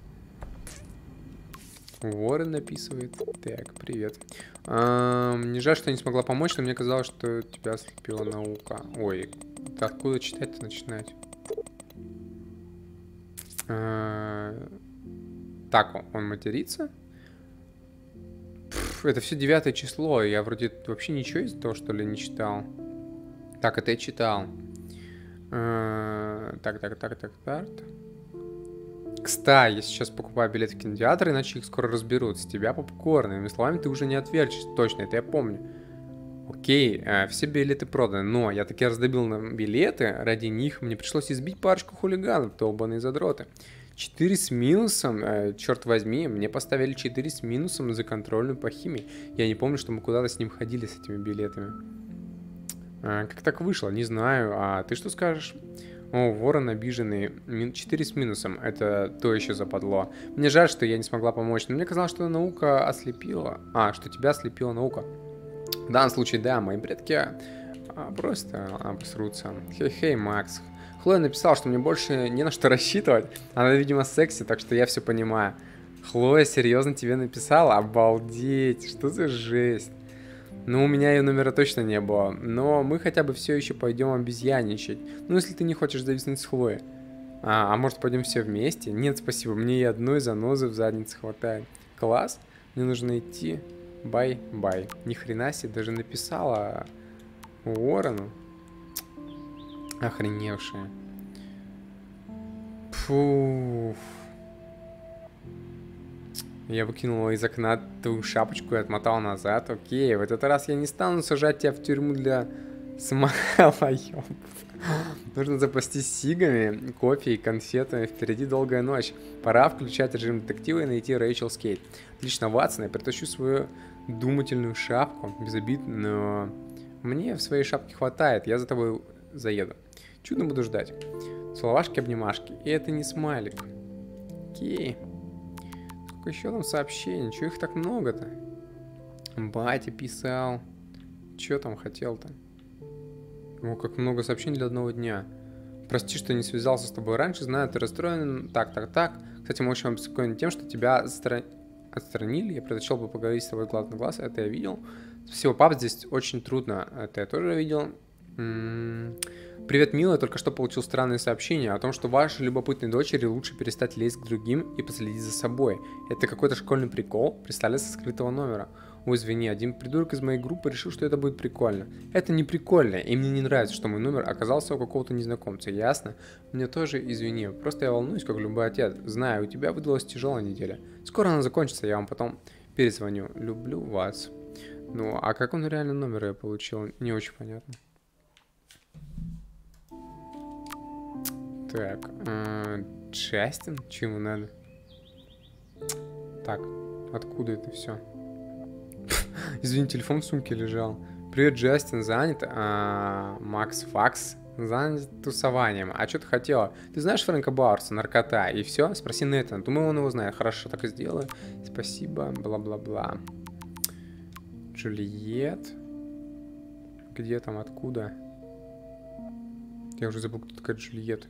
S3: Уоррен написывает. Так, привет. А, мне жаль, что я не смогла помочь, но мне казалось, что тебя ослепила наука. Ой, ты откуда читать-то начинать? А, так, он матерится? Пф, это все девятое число. Я вроде вообще ничего из того, что ли, не читал. Так, это я читал. А, так, так, так, так, так. Кстати, я сейчас покупаю билеты в кинотеатр, иначе их скоро разберут. С тебя попкорн. Иными словами, ты уже не отвертишься. Точно, это я помню. Окей, э, все билеты проданы. Но я таки раздобил нам билеты. Ради них мне пришлось избить парочку хулиганов. Долбаные задроты. четыре с минусом. Э, черт возьми, мне поставили четыре с минусом за контрольную по химии. Я не помню, что мы куда-то с ним ходили, с этими билетами. Э, как так вышло? Не знаю. А ты что скажешь? О, ворон обиженный. четыре с минусом. Это то еще западло. Мне жаль, что я не смогла помочь. Но мне казалось, что наука ослепила. А, что тебя ослепила наука. В данном случае, да, мои предки а, просто обосрутся. Хей-хей, Макс. Хлоя написала, что мне больше не на что рассчитывать. Она, видимо, секси, так что я все понимаю. Хлоя серьезно тебе написала? Обалдеть, что за жесть. Ну, у меня ее номера точно не было. Но мы хотя бы все еще пойдем обезьяничать. Ну, если ты не хочешь зависнуть с Хлоей. А, а может, пойдем все вместе? Нет, спасибо, мне и одной занозы в заднице хватает. Класс, мне нужно идти. Бай-бай. Ни хрена себе, даже написала Уоррену. Охреневшая. Фуф. Я выкинула из окна твою шапочку и отмотал назад. Окей, в этот раз я не стану сажать тебя в тюрьму для самолёбов. Нужно запастись сигами, кофе и конфетами. Впереди долгая ночь. Пора включать режим детектива и найти Рэйчел Скейт. Отлично, Ватсон, я притащу свою думательную шапку. Без обид, но мне в своей шапке хватает. Я за тобой заеду. Чудно буду ждать. Целовашки-обнимашки. И это не смайлик. Окей. Сколько еще там сообщений? Чего их так много-то? Батя писал. Че там хотел-то? О, как много сообщений для одного дня. Прости, что не связался с тобой раньше. Знаю, ты расстроен. Так, так, так. Кстати, мы очень обеспокоены тем, что тебя отстра... отстранили. Я предпочел бы поговорить с тобой глаз на глаз. Это я видел. Спасибо, пап, здесь очень трудно. Это я тоже видел. М-м-м. Привет, милая, только что получил странное сообщение о том, что вашей любопытной дочери лучше перестать лезть к другим и последить за собой. Это какой-то школьный прикол, прислали со скрытого номера. Ой, извини, один придурок из моей группы решил, что это будет прикольно. Это не прикольно, и мне не нравится, что мой номер оказался у какого-то незнакомца, ясно? Мне тоже извини, просто я волнуюсь, как любой отец. Знаю, у тебя выдалась тяжелая неделя. Скоро она закончится, я вам потом перезвоню. Люблю вас. Ну, а как он реально номер я получил, не очень понятно. Так, э, Джастин? Чему надо? Так, откуда это все? Извини, телефон в сумке лежал. Привет, Джастин, занят? А, Макс Факс занят тусованием. А что ты хотела? Ты знаешь Фрэнка Бауэрса, наркота? И все? Спроси Нэттана. Думаю, он его знает. Хорошо, так и сделаю. Спасибо, бла-бла-бла. Джульет. Где там, откуда? Я уже забыл, кто такая Джульет.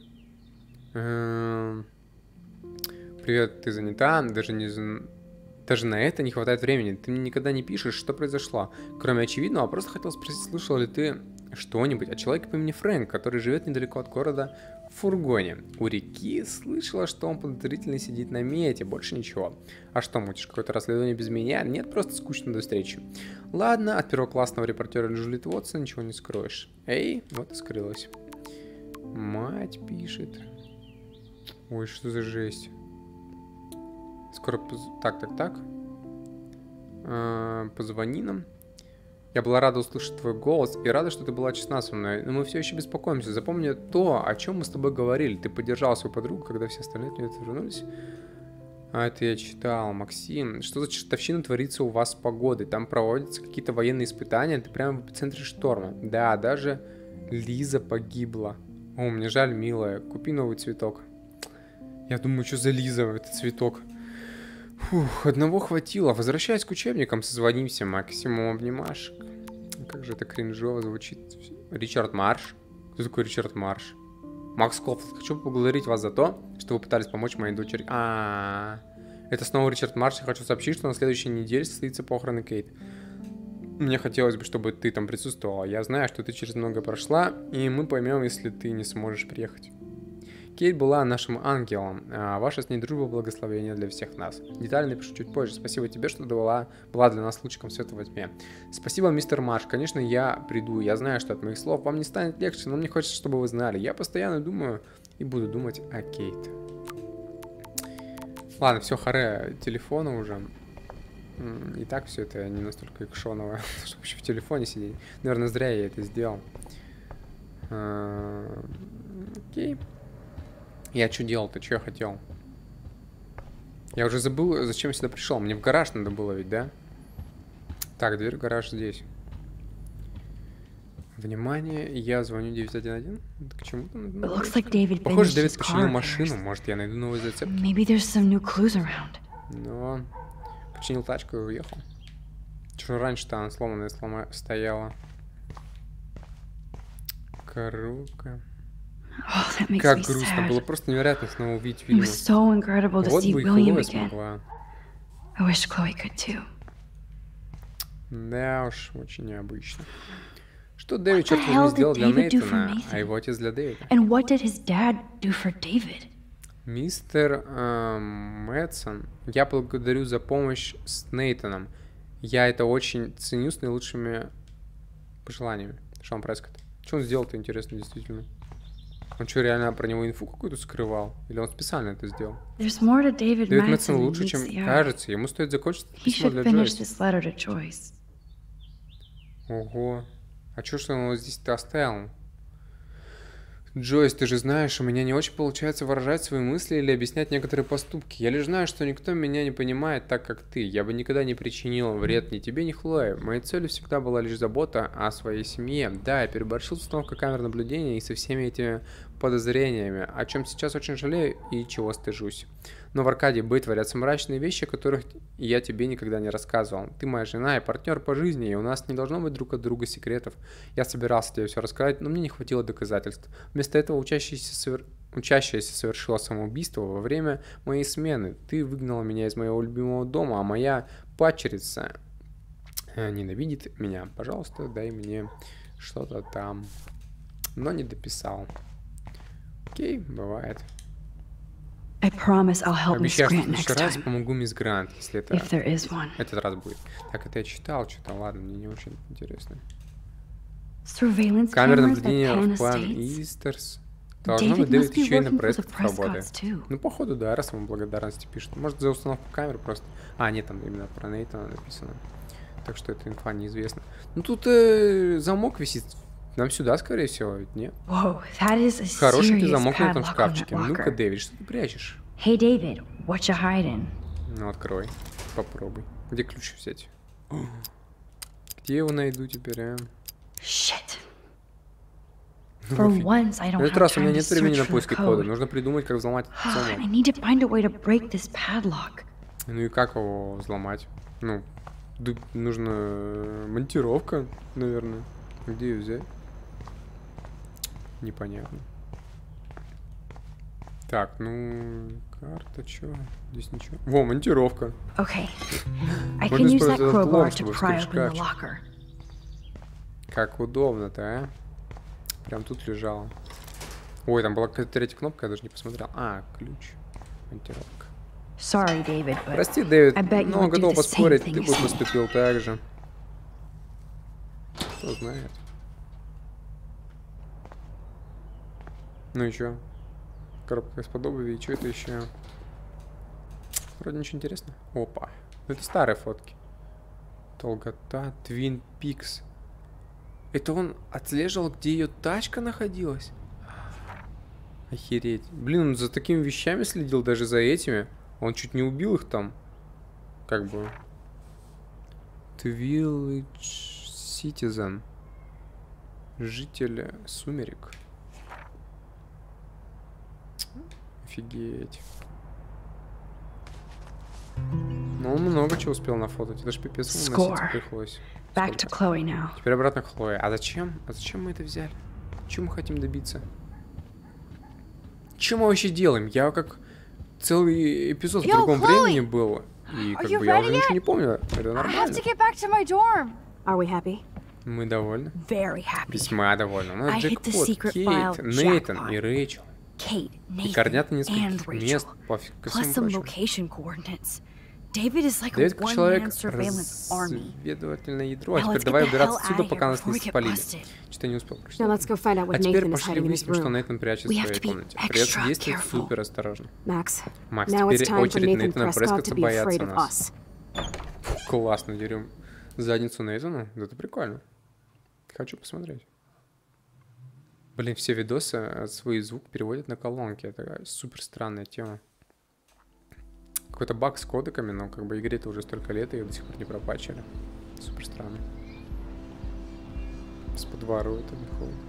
S3: Привет, ты занята? Даже не... Даже на это не хватает времени. Ты мне никогда не пишешь, что произошло. Кроме очевидного, просто хотел спросить, слышал ли ты что-нибудь о человеке по имени Фрэнк, который живет недалеко от города в фургоне. У реки слышала, что он подозрительно сидит на мете, больше ничего. А что, мутишь какое-то расследование без меня? Нет, просто скучно до встречи. Ладно, от первоклассного репортера Джулит Уотсон ничего не скроешь. Эй, вот и скрылась. Мать пишет. Ой, что за жесть. Скоро... Поз... Так, так, так. Э-э, позвони нам. Я была рада услышать твой голос и рада, что ты была честна со мной. Но мы все еще беспокоимся. Запомни то, о чем мы с тобой говорили. Ты поддержала свою подругу, когда все остальные от нее вернулись. А, это я читал. Максим, что за чертовщина творится у вас с погодой? Там проводятся какие-то военные испытания, ты прямо в эпицентре шторма. Да, даже Лиза погибла. О, мне жаль, милая. Купи новый цветок. Я думаю, что за Лиза этот цветок? Фух, одного хватило. Возвращаясь к учебникам, созвонимся. Максимум обнимашек. Как же это кринжово звучит. Ричард Марш. Кто такой Ричард Марш? Макс Кофт, хочу поблагодарить вас за то, что вы пытались помочь моей дочери. А, -а, -а. Это снова Ричард Марш. Я хочу сообщить, что на следующей неделе состоится похороны Кейт. Мне хотелось бы, чтобы ты там присутствовала. Я знаю, что ты через многое прошла, и мы поймем, если ты не сможешь приехать. Кейт была нашим ангелом, а ваша с ней дружба — благословение для всех нас. Детали напишу чуть позже. Спасибо тебе, что была, была для нас лучиком света во тьме. Спасибо, мистер Марш. Конечно, я приду. Я знаю, что от моих слов вам не станет легче, но мне хочется, чтобы вы знали. Я постоянно думаю и буду думать о Кейт. Ладно, все, харе телефона уже. И так все это не настолько экшоново, чтобы еще в телефоне сидеть. Наверное, зря я это сделал. Окей. Я что делал-то? Что я хотел? Я уже забыл, зачем я сюда пришел. Мне в гараж надо было ведь, да? Так, дверь в гараж здесь. Внимание, я звоню девять один один. К чему там?
S8: Like
S3: Похоже, Дэвид починил машину. Может, я найду новый зацеп? Но... Починил тачку и уехал. Что раньше-то она сломанная слома... стояла. Коробка.
S8: Oh,
S3: как грустно. Sad. Было просто невероятно снова увидеть фильм.
S8: So
S3: вот бы и Хлоя смогла. Да уж, очень необычно. Что Дэвид, черт возьми, сделал для Нейтана, а его отец для Дэвида? Мистер э, Мэтсон, я благодарю за помощь с Нейтаном. Я это очень ценю с наилучшими пожеланиями. Шон Прескотт. Что он сделал-то, интересно, действительно? Он что, реально про него инфу какую-то скрывал? Или он специально это сделал? Дэвид Мэтсон лучше, чем кажется. Ему стоит закончить это письмо для Джойс. Ого. А чё, что он его здесь-то оставил? Джойс, ты же знаешь, у меня не очень получается выражать свои мысли или объяснять некоторые поступки. Я лишь знаю, что никто меня не понимает так, как ты. Я бы никогда не причинил вред ни тебе, ни Хлое. Моей целью всегда была лишь забота о своей семье. Да, я переборщил с установкой камер наблюдения и со всеми этими подозрениями, о чем сейчас очень жалею и чего стыжусь. Но в Аркадии Бэй творятся мрачные вещи, о которых я тебе никогда не рассказывал. Ты моя жена и партнер по жизни, и у нас не должно быть друг от друга секретов. Я собирался тебе все рассказать, но мне не хватило доказательств. Вместо этого учащаяся, совер... учащаяся совершила самоубийство во время моей смены. Ты выгнала меня из моего любимого дома, а моя падчерица ненавидит меня. Пожалуйста, дай мне что-то там. Но не дописал. Окей, бывает.
S8: I promise I'll help Miss Grant next
S3: Обещаю, раз
S8: time.
S3: помогу мисс Грант, если это
S8: If there is one.
S3: этот раз будет. Так, это я читал что-то, ладно, мне не очень интересно.
S8: Surveillance
S3: Камера
S8: cameras
S3: наблюдения
S8: at Penn
S3: в план
S8: Estates?
S3: Истерс. Должно быть, Дэвид еще и на Прескотт работает. Ну, походу, да, раз ему благодарности пишут. Может, за установку камер просто. А, нет, там именно про Нейтана написано. Так что эта инфа неизвестна. Ну, тут э, замок висит. Нам сюда, скорее всего, ведь нет?
S8: Whoa, that is a
S3: Хороший ты
S8: serious
S3: замок на этом
S8: padlock on that
S3: шкафчике. Ну-ка,
S8: locker.
S3: Дэвид, что ты прячешь?
S8: Hey, David, what you hiding?
S3: Ну, открой. Попробуй. Где ключ взять? Где его найду теперь, а?
S8: Shit. For once, I
S3: В
S8: don't
S3: этот
S8: have
S3: раз у меня
S8: time to
S3: нет времени
S8: search
S3: на
S8: for the
S3: поиски кода.
S8: code.
S3: Нужно придумать, как взломать этот
S8: I
S3: замок.
S8: need to find a way to break this padlock.
S3: Ну и как его взломать? Ну, д- нужно монтировка, наверное. Где ее взять? Непонятно. Так, ну, карта, чё? Здесь ничего. Во, монтировка.
S8: Okay. I
S3: Можно
S8: can use that
S3: использовать этот
S8: crowbar
S3: блок,
S8: to
S3: чтобы
S8: pry
S3: вскрыть
S8: open the
S3: шкафчик.
S8: locker.
S3: Как удобно-то, а? Прям тут лежала. Ой, там была какая-то третья кнопка, я даже не посмотрел. А, ключ. Монтировка.
S8: Sorry, David, but
S3: Прости, Дэвид,
S8: I bet you
S3: но
S8: would do
S3: готов
S8: the same
S3: поспорить,
S8: thing
S3: ты
S8: as
S3: бы
S8: me.
S3: поступил так же. Кто знает. Ну и чё? Коробка из-под обуви, и чё это еще? Вроде ничего интересного. Опа. Ну это старые фотки. Долгота, Твин Пикс. Это он отслеживал, где ее тачка находилась? Охереть. Блин, он за такими вещами следил, даже за этими. Он чуть не убил их там. Как бы. Village Citizen. Житель сумерек. Офигеть. Ну, он много чего успел нафотать. Это ж пипец ему носить пришлось.
S8: Back to Chloe now.
S3: Теперь обратно к Хлое. А зачем? А зачем мы это взяли? Чего мы хотим добиться? Что мы вообще делаем? Я как целый эпизод в
S4: Yo,
S3: другом
S4: Chloe!
S3: времени был. И как
S4: you
S3: бы я
S4: ready
S3: уже
S4: yet?
S3: ничего не помню. Это
S4: I have
S3: нормально.
S4: to get back to my dorm.
S7: Are we happy?
S3: Мы довольны.
S8: Very happy.
S3: Весьма довольны. У нас
S8: I hit the
S3: джекпот,
S8: secret
S3: Кейт,
S8: file
S3: Нейтан
S8: jackpot.
S3: и Рэйчел.
S8: Kate,
S3: И
S8: Nathan,
S3: координаты
S8: and
S3: нескольких мест
S8: Rachel.
S3: по ко
S8: Plus
S3: всему
S8: some
S3: прочему.
S8: location coordinates. David is like a
S3: Дэвид как человек
S8: one-man surveillance army.
S3: разведывательное ядро. А
S8: Now
S3: теперь
S8: let's
S3: давай
S8: get the
S3: убираться
S8: hell
S3: отсюда,
S8: outta
S3: пока
S8: here
S3: нас не
S8: before we get
S3: спалили.
S8: busted.
S3: Что-то не успел
S7: Now
S3: прочитать.
S7: let's go find out what
S3: А теперь
S7: Nathan is
S3: пошли
S7: hiding in his
S3: выясним, что
S7: room.
S3: Нейтан прячется в
S7: We have
S3: своей
S7: to be
S3: комнате.
S7: extra
S3: Придется действовать
S7: careful.
S3: супер осторожно.
S7: Max,
S3: Макс,
S7: now it's
S3: теперь
S7: time for
S3: очередь
S7: Nathan
S3: Нейтана
S7: Prescott
S3: Прескотта
S7: to be
S3: бояться
S7: afraid of
S3: нас.
S7: us.
S3: Фу, классно, дерем задницу Нейтана. Да это прикольно. Хочу посмотреть. Блин, все видосы свой звук переводят на колонки. Это такая супер странная тема. Какой-то баг с кодеками, но как бы игре-то уже столько лет, и ее до сих пор не пропатчили. Супер странно. С-под воруют, а не ходят.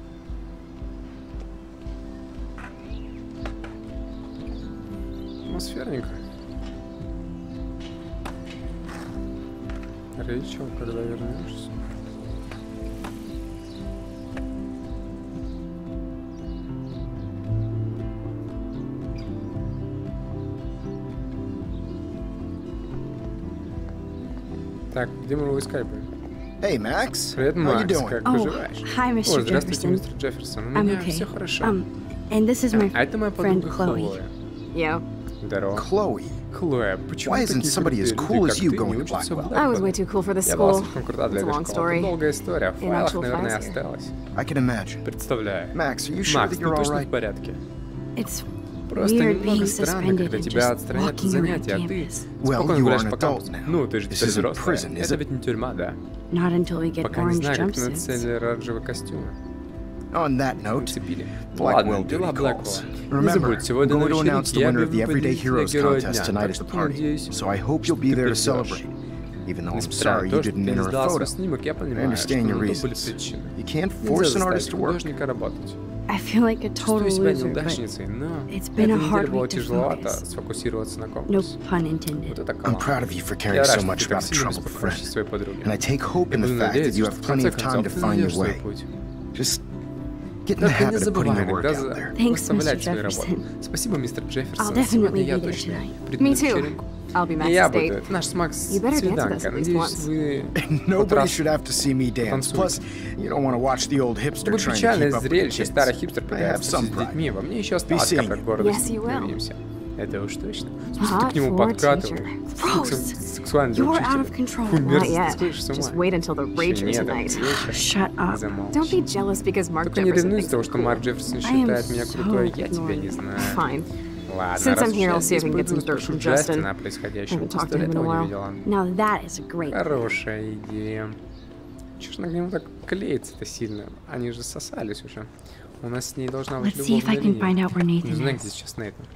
S3: Атмосферненько. Рэйчел, когда вернешься? Так, где мы его искали, блин?
S10: Hey, Max.
S3: Привет,
S10: How you
S3: Макс,
S10: doing?
S3: как
S8: Oh,
S3: поживаешь?
S8: hi,
S3: О,
S8: Mister
S3: здравствуйте,
S8: Jefferson.
S3: мистер Джефферсон. У
S8: I'm
S3: меня
S8: okay.
S3: все хорошо.
S8: Um, and this is my
S3: А это моя
S8: friend
S3: подруга
S8: Chloe.
S3: Хлоя.
S7: Yo.
S3: Здорово.
S10: Chloe.
S3: Хлоя, почему
S10: Why isn't
S3: такие
S10: somebody as
S3: крутые
S10: cool
S3: люди,
S10: as
S3: как
S10: you
S3: ты,
S10: going
S3: не
S10: to
S3: учатся в
S10: Blackwell?
S7: I was way
S3: Блэквелле?
S7: too cool for this
S3: Я была
S7: school.
S3: слишком крута для
S7: It's a
S3: этой
S7: long
S3: школы.
S7: story.
S3: Это долгая история. В
S7: In
S3: файлах,
S7: actual
S3: наверное,
S7: facts here.
S3: осталось.
S10: I can imagine.
S3: Представляю.
S10: Max, are you sure
S3: Макс,
S10: that
S3: ты
S10: you're all
S3: точно в
S10: right?
S3: порядке?
S8: It's
S3: Просто
S8: weird
S3: немного
S8: being
S3: странно,
S8: suspended
S3: когда
S8: and
S3: тебя
S8: just
S3: отстранят от
S8: walking around
S3: занятий, а ты
S8: campus.
S10: Well,
S3: спокойно
S10: you
S3: гуляешь
S10: are an
S3: по
S10: adult
S3: кампусу.
S10: now.
S3: Ну, ты же
S10: This
S3: теперь
S10: isn't
S3: взрослая.
S10: prison, is
S3: Это
S10: it?
S3: ведь не тюрьма, да?
S8: Not until we get
S3: Пока не
S8: orange
S3: знаю, как
S8: jumpsuits.
S3: нацелили оранжевые костюмы.
S10: On that note,
S3: Нацепили.
S10: Blackwell
S3: Ладно,
S10: duty
S3: дела
S10: calls.
S3: Блэквелла. Не
S10: Remember,
S3: забудь,
S10: I'm
S3: сегодня на
S10: going to announce
S3: вечеринке
S10: the
S3: я
S10: winner of the
S3: объявлю
S10: Everyday
S3: победителя
S10: Heroes
S3: Героя
S10: contest
S3: Дня,
S10: tonight
S3: так
S10: at the
S3: что
S10: party.
S3: надеюсь,
S10: So I hope
S3: что
S10: you'll
S3: ты
S10: be there to
S3: придешь.
S10: celebrate. Even though I'm
S3: Несмотря
S10: sorry
S3: на
S10: you
S3: то, что
S10: didn't
S3: ты не
S10: enter a
S3: сдал свой
S10: photo.
S3: снимок, я
S10: I
S3: понимаю, что
S10: understand your
S3: на то были
S10: reasons.
S3: причины.
S10: You can't
S3: Нельзя
S10: force an artist
S3: заставить
S10: to work.
S3: художника работать.
S8: I feel like a
S3: Чувствую
S8: total
S3: себя
S8: loser, but
S3: неудачницей, но
S8: it's
S3: эта
S8: been a
S3: неделя
S8: hard
S3: было
S8: week to
S3: тяжеловато
S8: focus.
S3: сфокусироваться на
S8: No
S3: конкурсе.
S8: pun
S3: Вот
S8: intended.
S3: это
S10: I'm
S3: команда.
S10: proud of you for
S3: Я
S10: caring
S3: рад,
S10: so
S3: что
S10: much
S3: ты так
S10: about a
S3: сильно
S10: troubled
S3: беспокоишься о
S10: friend.
S3: своей подруге.
S10: And I take hope
S3: Я
S10: in the
S3: буду
S10: fact that
S3: надеяться,
S10: you
S3: что
S10: have
S3: в
S10: plenty
S3: конце
S10: of time
S3: концов
S10: to
S3: ты
S10: find
S3: найдешь
S10: your
S3: свой
S10: way.
S3: путь.
S10: Just get in the
S3: Только не
S10: habit of putting
S3: забывай
S10: the work
S3: иногда
S10: out
S3: за-
S10: there.
S8: Thanks,
S3: выставлять
S8: Mister
S3: свою работу.
S8: Jefferson.
S3: Спасибо, мистер Джефферсон.
S8: I'll definitely
S3: Сегодня я
S8: be there
S3: точно
S8: tonight.
S3: приду
S7: Me
S3: на
S7: too.
S3: вечеринку.
S7: I'll be
S3: И я
S7: Max's
S3: буду.
S7: date.
S3: Это наш с Макс
S7: You better dance with us
S3: свиданка.
S7: at least
S3: Надеюсь,
S7: once.
S3: вы хоть
S10: Nobody
S3: раз...
S10: should have to see me dance. Plus, you don't want to watch the old hipster
S3: Будет
S10: trying to
S3: печальное
S10: keep up with the
S3: зрелище.
S10: kids.
S3: Старый хипстер
S10: I have
S3: пытается
S10: some
S3: с
S10: pride.
S3: детьми. Во мне еще осталась
S10: seeing
S3: капля
S10: you.
S3: гордости.
S7: Yes, you will.
S3: Увидимся. Это уж точно. Слушай, ты
S7: Hot
S3: к нему
S7: for a
S3: подкатывал.
S7: teacher.
S8: Gross.
S3: Сексуальный
S8: You're
S3: учитель.
S8: out of control.
S3: Фу,
S7: Not
S3: мерзость,
S7: yet.
S3: ты сходишь с ума.
S7: Just wait until the
S3: Еще
S7: rager
S3: нет,
S7: tonight.
S3: вечер.
S8: Shut up.
S3: Замолчи.
S7: Don't be jealous because Mark
S3: Только не
S7: Jefferson
S3: ревнуй
S7: thinks
S3: из-за того,
S7: I'm
S3: что
S7: cool.
S3: Марк Джефферсон
S8: I am
S3: считает меня
S8: so
S3: крутой. Я тебя
S8: ignoring.
S3: не знаю.
S7: Fine.
S3: Ладно,
S7: Since
S3: раз
S7: I'm
S3: уж
S7: here,
S3: я
S7: I'll see if
S3: здесь
S7: I can get
S3: пойду,
S7: some dirt
S3: спрошу
S7: from
S3: Джастина
S7: Justin.
S3: о происходящем.
S7: Haven't
S3: Сто
S7: talked to
S3: лет
S7: him in a
S3: его не
S7: while.
S3: видела.
S8: Now that is a great plan.
S3: Хорошая идея. Чего ж она к нему так клеится-то сильно? Они же сосались уже. У нас с ней должна быть
S8: Let's see if I
S3: любовная
S8: can find
S3: линия.
S8: out where
S3: Не
S8: Nathan
S3: знаю, где
S8: is.
S3: сейчас Нейтан.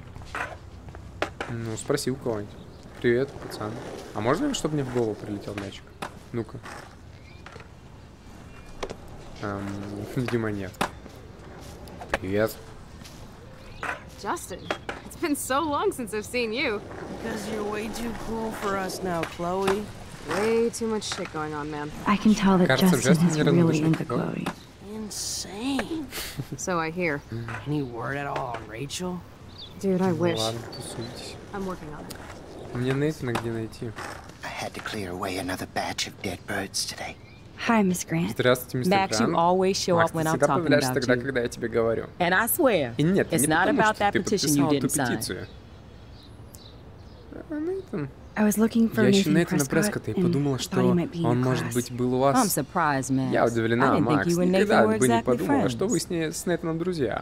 S3: Ну, спроси у кого-нибудь. Привет, пацан. А можно, чтобы мне в голову прилетел мячик? Ну-ка. Эм, видимо, нет. Привет.
S7: Justin, it's been so long since I've seen you.
S11: Because you're way too cool for us now, Chloe.
S7: Way too much shit going on, man.
S8: I can tell that
S3: Кажется,
S8: Justin
S3: Джастин
S8: is
S3: не
S8: really
S3: равнодушен
S8: into
S3: к Хлое.
S8: Chloe.
S11: Insane.
S7: So I hear.
S11: Any word at all on Rachel?
S7: Dude, I
S3: Ну
S7: wish.
S3: ладно, тусуйтесь.
S7: I'm working on it.
S3: Мне Нейтана где найти?
S10: I had to clear away another batch of dead birds today.
S8: Hi, Miss Grant.
S3: Здравствуйте, мистер
S12: Max,
S3: Грант.
S12: you always show
S3: Макс,
S12: up when
S3: ты
S12: I'm
S3: всегда
S12: talking
S3: появляешься
S12: about
S3: тогда,
S12: you.
S3: когда я тебе говорю.
S12: And I swear,
S3: И нет,
S12: it's
S3: не
S12: not
S3: потому,
S12: about
S3: что
S12: that
S3: ты
S12: petition you
S3: подписал эту
S12: didn't sign.
S3: петицию. А, Нейтан.
S8: I was looking for
S3: Я ищу
S8: Nathan
S3: Нейтана
S8: Prescott
S3: Прескотта и
S8: and
S3: подумала, что
S8: thought he might be in
S3: он,
S8: your
S3: может
S8: class.
S3: быть, был у
S12: I'm
S3: вас.
S12: surprised, Max.
S3: Я
S12: I
S3: удивлена,
S12: didn't think
S3: Макс.
S12: you and Nathan
S3: Никогда
S12: were
S3: бы не
S12: exactly
S3: подумала, что
S12: friends.
S3: вы с, ней, с Нейтаном друзья.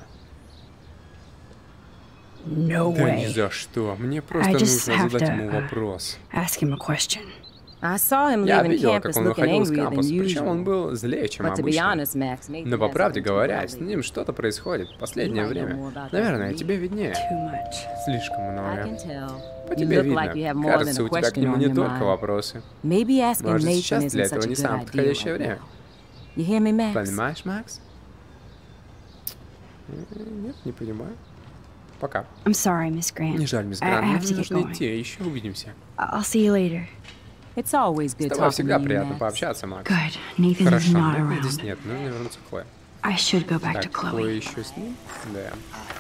S8: No
S3: Да
S8: way.
S3: ни за что. Мне просто
S8: I just
S3: нужно
S8: have
S3: задать
S8: to,
S3: ему
S8: uh,
S3: вопрос.
S8: Ask him a question.
S11: I saw him
S3: Я
S11: leaving
S3: видела, как
S11: campus
S3: он
S11: looking
S3: выходил из
S11: angrier than
S3: кампуса, причем он
S11: usual.
S3: был злее, чем
S11: But to be
S3: обычно.
S11: honest, Max, Nathan
S3: Но по
S11: has
S3: правде
S11: something to
S3: говоря,
S11: tell
S3: с
S11: me.
S3: ним что-то происходит в последнее
S11: You might know
S3: время.
S11: more about that
S3: Наверное,
S11: than me.
S3: тебе виднее.
S8: Too much.
S3: Слишком
S11: I
S3: много.
S11: can tell.
S3: По
S11: You
S3: тебе
S11: look like you
S3: видно.
S11: have more
S3: Кажется,
S11: than
S3: у
S11: a
S3: тебя к
S11: question
S3: нему
S11: on
S3: не
S11: your
S3: только
S11: mind.
S3: вопросы.
S11: Maybe asking
S3: Может,
S11: Nathan
S3: сейчас
S11: isn't
S3: для
S11: such
S3: этого
S11: a
S3: не
S11: good
S3: самое
S11: idea
S3: подходящее
S11: right
S3: время.
S11: now. You hear me, Max?
S3: Понимаешь, Макс? Нет, не понимаю. Пока.
S8: I'm sorry, Miss Grant.
S3: Не жаль, мисс
S8: I, I
S3: Грант,
S8: have
S3: мне
S8: to get
S3: нужно
S8: going.
S3: идти, еще увидимся.
S8: I'll see you later.
S11: It's always
S3: С
S11: good
S3: тобой
S11: talking
S3: всегда
S11: to you,
S3: приятно
S11: Max.
S3: пообщаться, Макс.
S8: Good. Nathan is
S3: Хорошо,
S8: not
S3: Нэтана здесь
S8: around.
S3: нет, нужно вернуться к Хлое.
S8: I should go back to
S3: Так, Хлоя
S8: Chloe.
S3: еще с ним? Да.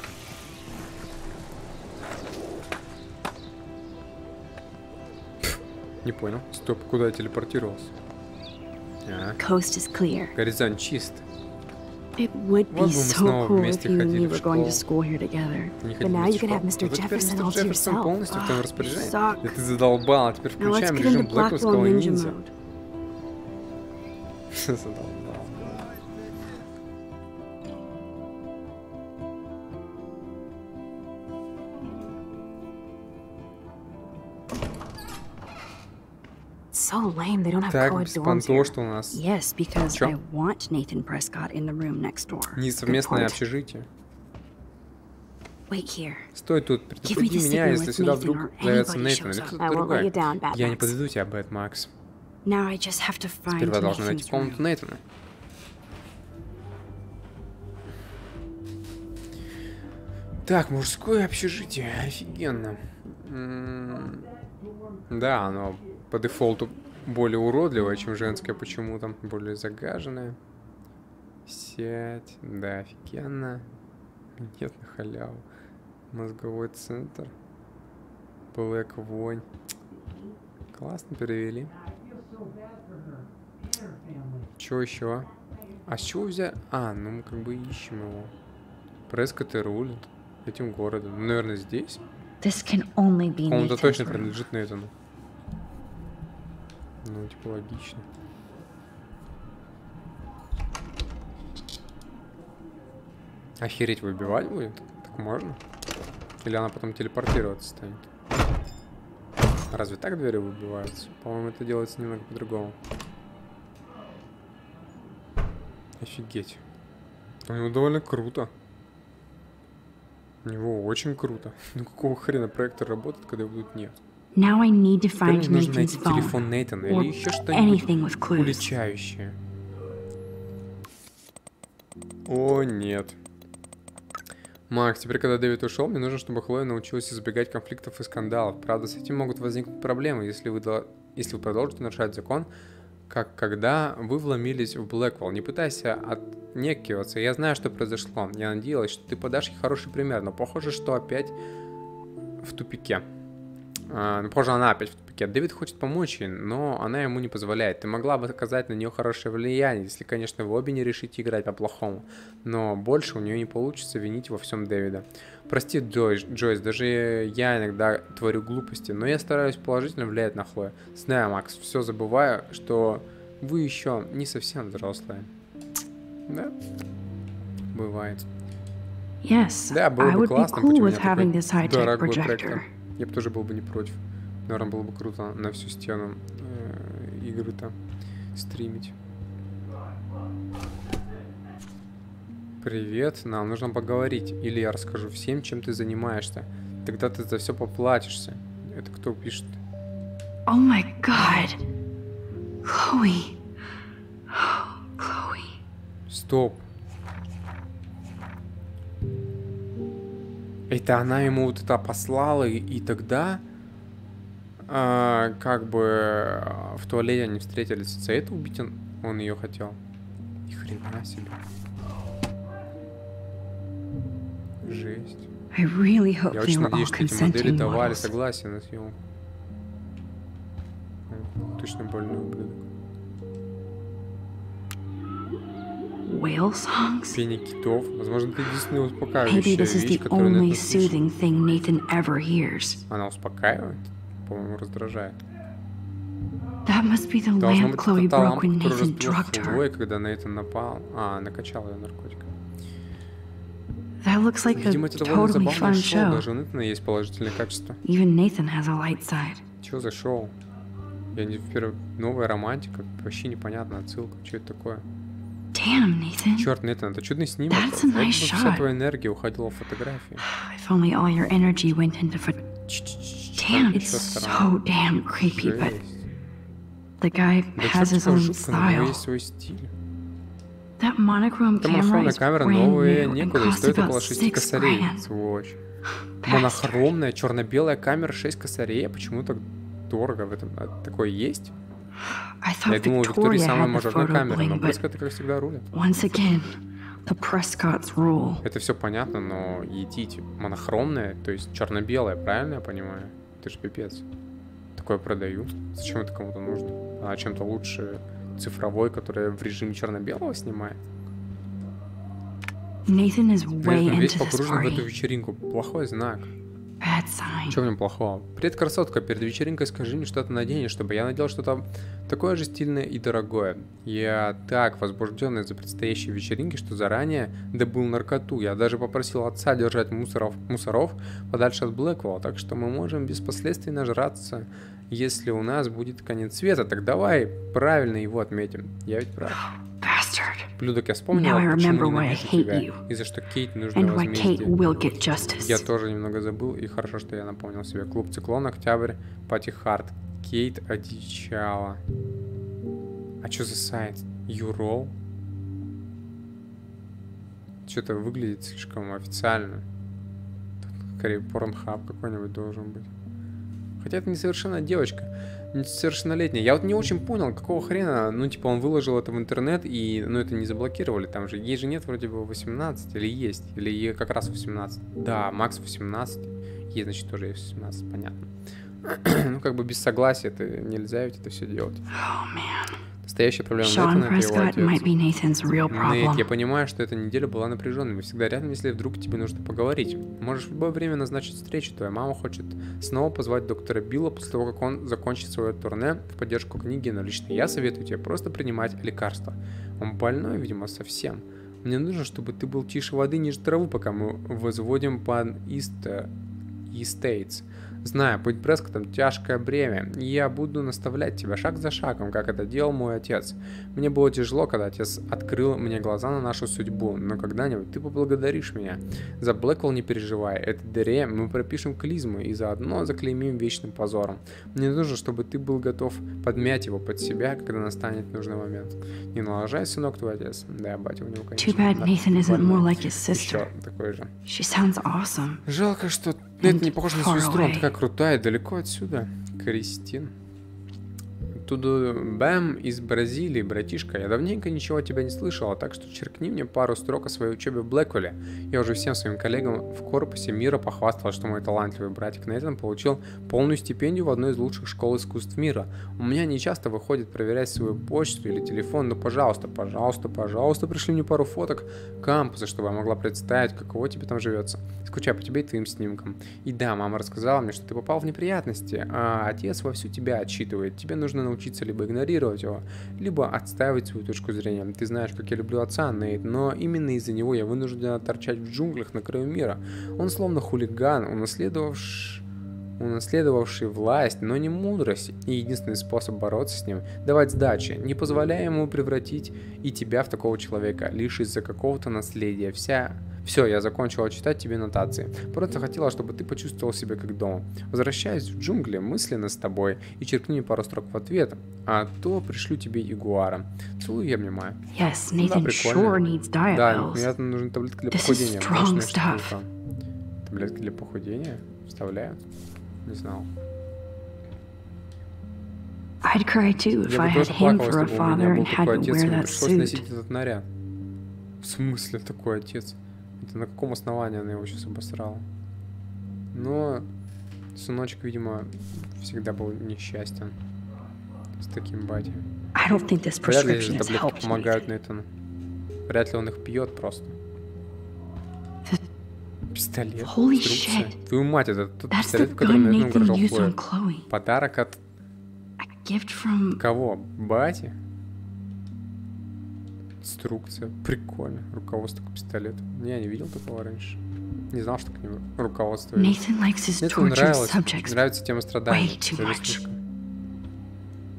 S3: Не понял. Стоп, куда я телепортировался? А,
S8: Coast is clear.
S3: горизонт чист.
S8: It would
S3: Вот бы мы
S8: be so
S3: снова
S8: cool if
S3: вместе
S8: you and
S3: ходили
S8: me
S3: в
S8: were going to
S3: школу.
S8: school here together.
S3: Не
S7: But
S3: ходили
S7: now
S3: вместе
S7: you
S3: в
S7: can have
S3: школу.
S7: мистер
S3: Вот теперь
S7: Jefferson
S3: мистер
S7: all to
S3: Джефферсон
S7: yourself.
S3: полностью в твоем
S8: Ah,
S3: распоряжении.
S8: suck.
S3: Да ты задолбал, а теперь
S8: Now let's
S3: включаем
S8: get
S3: режим
S8: into
S3: блэковского
S8: Blackwell Ninja
S3: ниндзя.
S8: mode.
S3: Задолбал.
S7: So lame they don't have
S3: Так,
S7: co-ed dorms
S3: беспонто,
S7: here.
S3: что у нас
S8: Yes, because
S3: Чё?
S8: I want Nathan Prescott in the room next door.
S3: не
S8: Good
S3: совместное
S8: point.
S3: общежитие.
S8: Wait here.
S3: Стой тут,
S8: Give me
S3: предупреди
S8: the
S3: меня,
S8: signal
S3: если
S8: if
S3: сюда
S8: Nathan
S3: вдруг
S8: or
S3: появится
S8: anybody
S3: Нейтан
S8: shows
S3: или
S8: up.
S3: кто-то
S7: I won't let
S3: другой.
S7: you down, Bad
S3: Я не
S7: Max.
S3: подведу тебя, Бэт Макс.
S8: Now I just have to find
S3: Сперва должна найти
S8: Nathan's
S3: комнату
S8: room.
S3: Нейтана. Так, мужское общежитие, офигенно. М, Да, оно по дефолту более уродливое, чем женское почему-то, более загаженное. Сядь, да, офигенно. Нет, на халяву. Мозговой центр. Блэк вонь. Классно перевели. Чё еще? А с чего взять? А, ну мы как бы ищем его. Прескотт и рулит этим городом. Ну, наверное, здесь.
S8: This can only be
S3: Комната
S8: Nathan's
S3: точно
S8: room.
S3: принадлежит Нейтану. Ну, типа, логично. Охереть, выбивать будет? Так можно? Или она потом телепортироваться станет? Разве так двери выбиваются? По-моему, это делается немного по-другому. Офигеть. У него довольно круто. У него очень круто. Ну какого хрена проектор работает, когда его тут нет?
S8: Now I need to
S3: Теперь
S8: find
S3: мне нужно
S8: Nathan's
S3: найти
S8: phone.
S3: телефон Нейтана
S8: or
S3: или еще что-нибудь
S8: anything with clues.
S3: уличающее. О, нет. Макс, теперь, когда Дэвид ушел, мне нужно, чтобы Хлоя научилась избегать конфликтов и скандалов. Правда, с этим могут возникнуть проблемы, если вы, дол- если вы продолжите нарушать закон, как когда вы вломились в Блэквелл. Не пытайся отнекиваться. Я знаю, что произошло. Я надеялась, что ты подашь ей хороший пример, но похоже, что опять в тупике. А, ну, похоже, она опять в тупике. Дэвид хочет помочь ей, но она ему не позволяет. Ты могла бы оказать на нее хорошее влияние, если, конечно, вы обе не решите играть по-плохому. Но больше у нее не получится винить во всем Дэвида. Прости, Джойс, Джойс, даже я иногда творю глупости, но я стараюсь положительно влиять на Хлою. Знаю, Макс, все забываю, что вы еще не совсем взрослые. Да? Бывает.
S8: Yes,
S3: Да, было
S8: I
S3: бы
S8: would be
S3: классно,
S8: cool
S3: будь у
S8: with
S3: меня
S8: having
S3: такой
S8: this high-tech
S3: дорогой
S8: projector.
S3: проектор. Я бы тоже был бы не против. Наверное, было бы круто на всю стену э, игры-то стримить. Привет, нам нужно поговорить. Или я расскажу всем, чем ты занимаешься. Тогда ты за все поплатишься. Это кто пишет?
S8: Oh my god. Chloe. Oh, Chloe.
S3: Стоп. Это она ему вот это послала, и, и тогда а, как бы а, в туалете они встретились. За это убить он, он ее хотел. Ни хрена себе. Жесть.
S8: I really hope
S3: Я
S8: they
S3: очень
S8: were all
S3: надеюсь, что эти модели
S8: consenting
S3: давали
S8: models.
S3: согласие на съемку. Точно больной ублюдок.
S8: Whale songs?
S3: Пение китов. Возможно, это единственная
S8: Maybe
S3: успокаивающая
S8: this is
S3: вещь,
S8: the
S3: которую
S8: only
S3: Нейтан слышит.
S8: soothing thing Nathan ever hears.
S3: Она успокаивает? По-моему, раздражает.
S8: That must be the
S3: Должно
S8: lamp
S3: быть,
S8: Chloe
S3: это та
S8: broke
S3: лампа,
S8: when
S3: которая
S8: Nathan
S3: разбила
S8: drugged her.
S3: Хлоя, когда Нейтан напал. А, накачал ее наркотиками.
S8: That looks like a
S3: Видимо, это довольно
S8: totally
S3: забавное
S8: fun
S3: шоу.
S8: show.
S3: Даже у Нейтана есть положительные качества.
S8: Even Nathan has a light side.
S3: Чё за шоу? Я не впервые... Новая романтика. Вообще непонятно отсылка. Что это такое?
S8: Damn, Nathan.
S3: Черт, Нейтан, это чудный снимок.
S8: That's a
S3: Вот бы
S8: nice
S3: вся
S8: shot.
S3: твоя энергия уходила в фотографии.
S8: If only all your energy went into pho- Damn, it's so damn creepy, but the guy
S3: Да
S8: has his
S3: чё
S8: own
S3: жутко, но у него
S8: style.
S3: есть свой стиль.
S8: That monochrome
S3: Это
S8: camera
S3: монохромная
S8: is
S3: камера
S8: brand
S3: новая,
S8: new and
S3: некуда, и
S8: cost
S3: стоит около
S8: about
S3: шести
S8: six
S3: косарей.
S8: grand.
S3: Сволочь. Монохромная черно-белая камера шесть косарей. Почему так дорого в этом? А такое есть?
S8: I
S3: Я
S8: thought
S3: думал, у Виктории
S8: Victoria
S3: самая
S8: had the
S3: мажорная
S8: photo
S3: камера, но
S8: bling, but
S3: Бреска это как всегда рулит.
S8: once again, the Prescott's rule.
S3: Это все понятно, но едите монохромная, то есть черно-белая, правильно я понимаю? Это же пипец. Такое продаю. Зачем это кому-то нужно? А чем-то лучше цифровой, который в режиме черно-белого снимает?
S8: Nathan is way
S3: Нейтан весь
S8: into this
S3: погружен в эту
S8: party.
S3: вечеринку. Плохой знак.
S8: Bad sign.
S3: Что в нем плохого? Привет, красотка, перед вечеринкой скажи мне, что ты наденешь, чтобы я надел что-то такое же стильное и дорогое. Я так возбужден из-за предстоящей вечеринки, что заранее добыл наркоту. Я даже попросил отца держать мусоров, мусоров подальше от Блэквелла, так что мы можем без последствий нажраться, если у нас будет конец света. Так давай правильно его отметим. Я ведь прав. Блюдок, я вспомнил,
S8: Now I
S3: почему
S8: remember why I
S3: ненавижу
S8: hate
S3: тебя.
S8: you.
S3: И за что Кейт нужно
S8: And why Kate
S3: возмездие.
S8: will get justice.
S3: Я тоже немного забыл, и хорошо, что я напомнил себе. Клуб Циклон, Октябрь, Пати Харт. Кейт одичала. А что за сайт? Юрол? Что-то выглядит слишком официально. Тут скорее порнхаб какой-нибудь должен быть. Хотя это несовершенная девочка. Несовершеннолетняя. Я вот не очень понял, какого хрена, ну, типа, он выложил это в интернет, и, ну, это не заблокировали, там же, ей же нет вроде бы восемнадцать, или есть, или ей как раз восемнадцать. Да, Макс восемнадцать, ей, значит, тоже есть восемнадцать, понятно. Ну, как бы без согласия это нельзя ведь это все делать. Настоящая проблема
S8: Sean
S3: Нейтана — это его
S8: Prescott might
S3: отец.
S8: be Nathan's real
S3: Нейт,
S8: problem.
S3: я понимаю, что эта неделя была напряженной. Мы всегда рядом, если вдруг тебе нужно поговорить. Можешь в любое время назначить встречу. Твоя мама хочет снова позвать доктора Билла после того, как он закончит свое турне в поддержку книги, но лично я советую тебе просто принимать лекарства. Он больной, видимо, совсем. Мне нужно, чтобы ты был тише воды, ниже травы, пока мы возводим план Истейтс. Знаю, быть Прескоттом тяжкое бремя, и я буду наставлять тебя шаг за шагом, как это делал мой отец. Мне было тяжело, когда отец открыл мне глаза на нашу судьбу, но когда-нибудь ты поблагодаришь меня. За Блэквелл не переживай, этой дыре мы пропишем клизму и заодно заклеймим вечным позором. Мне нужно, чтобы ты был готов подмять его под себя, когда настанет нужный момент. Не налажай, сынок, твой отец. Да, батя у него, конечно.
S8: Too bad Nathan isn't more like his sister.
S3: Еще такой же.
S8: She sounds awesome.
S3: Жалко, что это не похоже на
S8: far
S3: сестру, она
S8: away.
S3: такая крутая, далеко отсюда. Кристин. Туду Бэм из Бразилии, братишка. Я давненько ничего от тебя не слышала, так что черкни мне пару строк о своей учебе в Блэквелле. Я уже всем своим коллегам в корпусе мира похвастала, что мой талантливый братик Нейтан получил полную стипендию в одной из лучших школ искусств мира. У меня не часто выходит проверять свою почту или телефон, но пожалуйста, пожалуйста, пожалуйста, пришли мне пару фоток кампуса, чтобы я могла представить, каково тебе там живется. Скучаю по тебе и твоим снимкам. И да, мама рассказала мне, что ты попал в неприятности, а отец вовсю тебя отчитывает. Тебе нужно научиться либо игнорировать его, либо отстаивать свою точку зрения. Ты знаешь, как я люблю отца, Нейт, но именно из-за него я вынуждена торчать в джунглях на краю мира. Он словно хулиган, унаследовавший унаследовавший власть, но не мудрость, и единственный способ бороться с ним — давать сдачи, не позволяя ему превратить и тебя в такого человека, лишь из-за какого-то наследия. Вся... Все, я закончила читать тебе нотации. Просто хотела, чтобы ты почувствовал себя как дома. Возвращаюсь в джунгли мысленно с тобой и черкни мне пару строк в ответ, а то пришлю тебе ягуара. Целую и обнимаю.
S8: Yes,
S3: Да,
S8: Nathan
S3: прикольно.
S8: sure needs diet
S3: Да,
S8: pills.
S3: мне нужны таблетки для
S8: This is
S3: похудения.
S8: strong
S3: Мощная
S8: stuff.
S3: штука. Таблетки для похудения? Вставляю? Не знал.
S8: I'd cry too if
S3: Я
S8: I
S3: бы
S8: had
S3: тоже
S8: him
S3: плакал,
S8: for a
S3: если бы у меня
S8: father
S3: был
S8: and had
S3: такой
S8: to
S3: отец,
S8: wear
S3: и мне
S8: that
S3: пришлось
S8: suit.
S3: носить этот наряд. В смысле такой отец? Это на каком основании она его сейчас обосрала? Но сыночек, видимо, всегда был несчастен с таким батей.
S8: I don't think this
S3: Вряд ли
S8: prescription
S3: эти
S8: has
S3: таблетки
S8: helped
S3: помогают Нейтану. Вряд ли он их пьет просто. Пистолет.
S8: Holy
S3: инструкция.
S8: shit.
S3: Твою мать, это тот
S8: That's
S3: пистолет,
S8: the
S3: в котором
S8: gun
S3: Нейтан
S8: Nathan
S3: угрожал
S8: used on
S3: Хлое.
S8: Chloe.
S3: Подарок от
S8: Gift from...
S3: кого? Бати? Инструкция. Прикольно. Руководство к пистолету. Я не видел такого раньше. Не знал, что к нему руководство есть.
S8: Nathan likes his
S3: Мне
S8: tortured
S3: нравилось.
S8: subjects
S3: Нравится тема страданий.
S8: way too
S3: Даже
S8: much.
S3: слишком.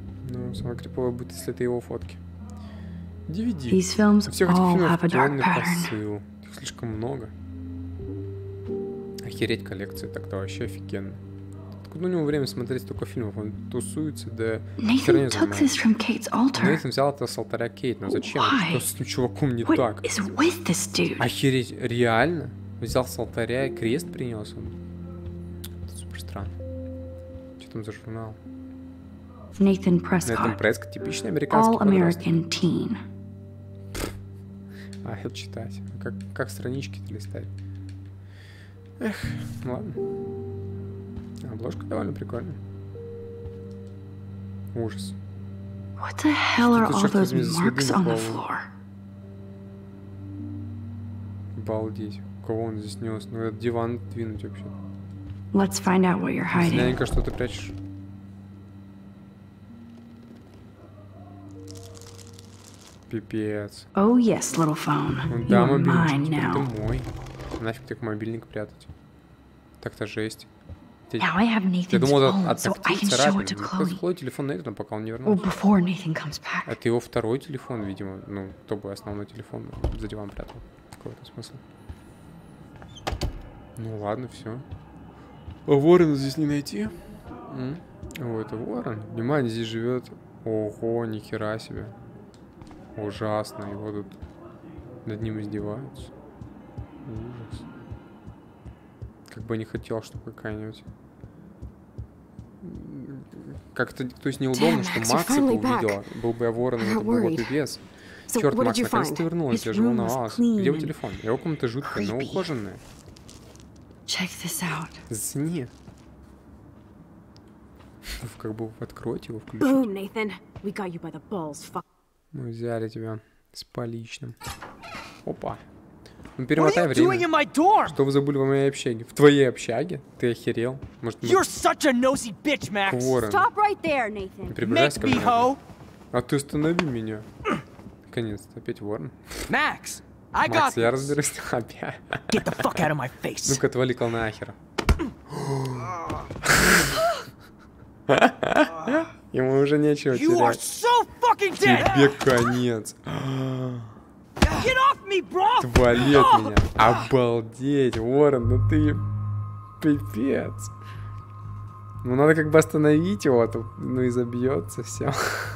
S3: Самое криповое будет, если это его фотки. ди ви ди.
S8: These films
S3: Всех этих
S8: all
S3: фильмов
S8: have a dark
S3: темный
S8: pattern.
S3: посыл. Их слишком много. Охереть коллекцию, тогда вообще офигенно. Откуда у него время смотреть столько фильмов? Он тусуется, да херней
S8: Nathan took this
S3: занимается.
S8: from Kate's altar.
S3: Нейтан взял это с алтаря Кейт, но зачем?
S8: Why?
S3: Что с этим чуваком не
S8: What
S3: так?
S8: is with this dude?
S3: Охереть, реально? Взял с алтаря и крест принес он? Это супер странно. Что там за журнал?
S8: Nathan
S3: Нейтан
S8: Prescott,
S3: Прескотт, типичный американский подросток.
S8: all-American teen.
S3: А, это читать. Как, как странички-то листать? Эх, ладно. Обложка довольно прикольная. Ужас.
S8: What the hell are
S3: Что-то,
S8: all
S3: черт
S8: those
S3: возьми, за следы
S8: marks
S3: на
S8: on the
S3: полу.
S8: floor?
S3: Обалдеть. Кого он здесь нес? Ну, этот диван двинуть вообще.
S8: Let's find out what you're hiding.
S3: Зряненько, что ты прячешь. Пипец.
S8: Oh yes, little phone.
S3: Ну,
S8: You
S3: да,
S8: are
S3: мобильничек,
S8: mine
S3: теперь
S8: now.
S3: ты мой. Нафиг так мобильник прятать. Так-то жесть. Ты-
S8: Now I have
S3: Я
S8: Nathan's
S3: думал,
S8: phone,
S3: от
S8: so I
S3: тактиль
S8: can show
S3: царапин.
S8: it to
S3: Ну,
S8: Chloe.
S3: Второй телефон Нейтана, пока он не
S8: Well,
S3: вернулся.
S8: before Nathan comes back.
S3: Это его второй телефон, видимо. Ну, то бы основной телефон за диван прятал. Какой это смысл? Ну ладно, все. А Ворона здесь не найти? М? О, это Ворон. Внимание, здесь живет. Ого, нихера себе. Ужасно. Его тут над ним издеваются. Ужас. Как бы не хотел, чтобы какая-нибудь... Как-то, то есть неудобно,
S7: Damn,
S3: что
S7: Max, you're
S3: Макс это
S7: finally back.
S3: увидела. Был бы я Ворон,
S7: I'm
S3: это
S7: not
S3: был бы
S7: worried.
S3: пипец.
S7: So
S3: Черт,
S7: what did
S3: Макс,
S7: you
S3: наконец-то
S7: find?
S3: ты вернулась,
S7: His
S3: я же
S7: room was
S3: волновалась.
S7: clean
S3: Где его
S7: and
S3: телефон? Его комната жуткая, но
S7: creepy.
S3: ухоженная.
S8: Check this out.
S3: Зацени. Как бы откройте его, включите.
S5: Boom, Nathan. We got you by the balls, fuck.
S3: Мы взяли тебя с поличным. Опа. Ну
S11: What are
S3: перемотай
S11: you doing in
S3: время.
S11: my dorm?
S3: Что вы забыли в моей общаге? В твоей общаге? Ты охерел? Может, мы
S11: You're such a nosy bitch, Max.
S3: Ворон?
S5: Stop right there,
S3: Не
S5: Nathan.
S3: приближайся
S11: Make
S3: ко
S11: me
S3: мне.
S11: hoe.
S3: А ты останови меня. Наконец-то, опять Ворон.
S11: Max, I got
S3: Макс, я
S11: this.
S3: разберусь. Опять.
S11: Get the fuck out of my face.
S3: Ну-ка, отвали-ка нахер. Ему уже нечего
S11: You are
S3: терять.
S11: so fucking dead.
S3: Тебе конец.
S11: Get off me, bro.
S3: Твали от меня. Обалдеть, Ворон, ну ты пипец. Ну надо как бы остановить его, а то ну и забьется все.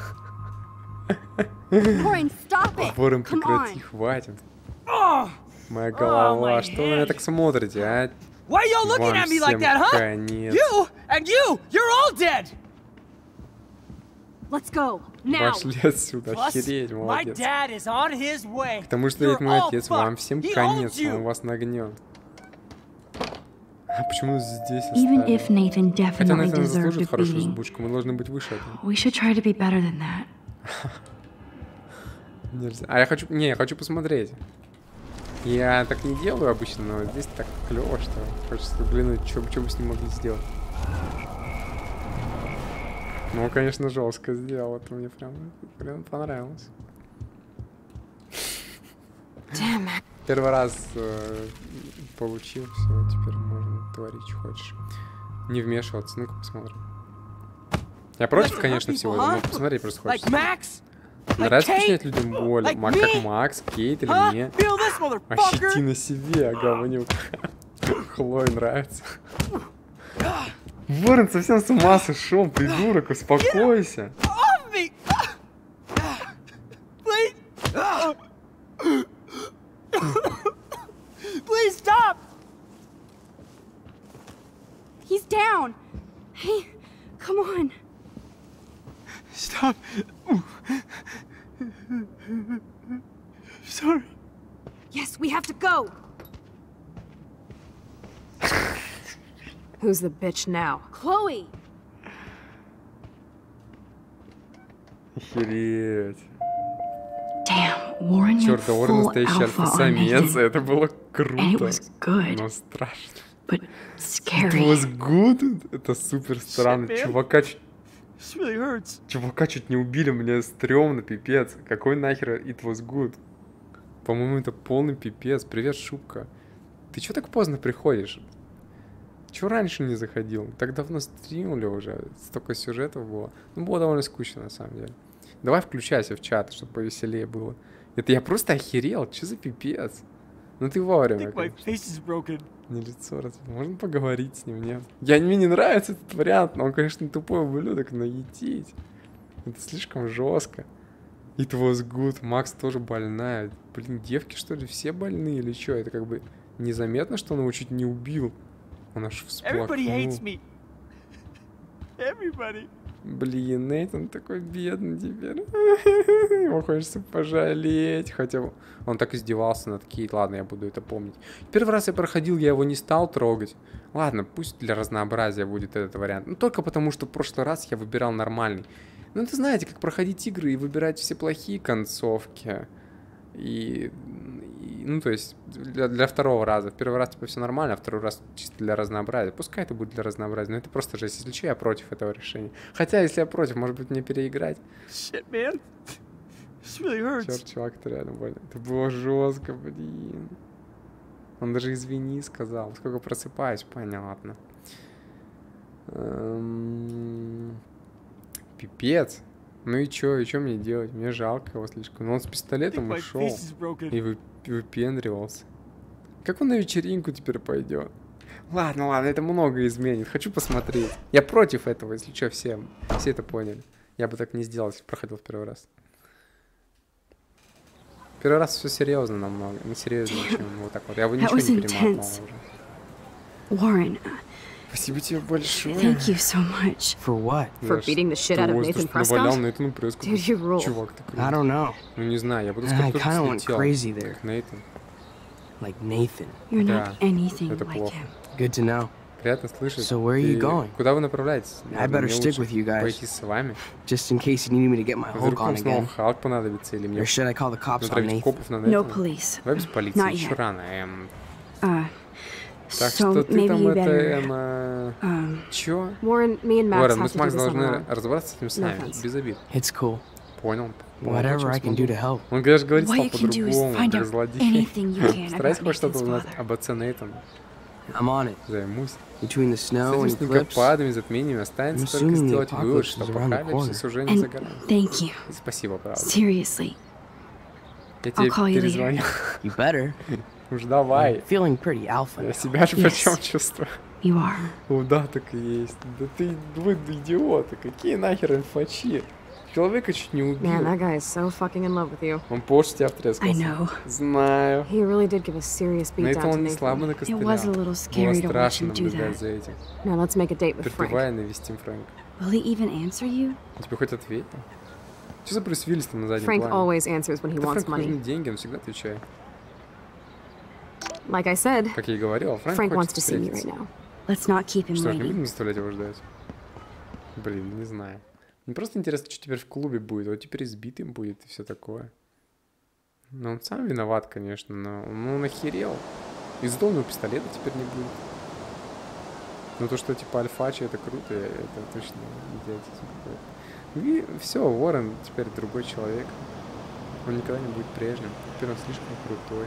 S5: Warren, stop it.
S3: Ворон,
S5: Come
S3: прекрати,
S5: on.
S3: хватит.
S11: Oh,
S3: Моя голова,
S11: my
S3: что вы на меня
S11: head.
S3: так смотрите, а?
S11: why y'all looking
S3: Вам
S11: at me like
S3: всем
S11: that, huh?
S3: конец.
S11: You and you, you're all dead.
S5: Let's go. Now.
S3: Пошли отсюда,
S11: Plus,
S3: охереть,
S11: my
S3: молодец.
S11: dad is on his way.
S3: Потому что
S11: You're
S3: ведь мой
S11: all
S3: отец,
S11: fucked.
S3: вам всем
S11: He
S3: конец,
S11: owns you.
S3: он вас нагнет. А почему здесь
S8: Even
S3: оставили?
S8: if Nathan
S3: Хотя
S8: definitely
S3: Нейтан
S8: deserved
S3: заслужит
S8: a
S3: хорошую
S8: beating,
S3: взбучку, мы должны быть выше этого.
S8: we should try to be better than that.
S3: Нельзя. А я хочу... Не, я хочу посмотреть. Я так не делаю обычно, но здесь так клево, что хочется взглянуть, что бы с ним могли сделать. Ну, конечно, жестко сделал. Это мне прям, прям понравилось.
S7: Damn,
S3: Первый раз э, получил, все, теперь можно творить, что хочешь. Не вмешиваться, ну-ка посмотрим. Я против, конечно, всего этого, но посмотри, просто
S11: Like
S3: хочется.
S11: Max?
S3: Нравится
S11: Kate?
S3: причинять людям боль,
S11: Like
S3: Ма-
S11: me?
S3: как Макс, Кейт или
S11: Huh?
S3: мне.
S11: Feel this, motherfucker?
S3: Ощути на себе, говнюк. Хлой нравится. Ворон совсем с ума сошел, придурок, успокойся.
S11: Off me! Please! Please stop!
S4: He's down. Hey, come on.
S11: Stop! Sorry.
S5: Yes, we have to go.
S7: Who's the bitch now?
S5: Chloe.
S3: Охереть.
S8: Damn, Warren went
S3: Черт, да Ворон
S8: full
S3: настоящий
S8: alpha on
S3: альфа-самец,
S8: Nathan.
S3: это было
S8: And it
S3: круто.
S8: was good,
S3: Но страшно.
S8: but
S3: It
S8: scary.
S3: was good? Это супер странно.
S11: Shit, man.
S3: Чувака, чуть-
S11: This really hurts.
S3: чувака чуть не убили, мне стрёмно, пипец. Какой нахер it was good? По-моему, это полный пипец. Привет, Шубка. Ты чё так поздно приходишь? Чего раньше не заходил? Так давно стримили уже, столько сюжетов было. Ну, было довольно скучно, на самом деле. Давай включайся в чат, чтобы повеселее было. Это я просто охерел, что за пипец? Ну ты вовремя, не лицо разбил. Можно поговорить с ним, нет? Я, мне не нравится этот вариант, но он, конечно, тупой ублюдок, но етить. Это слишком жестко. It was good. Макс тоже больная. Блин, девки, что ли, все больные или что? Это как бы незаметно, что он его чуть не убил. Он аж всплакнул. Блин, Нейтан такой бедный теперь. Его хочется пожалеть. Хотя он так издевался над Кейт. Ладно, я буду это помнить. Первый раз я проходил, я его не стал трогать. Ладно, пусть для разнообразия будет этот вариант. Ну, только потому, что в прошлый раз я выбирал нормальный. Ну, это знаете, как проходить игры и выбирать все плохие концовки. И, и ну, то есть, для, для второго раза. В первый раз, типа, все нормально, а второй раз чисто для разнообразия. Пускай это будет для разнообразия, но это просто жесть. Если что, я против этого решения. Хотя, если я против, может быть, мне переиграть.
S2: Shit, man. This really hurts.
S3: Черт, чувак, это реально больно. Это было жестко, блин. Он даже извини сказал. Сколько просыпаюсь, понятно. Эм... Пипец. Ну и чё, и чё мне делать? Мне жалко его слишком. Но он с пистолетом ушел и вы, выпендривался. Как он на вечеринку теперь пойдет? Ладно, ладно, это много изменит. Хочу посмотреть. Я против этого, если что, все, все это поняли. Я бы так не сделал, если проходил в первый раз. Первый раз все серьезно намного. Не серьезнее, чем вот так вот. Я бы ничего не перемотал уже.
S7: Warren.
S3: Спасибо тебе большое.
S7: Thank you so much.
S2: For what?
S7: For beating the shit out of Nathan Prescott? Dude, you rule.
S2: I don't know.
S3: Ну не знаю, я буду
S2: I kind of went crazy there.
S3: Нейтан.
S2: Like Nathan.
S7: You're not anything like him.
S2: Good to know.
S3: Приятно слышать.
S2: So where are you going?
S3: Куда вы направляетесь?
S2: I better stick with you guys.
S3: Пойти с вами.
S2: Just in case you need me to get my Hulk on again.
S3: Халк понадобится или мне?
S2: Or should I call the cops on Nathan?
S7: No police.
S3: Давай без полиции, еще рано.
S7: Uh,
S3: Так
S7: so
S3: что ты
S7: maybe
S3: там
S7: you
S3: это,
S7: better.
S3: эм...
S7: Um,
S3: Чё?
S7: Warren, me and Max
S3: Warren, мы
S7: have
S3: с
S7: to do
S3: Макс
S7: this on our
S3: должны
S7: own.
S3: разобраться с этим сами,
S7: offense.
S3: без обид.
S2: It's cool.
S3: Понял.
S2: Whatever I can do to help.
S3: Он, конечно, говорит
S7: What
S3: стал
S7: you can do is
S3: по-другому,
S7: find
S3: как
S7: out
S3: злодей.
S7: anything you can
S3: Старайся
S7: about
S3: хоть что-то
S7: Nathan's
S3: узнать
S7: father.
S3: об отце Нейтана.
S2: I'm on it.
S3: Займусь.
S2: Between the
S3: С
S2: snow
S3: этими
S2: and eclipse.
S3: снегопадами, затмениями останется
S2: I'm
S3: только
S2: assuming the
S3: сделать вывод, что
S2: apocalypse is around the
S3: апокалипсис
S2: corner.
S3: уже не за
S7: And
S3: горами.
S7: thank you.
S3: И спасибо, правда.
S7: Seriously.
S3: Я
S7: I'll
S3: тебе
S7: call you
S3: перезвоню.
S2: You better.
S3: Уж давай.
S2: I'm feeling pretty alpha
S3: Я
S2: now.
S3: себя же
S7: Yes.
S3: почем чувствую.
S7: You are.
S3: Ну да, так и есть. Да ты, вы идиоты, какие нахер инфачи? Человека чуть не убил.
S7: Man, that guy is so fucking in love with you.
S3: Он по уши тебя втрескался.
S7: I know.
S3: Знаю.
S7: He really did give a serious beat
S3: Но это
S7: down to
S3: он не слабо
S7: Nathan. It
S3: накостылял.
S7: was a little
S3: Было
S7: scary to watch
S3: страшно
S7: him do
S3: наблюдать
S7: that.
S3: за этим.
S7: Now let's make a date with Frank.
S3: Припевая навестим Фрэнка.
S7: Will he even answer you?
S3: Он тебе хоть ответил? Что за Брюс Уиллис там на заднем
S7: Frank
S3: плане?
S7: always answers when he
S3: Да
S7: wants
S3: Фрэнк нужны
S7: money.
S3: деньги, он всегда отвечает.
S7: Like I said,
S3: Как я и говорил, Фрэнк
S7: Frank wants
S3: хочет
S7: to see me right
S3: встретиться.
S7: now. Let's not keep him
S3: Что ж, не
S7: waiting.
S3: будем заставлять его ждать? Блин, не знаю. Мне просто интересно, что теперь в клубе будет. Вот теперь избитым будет и все такое. Ну, он сам виноват, конечно, но ну, он охерел. Из-за у него пистолета теперь не будет. Но то, что типа альфачи, это круто, это точно идиотизм какой-то. И все, Уоррен теперь другой человек. Он никогда не будет прежним. Теперь он слишком крутой.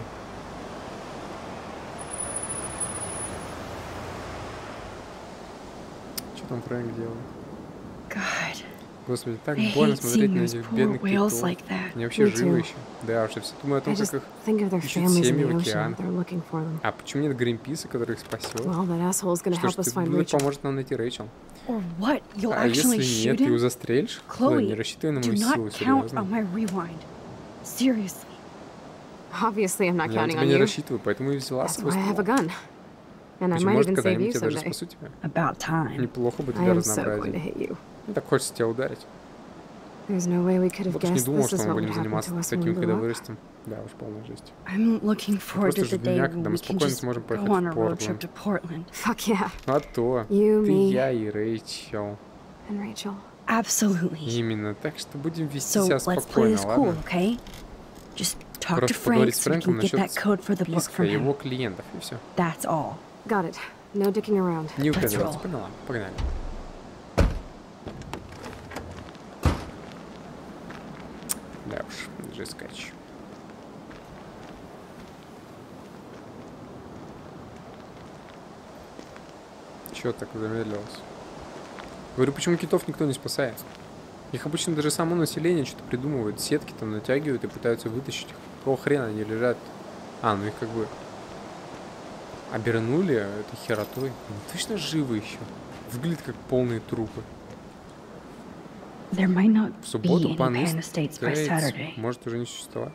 S3: Что там Фрэнк делает?
S7: God.
S3: Господи, так
S7: I
S3: больно
S7: hate
S3: смотреть
S7: seeing
S3: на
S7: those
S3: этих
S7: poor
S3: бедных
S7: whales
S3: китов.
S7: like that.
S3: Они вообще
S7: Me
S3: живы
S7: too.
S3: еще. Да, вообще все думаю о
S7: I
S3: том,
S7: just
S3: как их
S7: think of their
S3: ищут
S7: families in
S3: семьи
S7: the
S3: в
S7: ocean.
S3: океан.
S7: They're looking for them.
S3: А почему нет Гринписа, который их спасет?
S7: Well, that asshole's gonna
S3: Что ж,
S7: help us
S3: ты
S7: find
S3: Блэк
S7: Rachel.
S3: поможет нам найти Рэйчел.
S8: Or what? You'll
S3: А
S8: actually
S3: если
S8: shoot
S3: нет, ты его
S8: him?
S3: застрелишь?
S8: Chloe,
S3: Да, не рассчитывай на
S8: do
S3: мою силу,
S8: not count
S3: серьезно.
S8: on my rewind. Seriously.
S7: Obviously, I'm not
S3: Я на
S7: counting
S3: тебя
S7: on
S3: не
S7: you.
S3: рассчитываю, поэтому и взяла
S7: That's
S3: свой
S7: why I have a
S3: ствол.
S7: gun. And I
S3: Ведь,
S7: might
S3: может,
S7: even save
S3: когда-нибудь
S7: you
S3: я даже
S7: someday.
S3: спасу тебя.
S8: About time.
S3: Неплохо бы
S7: I
S3: для
S7: am so going to
S3: разнообразия.
S7: hit you.
S3: Ну, так хочется тебя ударить.
S7: There's no way we could have
S3: Вот уж не
S7: guessed
S3: думал,
S7: this
S3: что
S7: is
S3: мы
S7: what would
S3: будем
S7: happen
S3: заниматься
S7: to us when we
S3: таким, когда
S7: grew up.
S3: вырастем. Да, уж полная жесть.
S8: I'm looking forward
S3: Просто
S8: to the
S3: жду дня,
S8: day
S3: когда
S8: when
S3: мы
S8: we can
S3: спокойно
S8: just
S3: сможем
S8: go
S3: поехать
S8: on a
S3: в
S8: road trip
S3: Портленд.
S8: to Portland.
S7: Fuck yeah.
S3: А то.
S7: You,
S3: Ты,
S7: me,
S3: я и Рэйчел.
S7: and Rachel.
S8: Absolutely.
S3: Именно. Так что будем вести
S8: So
S3: себя
S8: let's play
S3: спокойно,
S8: this cool,
S3: ладно?
S8: okay? Just talk to
S3: Просто
S8: Frank
S3: поговорить с
S8: so we
S3: Фрэнком
S8: can get that
S3: насчет
S8: code for the book
S3: списка
S8: from
S3: его
S8: him.
S3: клиентов, и все.
S8: That's all.
S7: Got it. No dicking around.
S3: Не
S8: Let's
S3: указываться,
S8: roll.
S3: поняла? Погнали. Да уж, жескач. Чё так замедлилось? Говорю, почему китов никто не спасает? Их обычно даже само население что-то придумывает. Сетки там натягивают и пытаются вытащить их. Какого хрена они лежат? А, ну их как бы обернули этой херотой. Они точно живы еще. Выглядят как полные трупы. В субботу пан Истейтс может уже не существовать.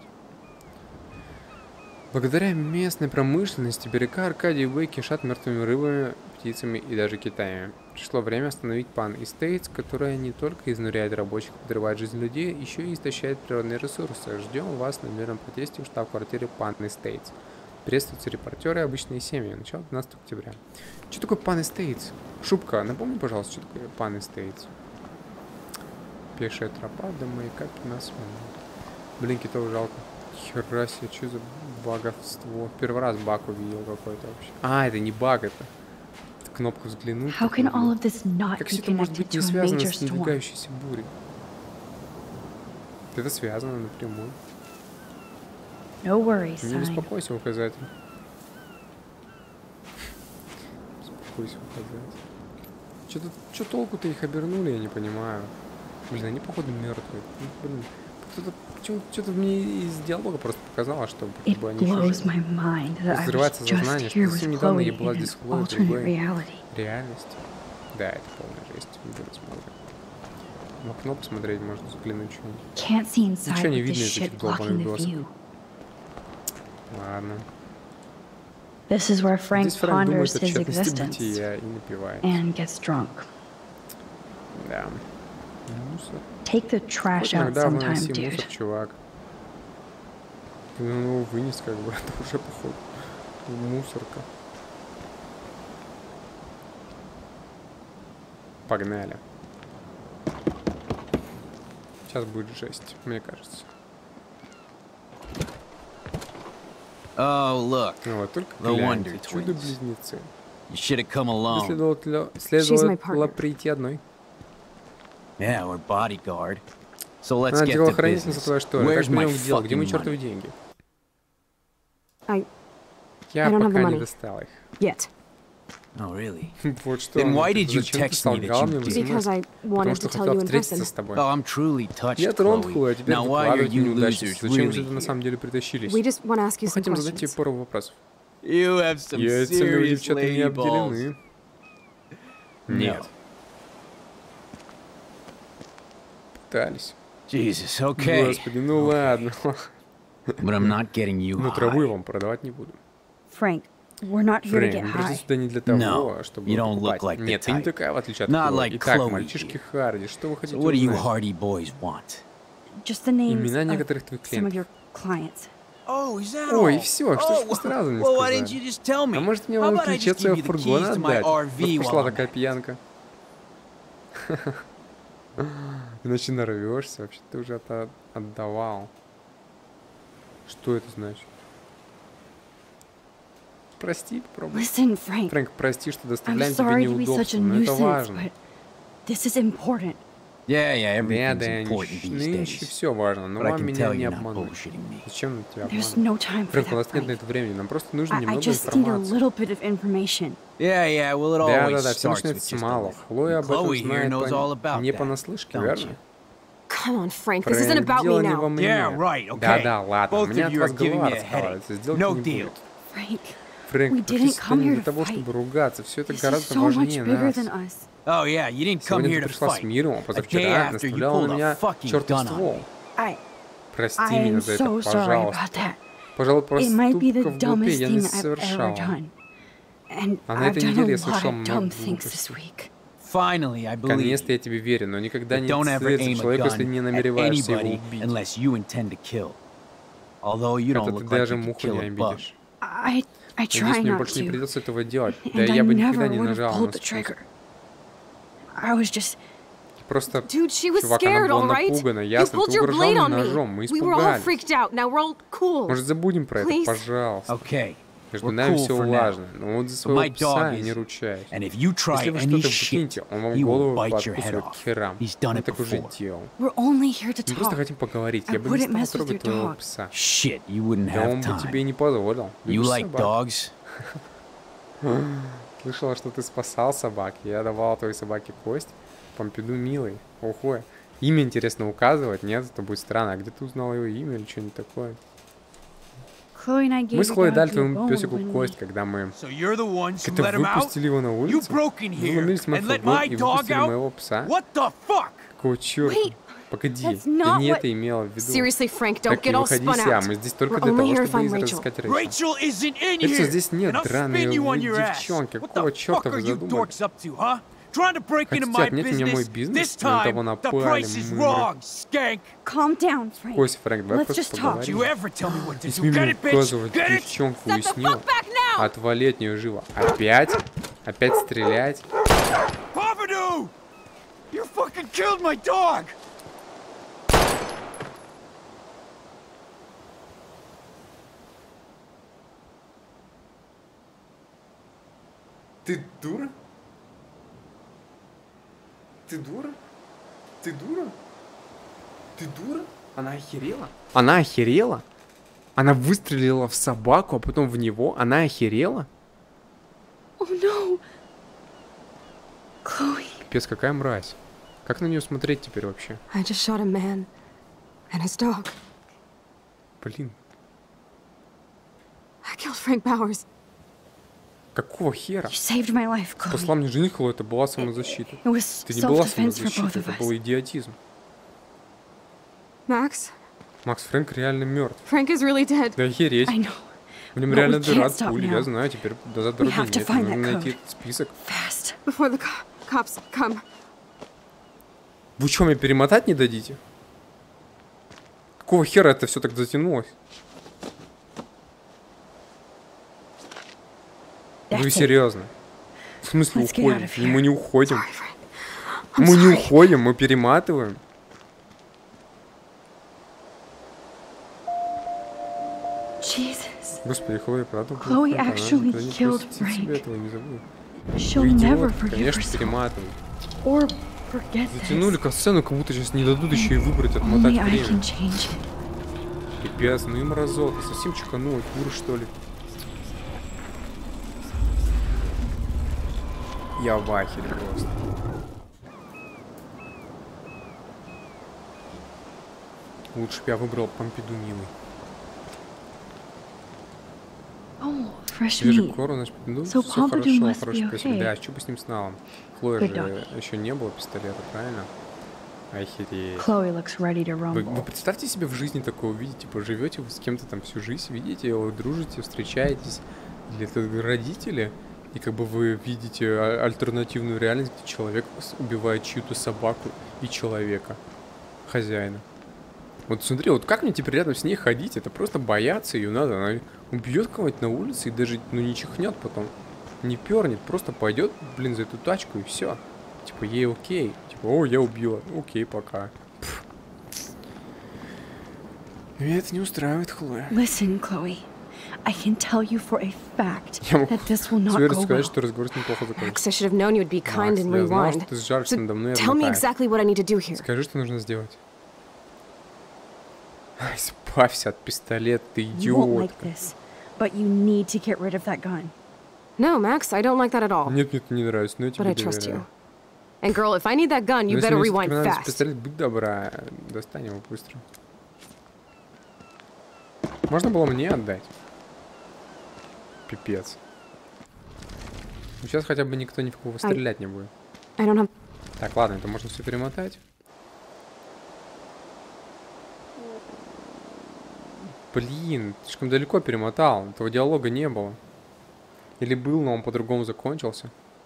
S3: Благодаря местной промышленности берега Аркадии Бэй кишат мертвыми рыбами, птицами и даже китами. Пришло время остановить пан Истейтс, которая не только изнуряет рабочих, подрывает жизнь людей, еще и истощает природные ресурсы. Ждем вас на мирном протесте в штаб-квартире пан Истейтс. Приветствуются репортеры и обычные семьи. Начало двенадцатого октября. Что такое пан Истейтс? Шубка, напомни, пожалуйста, что такое пан Истейтс. Пешая тропа до маяка на смену. Блин, китов жалко. Хера себе, что за баговство. Первый раз баг увидел какой-то вообще. А, это не баг, это кнопку взглянуть. Как все это может быть не связано с надвигающейся бурей? Это связано напрямую.
S8: No worries,
S3: не беспокойся, указатель. Беспокойся, указатель. Что-то, что толку-то их обернули, я не понимаю. Блин, они походу мертвые. Ну, блин, кто-то, что-то мне из диалога просто показало, что как бы они еще взрывается сознание, что совсем недавно я была здесь Хлоя, другой реальности. Да, это полная жесть. В окно посмотреть, может взглянуть что-нибудь. Ничего не видно из этих долбаных досок. Ладно.
S8: This is where Frank
S3: Здесь Фрэнк
S8: ponders
S3: думает о
S8: his
S3: тщетности
S8: existence
S3: бытия и напивает.
S8: and gets drunk.
S3: Да. Мусор.
S8: Take the trash out
S3: Иногда
S8: sometime,
S3: выноси
S8: dude.
S3: мусор, чувак. Ты ну, его вынес, как бы, это уже, походу, мусорка. Погнали. Сейчас будет жесть, мне кажется.
S12: Oh, look.
S3: Вот, только
S12: The
S3: гляньте,
S12: Wonder
S3: чудо-близнецы.
S12: You should have come alone.
S3: Следовало, следовало прийти одной.
S12: Yeah, we're bodyguard. So let's
S3: Она
S12: get to
S3: телохранительница твоя,
S12: business.
S3: что ли?
S12: Where's
S3: Как
S12: my
S3: минимум дело? Где мои
S12: fucking
S3: чертовы
S12: money?
S3: деньги?
S7: I...
S3: Я
S7: I don't have the
S3: пока не
S7: money.
S3: достал их.
S7: Yet.
S12: Oh, really?
S3: Вот что.
S12: Then why
S3: Ты-
S12: did you
S3: зачем ты
S12: text me that
S3: солгал
S12: you
S3: мне в
S12: did?
S7: Because I
S3: Потому
S7: wanted
S3: что
S7: to tell
S3: хотел
S7: you in
S3: встретиться
S7: person.
S3: с тобой.
S12: Oh, I'm truly touched,
S3: Я тронут
S12: Chloe.
S3: Хлоя, а теперь
S12: Now, why are
S3: выкладывать
S12: you
S3: неудачницы.
S12: losers
S3: Зачем
S12: really
S3: же вы на
S12: here?
S3: самом деле притащились?
S7: We just want to ask you
S3: Мы
S7: some
S3: хотим задать тебе
S7: questions.
S3: пару вопросов.
S12: You have some
S3: Яйцами у
S12: serious
S3: девчат не
S12: lady balls.
S3: обделены.
S12: No.
S3: Нет. Пытались.
S12: Jesus, okay.
S3: Господи, ну ладно.
S12: But I'm not getting you
S3: Но траву я
S12: high.
S3: вам продавать не буду.
S8: Frank, we're not here to
S3: Фрэнк,
S8: get
S3: мы пришли
S8: high.
S3: сюда не для того,
S12: No,
S3: чтобы
S12: you don't
S3: покупать.
S12: look like the
S3: Нет, ты не
S12: type.
S3: такая, в отличие от
S12: Not
S3: Хлои.
S12: like
S3: Итак,
S12: Chloe
S3: мальчишки
S12: here.
S3: Харди, что вы хотите
S12: So what do you
S3: узнать?
S12: hardy boys want?
S8: Just the names
S3: Имена
S8: of
S3: некоторых твоих
S8: some of
S3: клиентов.
S8: your clients.
S12: Oh, is that
S3: Ой,
S12: all?
S3: все, что ж вы сразу не
S12: Well, why didn't
S3: сказали?
S12: you just tell me?
S3: А может мне
S12: How
S3: вам
S12: about I
S3: ключи
S12: just
S3: от своего
S12: give you the
S3: фургона
S12: keys to my
S3: отдать?
S12: ар
S3: Вот
S12: ви
S3: пошла
S12: while I'm
S3: такая пьянка. Иначе нарвешься, вообще ты уже это отдавал. Что это значит? Прости, попробуй.
S8: Listen, Frank.
S3: Фрэнк, прости, что
S8: I'm
S3: доставляем тебе
S8: sorry to be such
S3: неудобства,
S8: a
S3: но это
S8: nuisance,
S3: важно.
S8: but this is important.
S12: Yeah, yeah,
S3: Да,
S12: everything's
S3: да,
S12: important these
S3: нынче
S12: days.
S3: все важно, но
S12: But I
S3: вам
S12: can
S3: меня
S12: tell
S3: не
S12: you're not
S3: обмануть.
S12: bullshitting me.
S3: Зачем на тебя
S8: There's
S3: обманывать?
S8: no time for
S3: Фрэнк, у
S8: that,
S3: нас нет на
S8: Frank.
S3: это времени, нам просто нужно
S8: I, I
S3: немного
S8: just need a
S3: информации.
S8: little bit of information.
S12: Yeah, yeah, well, it
S3: Да,
S12: always
S3: да, да, все
S12: starts
S3: начинается
S12: with
S3: с
S12: just a
S3: малых.
S12: little.
S3: Хлоя об этом
S12: Chloe here
S3: знает
S12: knows all
S3: по...
S12: about
S3: не
S12: that,
S3: понаслышке,
S12: don't
S3: верно?
S12: you?
S7: Come on, Frank. This isn't
S3: Фрэнк,
S7: about me
S3: дело не
S7: now.
S3: во мне.
S12: Yeah, right, okay.
S3: Да, да, ладно, у
S12: Both
S3: меня
S12: of
S3: от
S12: you
S3: вас
S12: are giving
S3: голова
S12: me a
S3: раскалывается,
S12: headache.
S3: сделки
S12: No
S3: не
S12: deal.
S3: будет.
S8: Frank,
S3: Фрэнк,
S8: we
S3: мы
S8: didn't
S3: пришли сюда
S8: come
S3: не
S8: here
S3: для
S8: to
S3: того,
S8: fight.
S3: чтобы ругаться, все это
S8: This is
S3: гораздо
S8: so much
S3: важнее
S8: bigger
S3: нас.
S8: than us.
S12: Oh, yeah, you didn't come
S3: Сегодня
S12: here
S3: ты
S12: to
S3: пришла с
S12: fight.
S3: миром, а
S12: A day
S3: позавчера
S12: after you
S3: наставляла
S12: pulled
S3: на
S12: a
S3: меня
S12: fucking
S3: чертов
S12: gun on
S3: ствол.
S12: me.
S8: I,
S3: Прости
S8: I
S3: меня
S8: am
S3: за это,
S8: so sorry
S3: пожалуйста.
S8: about that.
S3: Пожалуй,
S8: It might be the
S3: проступков в глупе
S8: dumbest
S3: я не
S8: thing I've ever
S3: совершал.
S8: done. And
S3: А на
S8: I've
S3: этой
S8: done
S3: неделе
S8: a
S3: я
S8: lot
S3: совершал
S8: of
S3: много
S8: dumb things this
S3: глупостей.
S8: week.
S12: Finally, I believe
S3: Наконец-то
S12: you.
S3: я тебе верю, но никогда
S12: But
S3: не
S12: don't ever
S3: целься
S12: aim
S3: в
S12: a
S3: человека, если
S12: gun
S3: не
S12: at
S3: намереваешься его
S12: anybody
S3: убить.
S12: unless you intend to kill. Although you don't
S3: Это ты
S12: look like
S3: даже
S12: you could
S3: муху
S12: kill
S3: не
S12: a bug.
S3: обидишь.
S8: I, I
S3: Надеюсь,
S8: try
S3: мне
S8: not
S3: больше не
S8: to.
S3: придется этого делать. Да
S8: And I
S3: я бы
S8: never
S3: никогда не
S8: would have
S3: нажал на
S8: pulled the
S3: спуск.
S8: trigger. I was just...
S3: Просто,
S5: Dude, she was
S3: чувак, она
S5: scared,
S3: была
S5: all right?
S3: напугана,
S5: You
S3: ясно,
S5: pulled
S3: ты
S5: your
S3: угрожал
S5: blade
S3: мне
S5: on
S3: ножом, мы
S5: me. We were all
S3: испугались.
S5: freaked out. Now we're all cool.
S3: Может, забудем про это,
S5: Please?
S3: пожалуйста.
S12: Okay.
S3: Между
S12: We're
S3: нами
S12: cool
S3: все
S12: for now.
S3: влажно, но вот за
S12: But
S3: своего
S12: my
S3: пса
S12: dog
S3: я не
S12: is...
S3: ручаюсь.
S12: And if you try
S3: Если вы
S12: any
S3: что-то
S12: shit,
S3: выкинете, он вам
S12: he will
S3: голову
S12: bite your head
S3: откусывает
S12: off.
S3: к херам.
S12: He's done
S3: Он
S12: it
S3: так уже
S12: before.
S3: делал.
S8: We're only here to
S3: Мы просто
S8: talk.
S3: хотим поговорить.
S8: I
S3: Я бы не
S8: wouldn't
S3: стал
S8: mess with
S3: трогать
S8: your
S3: твоего
S8: dog.
S3: пса.
S12: Shit, you wouldn't
S3: Да
S12: have
S3: он бы тебе и
S12: time.
S3: не позволил.
S12: You
S3: Любишь
S12: like
S3: собак?
S12: dogs?
S3: Слышала, что ты спасал собак. Я давал твоей собаке кость. Помпиду милый. Ого. Имя, интересно, указывать? Нет, это будет странно. А где ты узнала его имя или что-нибудь такое? Мы с Хлоей дали твоему песику кость, когда мы это выпустили его на улицу. Вы вломились в мой фургон и выпустили моего пса. Какого черта? Погоди, я не это имела в виду.
S7: Seriously, Frank, don't
S3: Так
S7: get
S3: не
S7: all
S3: выходи,
S7: spun
S3: Ся,
S7: out.
S3: мы здесь только
S7: We're
S3: для
S7: only
S3: того,
S7: here to
S3: чтобы
S7: find
S3: разыскать
S7: Rachel.
S3: Рэйчел.
S11: Rachel isn't in
S3: Речи
S11: here.
S3: здесь
S11: And
S3: нет,
S11: I'll
S3: драные
S11: spin you on your ass.
S3: девчонки.
S11: What
S3: Какого
S11: the
S3: черта
S11: fuck
S3: вы
S11: are you
S3: задумали?
S11: dorks up to, huh? Trying to break into
S3: Хотите
S11: my
S3: отнять у меня мой
S11: business?
S3: бизнес?
S11: This
S3: На того
S11: time, the
S3: напали,
S11: price is
S3: мымры.
S11: wrong, skank.
S8: Calm down, Frank.
S3: Кость, Фрэнк, давай
S8: Let's
S3: просто
S8: just talk.
S11: Don't you
S3: поговорим.
S11: ever tell me what to
S3: Не
S11: do.
S3: смей
S11: Get
S3: мне
S11: it, bitch?
S3: указывать,
S11: Get it?
S3: девчонку,
S7: Step the
S3: уяснил?
S7: fuck back now!
S3: Отвали от нее живо. Опять? Опять стрелять?
S11: Pompidou! You fucking killed my dog!
S3: Ты дура? Ты дура? Ты дура? Ты дура? Она охерела? Она охерела? Она выстрелила в собаку, а потом в него? Она охерела?
S8: Oh no. Chloe.
S3: Пипец, какая мразь. Как на нее смотреть теперь вообще?
S7: I just shot a man and his dog.
S3: Блин,
S7: I killed Frank Bowers.
S3: какого хера?
S8: You saved my life, Chloe.
S3: Посла мне жениху, это была самозащита.
S8: It was
S3: Это не была
S8: self-defense for
S3: самозащита,
S8: both of
S3: это
S8: us.
S3: был идиотизм.
S7: Max,
S3: Макс Фрэнк реально мертв.
S7: Frank is really dead.
S3: Да охереть.
S8: I know.
S3: В нем
S8: But
S3: реально
S8: we can't
S3: дыра от
S8: stop
S3: пули,
S8: now.
S3: я знаю, теперь до
S8: We
S3: дороги
S8: have to
S3: нет.
S8: find
S3: Нужно
S8: that
S3: найти
S8: code.
S3: этот список.
S8: Fast.
S7: Before the co cops come.
S3: Вы что, мне перемотать не дадите? Какого хера это все так затянулось?
S8: That's
S3: Вы
S8: it.
S3: серьезно? В смысле
S8: Let's get out
S3: уходим?
S8: of here.
S3: Мы не уходим.
S7: Sorry, Frank. I'm
S3: Мы не
S7: sorry.
S3: уходим, мы перематываем.
S8: Jesus.
S3: Господи, Хлоя, правда?
S8: Chloe
S3: Она
S8: actually
S3: никогда не
S8: killed
S3: простит себе
S8: Frank.
S3: этого, не забудь.
S8: She'll
S3: Вы
S8: never
S3: идиот,
S8: forgive
S3: конечно,
S8: herself.
S3: перематывай.
S8: Or forget
S3: Затянули
S8: this.
S3: касцену, как будто сейчас не дадут еще и выбрать, отмотать
S8: Only I
S3: время.
S8: can change it.
S3: Пипец, ну и мразот, ты совсем чеканула, дура что ли? Я в ахере просто. Лучше бы я выбрал Помпиду милый.
S8: Oh, fresh
S3: Свежий
S8: meat.
S3: корм, наш Помпиду,
S8: So
S3: все
S8: Pompidou
S3: хорошо,
S8: must
S3: хороший
S8: be
S3: песик.
S8: okay.
S3: Да, что бы с ним снала? Хлоя
S8: Good
S3: же еще не было пистолета, правильно? Охереть.
S8: Chloe looks ready to
S3: Вы,
S8: rumble.
S3: вы представьте себе в жизни такое увидеть, типа живете вы с кем-то там всю жизнь, видите, вы дружите, встречаетесь, или это родители, и как бы вы видите а- альтернативную реальность, где человек с- убивает чью-то собаку и человека, хозяина. Вот смотри, вот как мне теперь рядом с ней ходить, это просто бояться ее надо, она убьет кого-нибудь на улице и даже, ну, не чихнет потом, не пернет, просто пойдет, блин, за эту тачку и все. Типа ей окей, типа, о, я убила, окей, пока. Пф. Меня это не устраивает, Хлоя.
S8: Listen, Chloe. I can tell you for a fact
S3: Я могу
S8: that this will
S3: с
S8: not
S3: уверенностью
S8: go
S3: сказать,
S8: well.
S3: что разговор с ним плохо
S7: Max,
S3: закончится.
S7: I should have known you would be kind
S3: Макс,
S7: and
S3: я знал,
S7: rewind.
S3: что ты сжалишься надо мной и
S7: Tell me
S3: отмотаешь.
S7: exactly what I need to do here.
S3: Скажи, что нужно сделать. Ай, избавься от пистолета, ты
S8: You won't like
S3: идиотка.
S8: this, but you need to get rid of that gun.
S7: No, Max, I don't like that at all.
S3: Нет, мне это не нравится, но я
S7: But I
S3: тебе
S7: trust you.
S3: доверяю.
S7: And girl, if I need that gun,
S3: Но
S7: you
S3: если
S7: better
S3: мне
S7: rewind
S3: всё-таки понадобится
S7: fast.
S3: пистолет, будь добра, достань его быстро. Можно было мне отдать? Пипец. Ну, сейчас хотя бы никто ни в кого стрелять не будет.
S7: I don't have...
S3: Так, ладно, это можно все перемотать. Блин, слишком далеко перемотал. Этого диалога не было. Или был, но он по-другому закончился.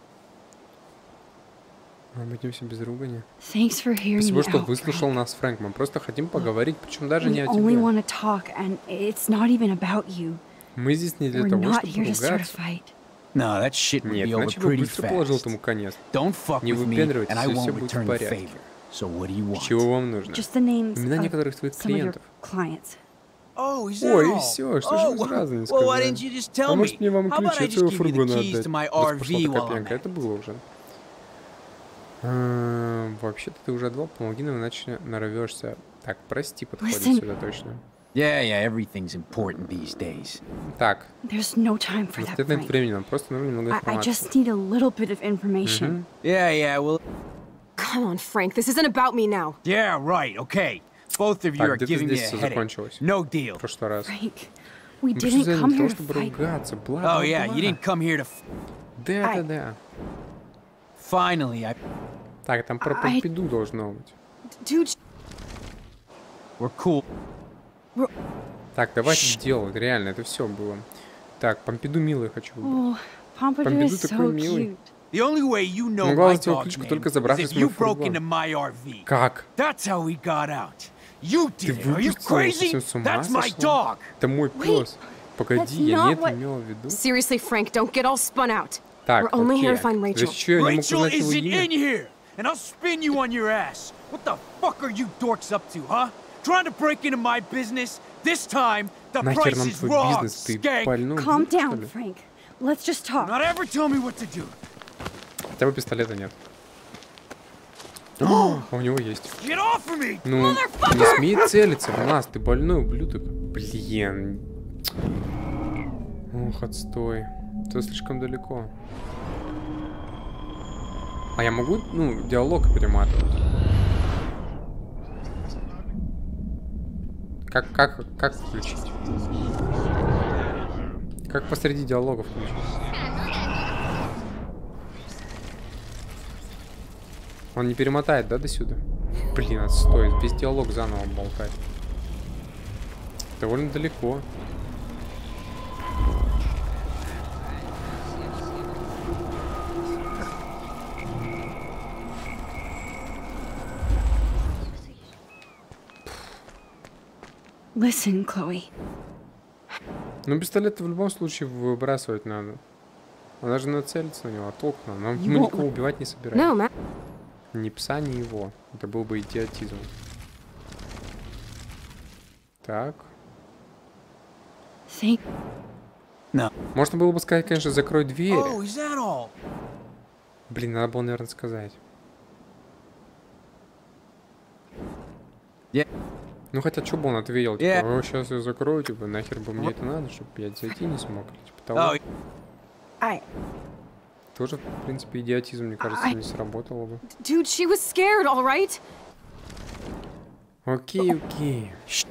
S3: Мы обойдемся без ругания.
S8: Thanks for hearing
S3: Спасибо,
S8: me
S3: что
S8: out,
S3: выслушал
S8: Frank.
S3: нас, Фрэнк. Мы просто хотим поговорить, причем даже не
S8: We
S3: о
S8: only
S3: тебе.
S8: want to talk, and it's not even about you.
S3: Мы здесь не для
S8: We're
S3: того,
S8: not
S3: чтобы
S8: here to start a
S3: ругаться.
S8: fight.
S6: No, that shit would
S3: Нет,
S6: be over
S3: иначе бы
S6: pretty
S3: быстро положил
S6: fast.
S3: этому конец.
S6: Don't fuck
S3: Не
S6: with me,
S3: выпендривайтесь,
S6: and I
S3: и все
S6: won't
S3: будет в
S6: return the
S3: порядке.
S6: favor. So what do you want?
S3: Чего вам нужно?
S8: Just the names
S3: Имена
S8: of
S3: некоторых твоих
S8: some of your
S3: клиентов.
S8: clients.
S11: Oh, is that
S3: Ой, и
S11: all?
S3: все, что
S11: Oh,
S3: же вы сразу не
S11: well, why
S3: сказали?
S11: didn't you just
S3: А
S11: tell me?
S3: может мне вам
S11: How about
S3: ключи
S11: I
S3: от
S11: just
S3: своего
S11: give you the
S3: фургона
S11: keys
S3: отдать?
S11: to my
S3: Раз
S11: эр ви
S3: пошла
S11: while I'm
S3: Копенко,
S11: at
S3: это было уже. Эм, Вообще-то ты уже отдал, помоги нам, иначе нарвешься. Так, прости, подходит
S8: Listen.
S3: сюда точно.
S12: Yeah, yeah, everything's important these days.
S3: Так.
S8: There's no time for that,
S3: Нет
S8: Frank.
S3: времени, нам просто нужно немного
S8: I, I
S3: информации.
S8: just need a little bit of information.
S12: Yeah, yeah, well...
S5: Come on, Frank. This isn't about me now.
S12: Yeah, right, okay. Both of you
S3: Так,
S12: are
S3: где-то
S12: giving me
S3: здесь
S12: a
S3: все
S12: headache.
S3: закончилось.
S12: No deal.
S3: В прошлый раз.
S8: Frank, we
S3: Мы
S8: didn't
S3: пришли
S8: come
S3: для
S8: here
S3: того,
S8: to
S3: чтобы
S8: fight.
S3: ругаться. Бла,
S12: Oh,
S3: бла,
S12: yeah,
S3: бла.
S12: you didn't come here to... F
S3: Да,
S8: I-
S3: да, да.
S12: Finally, I...
S3: Так, там про
S8: I-
S3: Помпиду должно быть.
S5: Dude,
S12: We're cool.
S3: Так, давайте делать, реально, это все было. Так, Помпиду милый хочу выбрать.
S8: Oh, Pompidou
S3: Помпиду
S8: is so
S3: такой милый.
S8: cute.
S12: The only way you know
S3: Могла
S12: my
S3: сделать
S12: dog's
S3: ключку,
S12: name
S3: только
S12: is
S3: забравшись
S12: if
S3: в мой
S12: you broke
S3: фургон.
S12: into my ар ви.
S3: Как?
S12: That's how we got out. You
S3: Ты
S12: did it. Are you
S3: выпустила?
S12: crazy?
S3: Совсем с ума
S12: That's my
S3: сошла?
S12: dog.
S3: Это мой пес. Погоди,
S8: that's
S3: я не
S8: not
S3: это
S8: what-
S3: имела в виду.
S5: seriously, Frank, don't get all spun out.
S3: Так,
S5: We're only here to
S3: окей.
S5: find
S3: То
S5: Rachel.
S3: есть еще я не мог
S12: Rachel
S3: узнать его
S12: isn't in
S3: имя?
S12: here, and I'll spin you on your ass. What the fuck are you dorks up to, huh? Trying to break into my business? This time, the
S3: Нахер
S12: price
S3: нам
S12: is
S3: твой
S12: wrong,
S3: бизнес? Ты
S12: skank.
S3: больной,
S8: Calm
S3: что
S8: down,
S3: ли?
S8: Frank. Let's just talk.
S12: Not ever tell me what to do.
S3: Хотя бы пистолета нет. О, у него есть.
S12: Get off of me,
S3: Ну, не смей целиться в нас, ты больной ублюдок. Блин. Ох, отстой. Это слишком далеко. А я могу, ну, диалог перематывать? Как, как, как включить? Как посреди диалога включить? Он не перемотает, да, до сюда? Блин, отстой. Весь диалог заново болтать. Довольно далеко.
S8: Listen, Chloe.
S3: Ну, пистолет в любом случае выбрасывать надо. Она же нацелится на него, а толк нам. Нам- Мы
S8: Его-
S3: никого убивать не
S5: No,
S3: собираемся.
S5: Matt.
S3: Ни пса, ни его. Это был бы идиотизм. Так.
S8: Thank.
S12: No.
S3: Можно было бы сказать, конечно, закрой дверь.
S12: Oh, is that all?
S3: Блин, надо было, наверное, сказать.
S12: Yeah.
S3: Ну хотя, что бы он ответил? Типа,
S12: Yeah.
S3: «О, сейчас я закрою, типа, нахер бы мне это надо, чтобы я зайти не смог. Или типа того.
S12: Oh,
S8: I.
S3: Тоже, в принципе, идиотизм, мне кажется,
S8: I-
S3: не сработало бы.
S5: Dude, she was scared, all right?
S3: Окей, окей.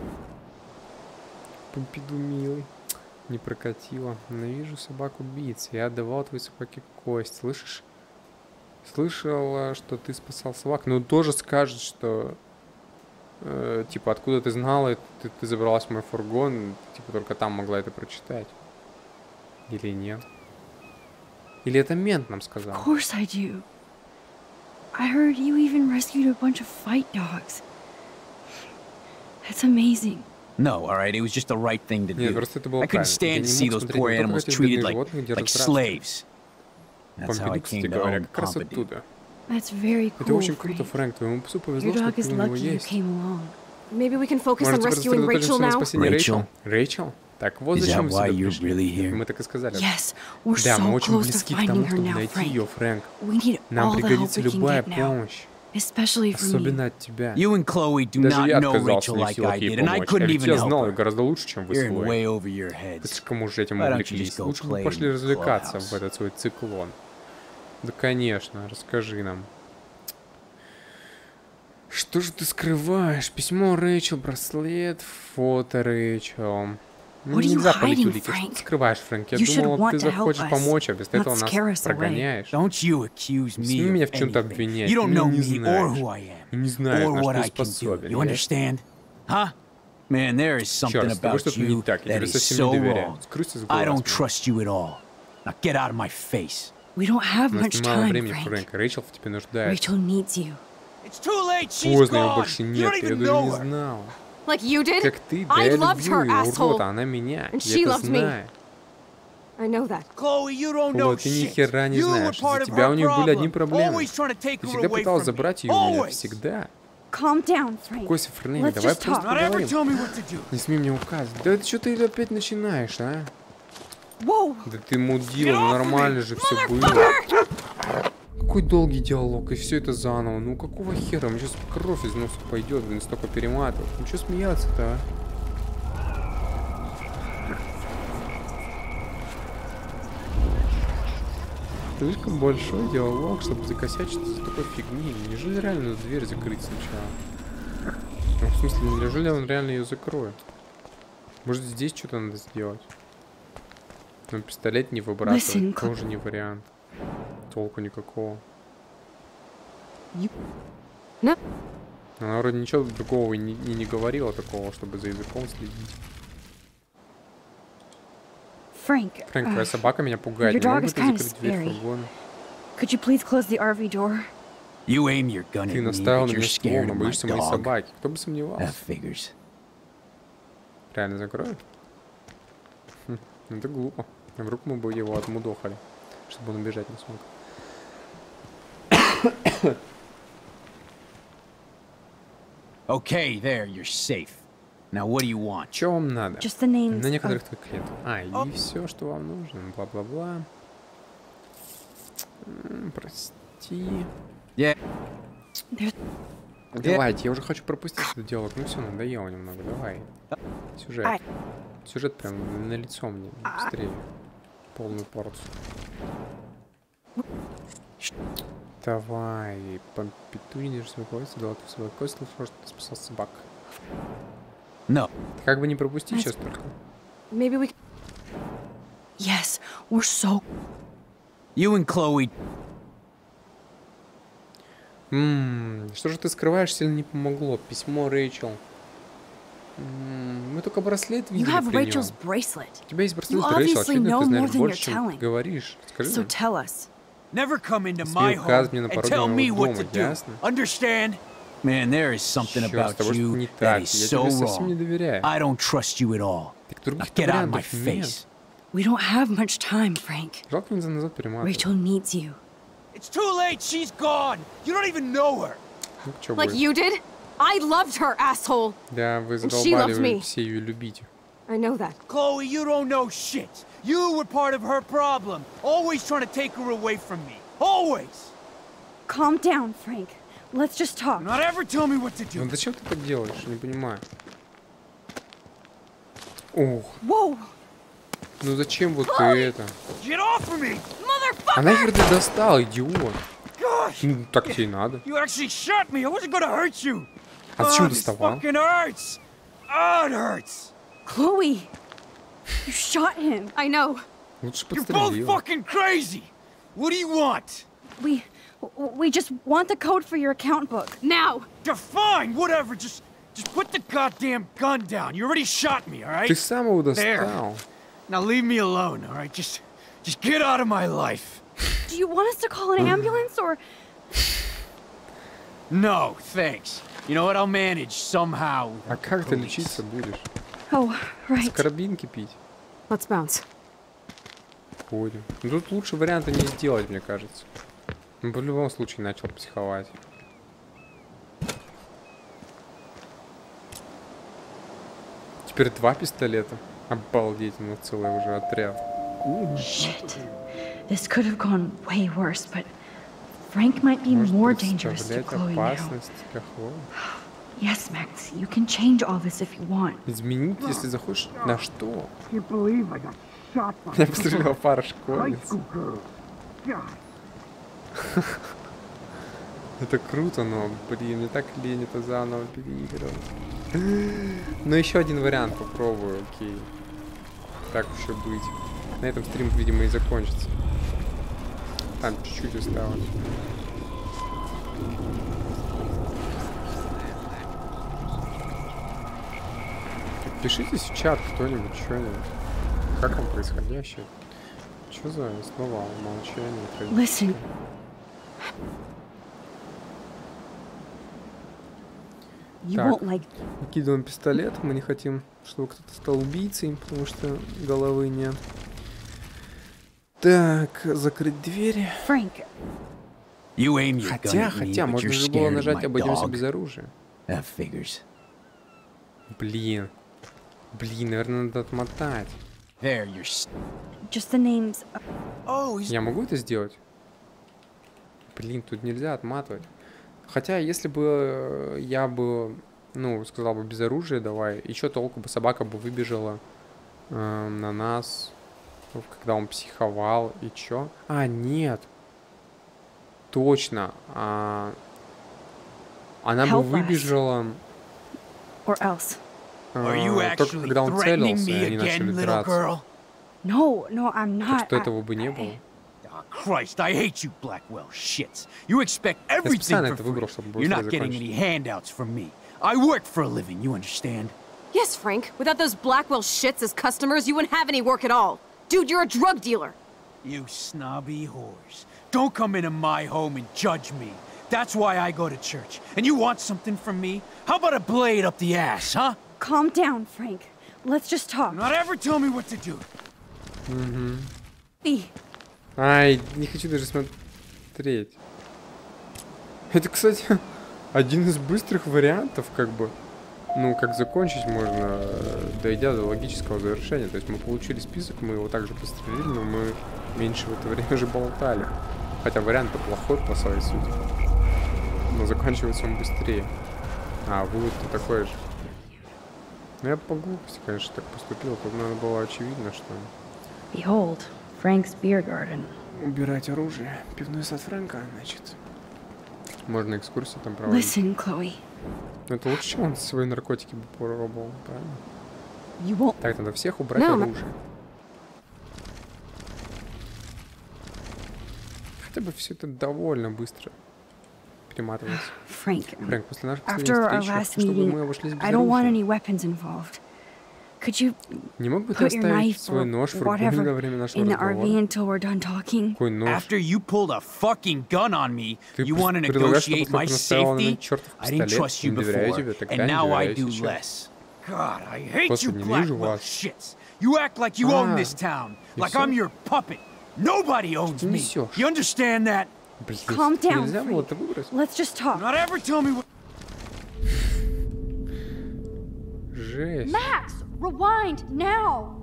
S3: Помпиду, милый. Не прокатило. Ненавижу собак-убийц. Я отдавал твоей собаке кость. Слышишь? Слышала, что ты спасал собак. Но тоже скажет, что... э, типа, откуда ты знала, ты, ты забралась в мой фургон. Типа, только там могла это прочитать. Или нет? Или это мент нам сказал?
S8: Of course I do. I heard you even rescued a bunch of fight dogs. That's amazing.
S12: no, all right, it was just the right thing to
S3: Нет,
S12: do.
S3: просто это было
S12: I couldn't
S3: правильно. Я
S12: stand to
S3: не
S12: see
S3: мог
S12: those
S3: смотреть
S12: poor
S3: на то, как
S12: animals
S3: этих
S12: treated
S3: бедных
S12: like,
S3: животных держат
S12: like
S3: в рабстве.
S12: slaves. That's how I
S3: Помпиду,
S12: came
S3: кстати
S12: to
S3: говоря,
S12: own
S3: как раз
S12: Pompidou.
S3: оттуда.
S8: That's very cool.
S3: Это очень круто,
S8: Frank.
S3: Фрэнк. Твоему псу повезло,
S8: Your
S3: что
S8: dog
S3: ты
S8: is
S3: у него
S8: lucky you
S3: есть.
S8: came along.
S5: Maybe we can focus
S3: Может,
S5: on
S3: теперь
S5: rescuing Rachel
S3: сосредоточимся на
S5: now?
S3: спасении Рэйчел?
S12: Rachel?
S3: Рэйчел? Так вот
S12: Is
S3: зачем
S12: that
S3: вы
S12: why
S3: сюда
S12: you're
S3: пришли.
S12: really here?
S3: Мы так и сказали.
S8: Yes, we're
S3: Да, мы
S8: so
S3: очень
S8: close to
S3: близки к
S8: finding
S3: тому,
S8: her
S3: чтобы
S8: now,
S3: найти
S8: Frank.
S3: ее, Фрэнк.
S8: We need
S3: Нам
S8: all the help
S3: пригодится
S8: we can
S3: любая
S8: get now,
S3: помощь.
S8: especially from you.
S3: Особенно от тебя.
S12: You and Chloe do
S3: Даже
S12: not
S3: я
S12: know
S3: отказался
S12: Rachel
S3: не в
S12: like
S3: силах
S12: I
S3: ей
S12: did, and I
S3: помочь.
S12: couldn't
S3: А ведь
S12: even
S3: я
S12: help
S3: знал ее
S12: her.
S3: гораздо лучше, чем вы
S12: You're in
S3: свой.
S12: way over your
S3: Вы
S12: heads.
S3: слишком уж этим
S12: Why don't you
S3: увлеклись.
S12: just go
S3: Лучше бы
S12: play
S3: пошли
S12: in
S3: развлекаться
S12: Clubhouse?
S3: в этот свой циклон. Да, конечно, расскажи нам. Что же ты скрываешь? Письмо Рэйчел, браслет, фото Рэйчел. Ну,
S8: What are you
S3: нельзя палить
S8: hiding,
S3: улики. Что
S8: Frank?
S3: ты скрываешь, Фрэнк? Я
S8: You should
S3: думал,
S8: want
S3: ты
S8: to help
S3: захочешь
S8: us,
S3: помочь, а вместо
S8: not
S3: этого нас
S8: scare us away.
S3: прогоняешь.
S12: Don't you accuse
S3: Не смей
S12: me
S3: меня
S12: of
S3: в чем-то
S12: anything.
S3: обвинять.
S12: You don't
S3: Ты
S12: know
S3: не
S12: me or
S3: знаешь.
S12: who I am,
S3: И не знаешь,
S12: or
S3: на
S12: what
S3: что
S12: I can do.
S3: способен.
S12: You
S3: Я-
S12: understand? Huh? Man, there is something
S3: Черт, с тобой
S12: about
S3: что-то не
S12: you
S3: так. Я
S12: that
S3: тебе
S12: is
S3: совсем
S12: so
S3: не доверяю.
S12: wrong.
S3: Скройся с
S12: I
S3: глаз.
S12: don't trust you at all. Now get out of my face.
S8: We don't have
S3: У нас
S8: much
S3: мало
S8: time,
S3: времени,
S8: Frank.
S3: Фрэнк. Рэйчел в тебе нуждается.
S8: Rachel needs you.
S12: It's too late. She's
S3: Поздно, его
S12: gone.
S3: больше
S12: You
S3: нет.
S12: don't
S3: Я
S12: even
S3: даже
S12: know
S3: не
S12: her.
S3: знал.
S5: Like you did?
S3: Как ты, да
S5: I
S3: я
S5: loved
S3: люблю
S5: her,
S3: ее,
S5: asshole.
S3: урод, а она меня.
S5: And
S3: Я
S5: she
S3: это
S5: loved me.
S3: знаю.
S5: I know that.
S12: Chloe, you don't know
S3: Вот, ты ни
S12: shit.
S3: хера не
S12: You were
S3: знаешь.
S12: part
S3: Из-за
S12: of
S3: тебя
S12: her
S3: у нее были одни
S12: problem.
S3: проблемы.
S12: Always trying to take
S3: Ты
S12: her
S3: всегда
S12: away
S3: пыталась
S12: from me.
S3: забрать ее у меня.
S12: Always.
S3: Всегда.
S8: Calm down, Frank.
S3: Кося, Фрэнк,
S8: Let's
S3: давай
S8: just
S3: просто
S8: talk.
S12: Not ever
S3: поговорим.
S12: tell me what to do.
S3: Не смей мне указывать. Да это что ты опять начинаешь, а?
S8: Whoa!
S3: Да ты мудила, ну нормально же все было. Какой долгий диалог, и все это заново. Ну какого хера? Мне сейчас кровь из носа пойдет, блин, столько перематывать. Ну что смеяться-то, а? Слишком большой диалог, чтобы закосячить из-за такой фигни. Неужели реально эту дверь закрыть сначала? Ну, в смысле, неужели он реально ее закроет? Может, здесь что-то надо сделать? Но пистолет не выбрасывать, тоже не вариант. Толку никакого.
S5: No.
S3: Она вроде ничего другого и не, и не говорила такого, чтобы за языком следить.
S8: Frank,
S3: Фрэнк, твоя
S8: uh,
S3: собака меня пугает.
S8: your
S3: Не
S8: dog
S3: могу
S8: is
S3: ты
S8: kind of
S3: закрыть дверь
S8: scary.
S3: фургона?
S8: Could you please close the ар ви door?
S11: You aim your gun
S3: Ты
S11: at me,
S3: наставил
S11: but
S3: на
S11: you're
S3: меня стволом,
S11: scared
S3: а
S11: of my
S3: боишься моей
S11: dog.
S3: собаки. Кто бы сомневался?
S11: That figures.
S3: Реально закроет? Хм, это глупо. А вдруг мы бы его отмудохали, чтобы он убежать не смог.
S11: Okay, there, you're safe. Now what do you want?
S3: Что вам надо?
S8: Just the names
S3: На некоторых
S8: of-
S3: твоих клиентов. А, и все, что вам нужно. Бла-бла-бла. М, Прости.
S11: Yeah.
S8: There's...
S3: Давайте, я уже хочу пропустить этот диалог. Ну все, надоело немного. Давай. Сюжет.
S8: I-
S3: Сюжет прям на лицо мне. Быстрее. Полную порцию. Давай. Петунья, держи свой кость. Дала ты свой кость, что ты спасал собак.
S11: No.
S3: Как бы не пропустить сейчас только.
S5: Maybe we.
S8: Yes, we're so...
S11: You and Chloe.
S3: Ммм, что же ты скрываешь, сильно не помогло. Письмо Рэйчел. М, Мы только браслет
S8: You
S3: видели
S8: have
S3: при
S8: Rachel's
S3: нем.
S8: bracelet.
S3: У тебя есть браслет
S8: You
S3: Рэйчел,
S8: obviously
S3: очевидно,
S8: know
S3: ты
S8: more
S3: знаешь
S8: than
S3: больше,
S8: you're
S3: чем
S8: telling.
S3: говоришь. Скажи
S8: So
S3: мне.
S8: tell us.
S12: Never come into
S3: Смей
S12: my home
S3: указывать мне на
S12: and
S3: пороге
S12: tell me
S3: моего
S12: what to
S3: дома,
S12: do.
S3: ясно?
S12: Understand?
S11: Man, there is something
S3: Чёрт,
S11: about
S3: с тобой что-то
S11: you
S3: не
S11: that
S3: так.
S11: is
S3: Я
S11: so
S3: тебе совсем не
S11: wrong.
S3: доверяю.
S11: I don't trust you at all.
S3: Так
S11: Now
S3: других-то
S11: get out of my
S3: вариантов нет.
S11: face.
S8: We don't have much time, Frank.
S3: Жалко, нельзя назад перематывать.
S8: Rachel needs you.
S12: It's too late. She's gone. You don't even know her.
S3: Ну, чё
S5: Like
S3: будет?
S5: you did? I loved her, asshole.
S3: Да, вы
S5: And she loves
S3: задолбали
S5: me.
S3: все ее любить.
S5: I know that.
S12: Chloe, you don't know shit. You were part of her problem. Always trying to take her away from me. Always.
S8: Calm down, Frank. Let's just talk.
S12: Not ever tell me what to do.
S3: Ну зачем ты так делаешь? Не понимаю. Ох,
S8: Whoa!
S3: ну зачем вот ты это?
S12: Get off of me,
S3: А нахер ты достал, идиот?
S12: Gosh,
S3: Ну, так тебе и надо.
S12: you actually shot me. I wasn't gonna hurt you.
S3: А зачем
S12: Oh, this
S3: доставал?
S12: fucking hurts. Oh, it hurts.
S8: Chloe! You shot him.
S5: I know.
S3: Лучше
S12: You're both
S3: подстрелил.
S12: fucking crazy. What do you want?
S8: We... We just want the code for your account book.
S5: Now.
S12: You're fine. Whatever. Just, just put the goddamn gun down. You already shot me, all right?
S3: Ты сам его
S12: There.
S3: достал.
S12: Now leave me alone, all right? Just, just get out of my life.
S8: Do you want us to call an ambulance or...
S12: No, thanks. You know what? I'll manage somehow.
S3: А как ты лечиться будешь?
S8: Oh,
S3: С
S8: right.
S3: карабинки пить?
S5: Let's bounce.
S3: Ходим. Ну, тут лучше варианта не сделать, мне кажется. Он в любом случае начал психовать. Теперь два пистолета. Обалдеть, ну целый уже отряд.
S8: Shit. This could have gone way worse, but Frank might be
S3: Может
S8: more dangerous to
S3: представлять
S8: Chloe now.
S3: опасность для Хлои.
S8: Yes, Max, you can change all this if you want.
S3: Изменить, если захочешь, на что?
S13: Can't believe I got shot by
S3: Я пострелял пара
S13: high
S3: школьниц.
S13: school girl. God.
S3: Это круто, но, блин, мне так лень это заново переигрывать. Но еще один вариант попробую, окей. Так уж и быть. На этом стрим, видимо, и закончится. Там чуть-чуть осталось. Пишите в чат кто-нибудь, что-нибудь. Как вам происходящее? Что за снова молчание?
S8: Listen. You
S3: Так,
S8: won't like...
S3: выкидываем пистолет. Мы не хотим, чтобы кто-то стал убийцей, потому что головы нет. Так, закрыть двери.
S8: Frank.
S11: You aim your gun
S3: Хотя,
S11: at me,
S3: хотя,
S11: but
S3: можно
S11: you're
S3: же было
S11: scared of
S3: нажать
S11: my
S3: обойдемся
S11: dog.
S3: без оружия.
S11: That figures.
S3: Блин. Блин, наверное, надо отмотать.
S11: There, you're. s-
S8: Just the names... of-
S12: Oh, he's...
S3: Я могу это сделать? Блин, тут нельзя отматывать. Хотя, если бы я бы, ну, сказал бы без оружия давай, еще толку бы собака бы выбежала э, на нас. Когда он психовал. И чё? А, нет. Точно. А... Она бы выбежала...
S8: Or else.
S3: А, только когда он целился, и они начали драться.
S8: No, no, I'm not.
S3: Так что этого бы не было.
S12: Christ, I hate you, Blackwell shits. You expect everything for free. You're not getting any handouts from me. I work for a living, you understand?
S5: Yes, Frank. Without those Blackwell shits as customers, you wouldn't have any work at all. Dude, you're a drug dealer.
S12: You snobby whores. Don't come into my home and judge me. That's why I go to church. And you want something from me? How about a blade up the ass, huh?
S8: Calm down, Frank. Let's just talk.
S12: Not ever tell me what to do.
S3: Угу.
S8: И.
S3: Ай, не хочу даже смотреть. Это, кстати, один из быстрых вариантов, как бы, ну, как закончить можно, дойдя до логического завершения. То есть мы получили список, мы его также пострелили, но мы меньше в это время уже болтали. Хотя вариант-то плохой по своей сути. Но заканчивается он быстрее. А, вывод-то такой же. Ну, я по глупости, конечно, так поступил. Тут надо было очевидно, что...
S8: Behold, Frank's beer garden.
S3: Убирать оружие. Пивной сад Фрэнка, значит. Можно экскурсии там проводить.
S8: Listen, Chloe.
S3: Но это лучше, чем он свои наркотики бы попробовал, правильно?
S8: You won't...
S3: Так, надо всех убрать
S8: no,
S3: оружие. Хотя бы все это довольно быстро перематывается.
S8: Frank,
S3: Фрэнк, после нашей
S8: after our last meeting, I don't want any weapons involved. Could you
S3: Не мог бы ты
S8: put your
S3: оставить
S8: knife
S3: свой
S8: or
S3: нож в фургоне во
S8: whatever
S3: время нашего
S8: in the R V
S3: разговора?
S8: until we're done talking?
S3: Какой нож?
S12: After you pulled a fucking gun on me,
S3: Ты
S12: you want to
S3: предлагаешь, чтобы
S12: negotiate my
S3: кто-то наставил на меня
S12: safety?
S3: чертов
S12: I didn't
S3: пистолет?
S12: trust you
S3: Не доверяю
S12: before,
S3: тебе, тогда
S12: and
S3: не
S12: now I
S3: доверяю
S12: do
S3: сейчас.
S12: less. God, I hate you,
S3: Господи, ненавижу
S12: Blackwell
S3: вас.
S12: shits. You act like you own
S3: А,
S12: this town,
S3: и
S12: like
S3: всё?
S12: I'm your puppet. Nobody owns
S3: Что ты
S12: me.
S3: несёшь?
S12: You understand that?
S3: Блин,
S8: Calm down,
S3: нельзя было
S8: Frank.
S3: это выбрать?
S8: Let's just talk.
S12: Not ever tell me what...
S3: Жесть.
S4: Max, rewind now.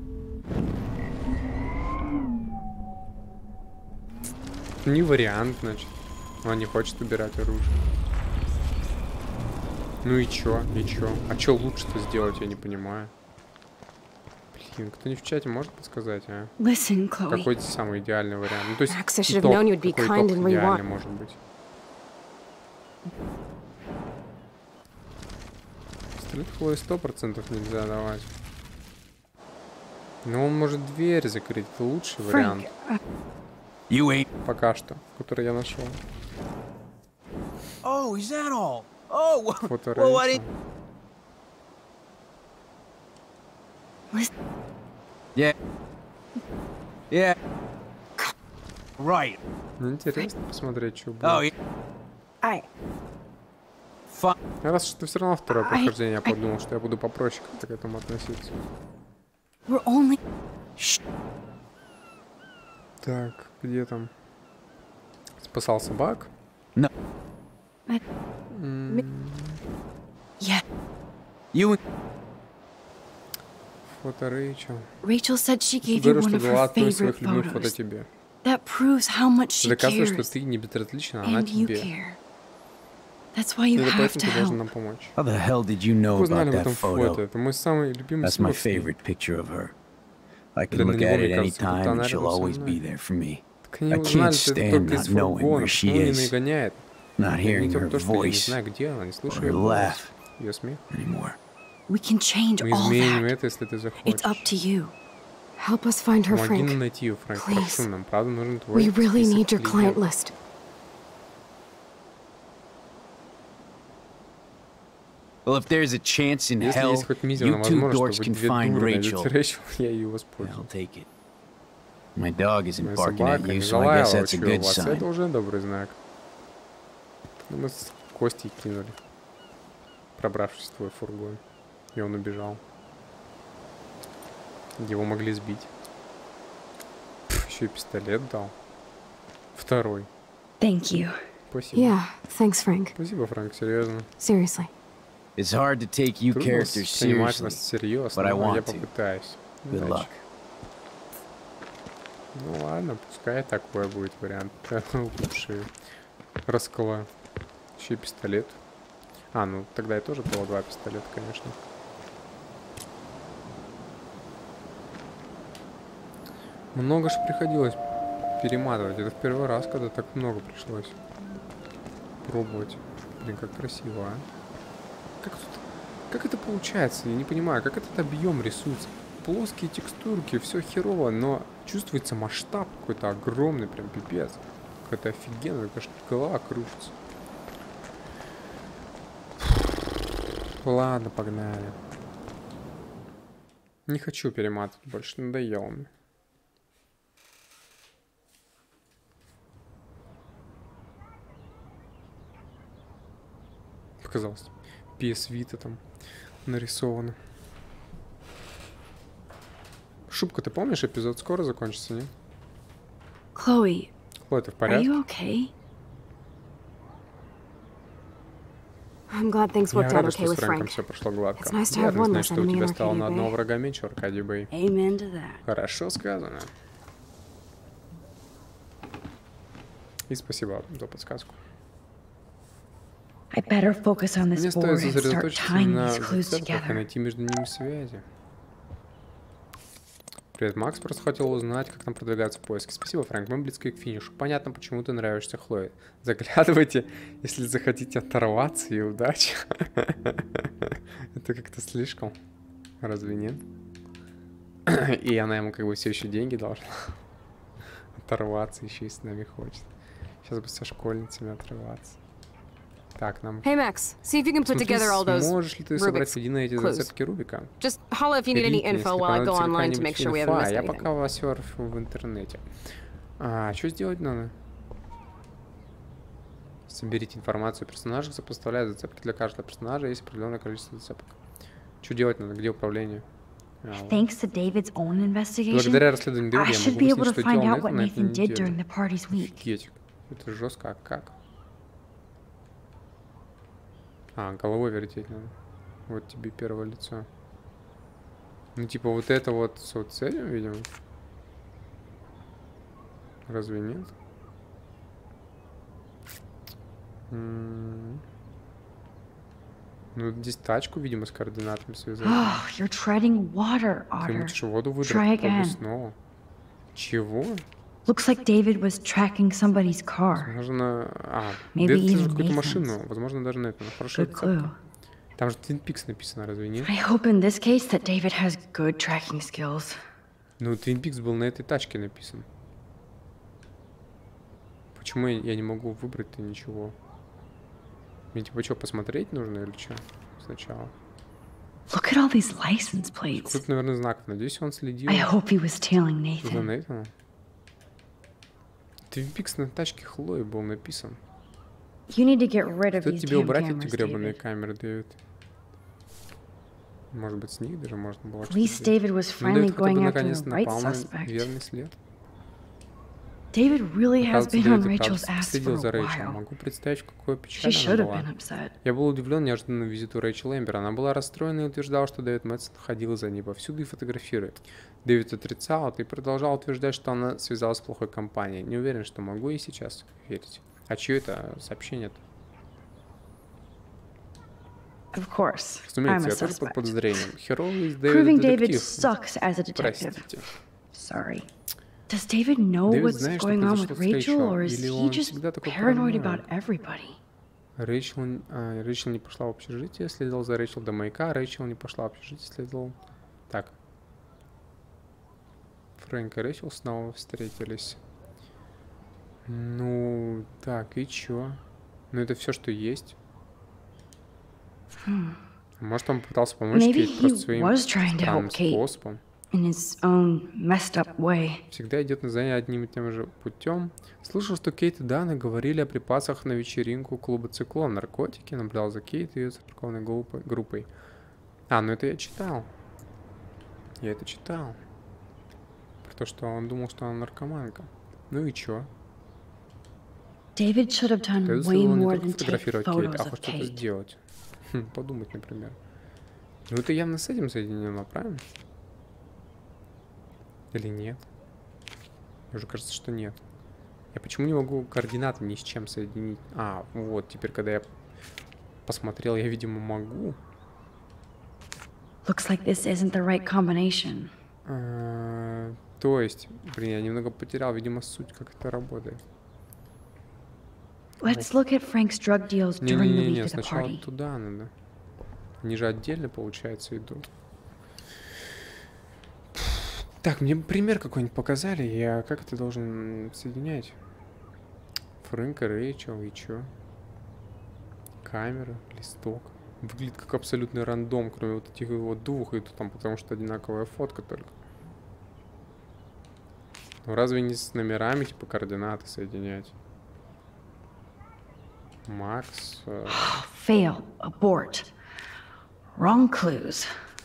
S3: Не вариант, значит. Он не хочет убирать оружие. Ну и чё? И чё? А чё лучше-то сделать, я не понимаю. Блин, кто-нибудь в чате может подсказать, а?
S8: Listen, Chloe.
S3: Какой самый идеальный вариант? Ну, то есть
S5: Max, I should have
S3: итог,
S5: known you'd be
S3: какой
S5: kind
S3: итог
S5: and
S3: идеальный
S5: rewind.
S3: может быть? Стрелять Хлое сто процентов нельзя давать. Но он может дверь закрыть. Это лучший вариант.
S12: You ain't...
S3: Пока что, который я нашел.
S12: Oh, is that all? Oh,
S3: Фото
S12: well, I
S3: Рэйчел.
S8: Listen.
S12: Yeah. Yeah. Right.
S3: Ну, интересно посмотреть, что будет.
S12: Oh, yeah.
S8: I...
S12: Fun.
S3: Раз что все равно второе
S8: I-
S3: прохождение, я
S8: I-
S3: подумал, что я буду попроще как-то к этому относиться.
S8: We're only... Shh.
S3: Так, где там? Спасал собак.
S12: No.
S8: I... Yeah.
S12: You...
S3: Фото Рэйчел.
S8: Rachel said she gave you
S3: Говорю,
S8: one
S3: что
S8: of
S3: дала
S8: her
S3: одно из
S8: favorite
S3: своих любимых фото
S8: photos.
S3: тебе.
S8: That proves how much she
S3: Доказывает, что
S8: cares.
S3: ты не безразлична, она
S8: And you
S3: тебе.
S8: care. That's why you
S3: Это
S8: have
S3: поэтому
S8: to
S3: ты должен
S8: help.
S3: нам помочь.
S9: How the hell did you know
S3: Вы
S9: about
S3: знали об
S9: that
S3: этом фото.
S9: photo?
S3: Это мой самый любимый
S9: That's my
S3: снимок с ней.
S9: favorite picture of her. I can
S3: Для
S9: look
S3: него,
S9: at
S3: мне
S9: it any
S3: кажется, как будто
S9: time,
S3: она
S9: and she'll
S3: рядом со
S9: always
S3: мной.
S9: be there for me.
S3: Так
S9: I
S3: они
S9: can't
S3: узнали это
S9: stand
S3: только из
S9: not knowing
S3: фургона,
S9: where she
S3: почему не
S9: is,
S3: нагоняет.
S9: not
S3: Я
S9: hearing
S3: видел
S9: her
S3: то, что я не
S9: voice
S3: знаю, где она, не
S9: or
S3: слышу
S9: her
S3: ее голос,
S9: laugh
S3: ее смех.
S9: anymore.
S8: We can change
S3: Мы
S8: all
S3: изменим
S8: that.
S3: это, если ты
S8: It's
S3: захочешь.
S8: up to you.
S5: Help us find her,
S3: Помоги нам
S5: Frank.
S3: найти ее, Фрэнк.
S5: Please.
S3: Прошу, нам правда нужен твой
S5: We really
S3: список
S5: need your client
S3: клиентов.
S5: list.
S12: Well, if there's a chance in
S3: Если
S12: hell,
S3: есть хоть мизерная
S12: you two
S3: возможность,
S12: dorks
S3: чтобы
S12: can
S3: две
S12: find
S3: дуры
S12: Rachel.
S3: найдут Рэйчел, я ее
S12: I'll
S3: воспользуюсь.
S12: take it. My dog isn't
S3: Моя
S12: barking at
S3: собака
S12: you,
S3: не
S12: so I guess
S3: залаяла,
S12: that's a
S3: чё,
S12: good
S3: вас. Это
S12: sign.
S3: уже добрый знак. Ну, мы с Костей кинули, пробравшись в твой фургон. И он убежал. Его могли сбить. Еще и пистолет дал. Второй.
S8: Thank you.
S3: Спасибо.
S5: Yeah, thanks, Frank.
S3: Спасибо, Фрэнк, серьезно.
S5: Seriously.
S12: It's hard to take you
S3: Трудно
S12: characters
S3: воспринимать вас
S12: seriously,
S3: серьезно,
S12: but I
S3: но я
S12: want to.
S3: попытаюсь.
S12: Good
S3: Удачи.
S12: luck.
S3: Ну ладно, пускай такой будет вариант. Лучше раскола. Еще и пистолет. А, ну тогда и тоже было два пистолета, конечно. Много ж приходилось перематывать. Это в первый раз, когда так много пришлось пробовать. Блин, как красиво, а? Как, тут, как это получается? Я не понимаю, как этот объем рисуется. Плоские текстурки, все херово, но чувствуется масштаб какой-то огромный, прям пипец. Какой-то офигенный, конечно, голова кружится. Ладно, погнали. Не хочу перематывать больше, надоело мне. Показалось, пи эс Vita там нарисовано. Шубка, ты помнишь, эпизод скоро закончится, нет?
S8: Chloe,
S3: Хлоя, ты в
S8: are
S3: порядке?
S8: you okay? I'm glad things
S3: Я
S8: worked out
S3: рада,
S8: okay
S3: что с
S8: with
S3: Фрэнком
S8: Frank.
S3: все прошло гладко.
S8: It's nice to have
S3: Приятно
S8: one
S3: знать,
S8: less
S3: что у
S8: enemy
S3: тебя
S8: in
S3: стало на
S8: Arcadia
S3: одного
S8: Bay.
S3: врага меньше, Аркадий Бэй.
S8: Amen to that.
S3: Хорошо сказано. И спасибо за подсказку.
S8: I better focus on this
S3: Мне стоит
S8: board and start
S3: сосредоточиться
S8: tying
S3: на
S8: these clues
S3: зацепках и
S8: together.
S3: найти между ними связи. Привет, Макс. Просто хотел узнать, как там продвигаются поиски. Спасибо, Фрэнк. Мы близки к финишу. Понятно, почему ты нравишься Хлое. Заглядывайте, если захотите оторваться, и удачи. Это как-то слишком. Разве нет? И она ему как бы все еще деньги должна. Оторваться еще и с нами хочет. Сейчас бы со школьницами отрываться. Так, нам...
S5: Hey, Max, see if you can put
S3: Смотри,
S5: together all those
S3: сможешь ли ты собрать
S5: Rubik's
S3: воедино эти
S5: clues.
S3: зацепки Рубика?
S5: Just holla if you need any
S3: Кликни,
S5: info
S3: если
S5: while I go
S3: понадобится
S5: online to make
S3: какая-нибудь
S5: sure we haven't
S3: инфа.
S5: missed
S3: Я
S5: anything.
S3: пока восерфю в интернете. А, что сделать надо? Соберите информацию о персонажах, сопоставляя зацепки для каждого персонажа. Есть определенное количество зацепок. Что делать надо? Где управление? А, вот.
S8: Thanks to David's own investigation,
S3: Благодаря расследованию Дэвида
S8: I
S3: я
S8: should
S3: могу
S8: be able
S3: выяснить,
S8: to
S3: что
S8: find
S3: делал
S8: out what
S3: Нейтан на этой
S8: Nathan did during
S3: неделе.
S8: the party's week.
S3: Офигеть. Это жестко, а как? А, головой вертеть надо. Вот тебе первое лицо. Ну, типа, вот это вот с вот с этим, видимо. Разве нет? М-м-м. Ну, здесь тачку, видимо, с координатами связать.
S8: Oh, you're treading water,
S3: Ты
S8: Otter.
S3: мутишь воду,
S8: Try
S3: выдрать, попробуй
S8: again.
S3: снова. Чего?
S8: Looks like David was tracking somebody's car.
S3: Возможно... А,
S8: Maybe
S3: да это
S8: even
S3: же какую-то
S8: Nathan's.
S3: машину. Возможно, даже на это. Хорошая
S8: Good clue.
S3: зацепка. Там же Twin Peaks написано, разве нет?
S8: I hope in this case that David has good tracking skills.
S3: Ну, Twin Peaks был на этой тачке написан. Почему я, я не могу выбрать-то ничего? Мне типа что, посмотреть нужно или что? Сначала.
S8: Look at all these license plates.
S3: Тут, наверное, знаков. Надеюсь, он следил
S8: I hope he was tailing
S3: за
S8: Nathan.
S3: Нейтаном. Twin Peaks на тачке Хлои был написан.
S8: You need to get rid of
S3: Стоит
S8: these
S3: тебе
S8: damn
S3: убрать эти
S8: cameras,
S3: гребаные
S8: David.
S3: камеры, Дэвид. Может быть, с них даже можно было
S8: At
S3: что-то
S8: least
S3: сделать.
S8: David was
S3: Ну,
S8: finally
S3: Дэвид хотя бы
S8: going after
S3: наконец
S8: the right
S3: напал на
S8: suspect.
S3: верный след.
S8: David really has
S3: Оказывается,
S8: been
S3: Дэвид
S8: on
S3: и
S8: Rachel's
S3: правда
S8: ass
S3: следил
S8: for
S3: за
S8: a
S3: Рэйчел.
S8: while.
S3: Могу представить, в какой
S8: She
S3: печали
S8: should
S3: она
S8: have
S3: была.
S8: been upset.
S3: Я был удивлен неожиданному визиту Рэйчел Эмбер. Она была расстроена и утверждала, что Дэвид Мэтсон ходил за ней повсюду и фотографирует. Дэвид отрицал это и продолжал утверждать, что она связалась с плохой компанией. Не уверен, что могу и сейчас верить. А чье это сообщение-то?
S8: Of course, I'm
S3: Разумеется,
S8: a
S3: я тоже под
S8: suspect.
S3: подозрением. Херовый из
S8: Proving
S3: Дэвида
S8: David
S3: детектив.
S8: sucks as a detective.
S3: Простите.
S8: Sorry. Does David know
S3: Дэвид
S8: what's
S3: знает, что
S8: going on with
S3: произошло с
S8: Rachel,
S3: Рэйчел,
S8: or is
S3: или
S8: he
S3: он
S8: just
S3: всегда такой
S8: paranoid
S3: параноик?
S8: about everybody?
S3: Рэйчел, а, Рэйчел не пошла в общежитие, следовал за Рэйчел до маяка. Рэйчел не пошла в общежитие, следовал... Так. Фрэнк и Рэйчел снова встретились. Ну, так, и чё? Ну, это все, что есть.
S8: Hmm.
S3: Может, он пытался помочь
S8: Maybe
S3: Кейт
S8: he
S3: просто своим
S8: was trying to
S3: странным
S8: help Kate
S3: способом.
S8: in his own messed up way.
S3: Всегда идет на занятия одним и тем же путем. Слышал, что Кейт и Дана говорили о припасах на вечеринку клуба «Циклон». Наркотики. Наблюдал за Кейт и ее церковной группой- группой. А, ну это я читал. Я это читал. Про то, что он думал, что она наркоманка. Ну и чё?
S8: David should have done
S3: Ты
S8: way
S3: следовало не
S8: more
S3: только
S8: than take
S3: фотографировать Кейт,
S8: photos
S3: а
S8: of
S3: хоть что-то
S8: Kate.
S3: сделать. Хм, подумать, например. Ну это явно с этим соединено, правильно? Или нет? Мне уже кажется, что нет. Я почему не могу координаты ни с чем соединить? А, вот, теперь, когда я посмотрел, я, видимо, могу.
S8: Looks like this isn't the right combination.
S3: А, То есть, блин, я немного потерял, видимо, суть, как это работает.
S8: Let's look at Frank's drug deals during the week of the
S3: сначала
S8: party.
S3: туда надо. Они же отдельно, получается, идут. Так, мне пример какой-нибудь показали. Я как это должен соединять? Фрэнк и Рэйчел, и чё? Камера, листок. Выглядит как абсолютный рандом, кроме вот этих вот двух, и тут там потому что одинаковая фотка только. Ну разве не с номерами, типа, координаты соединять? Макс... Э...
S8: Fail. Abort. Wrong clues.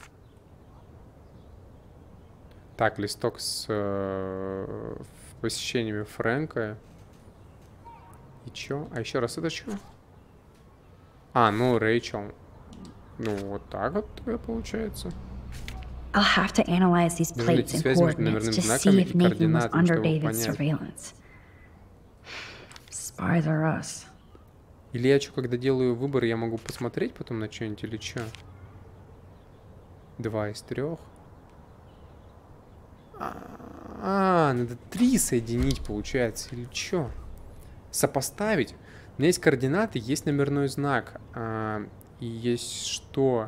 S3: Так, листок с э, посещениями Фрэнка. И чё? А еще раз это чё? А, ну, Рэйчел. Ну, вот так вот тогда получается.
S8: I'll have to analyze these plates and coordinates to see if Nathan was under David's surveillance. Spies are us.
S3: Или я что, когда делаю выбор, я могу посмотреть потом на что-нибудь или что? Два из трех. А, надо три соединить, получается, или что? Сопоставить. У меня есть координаты, есть номерной знак. А, и есть что?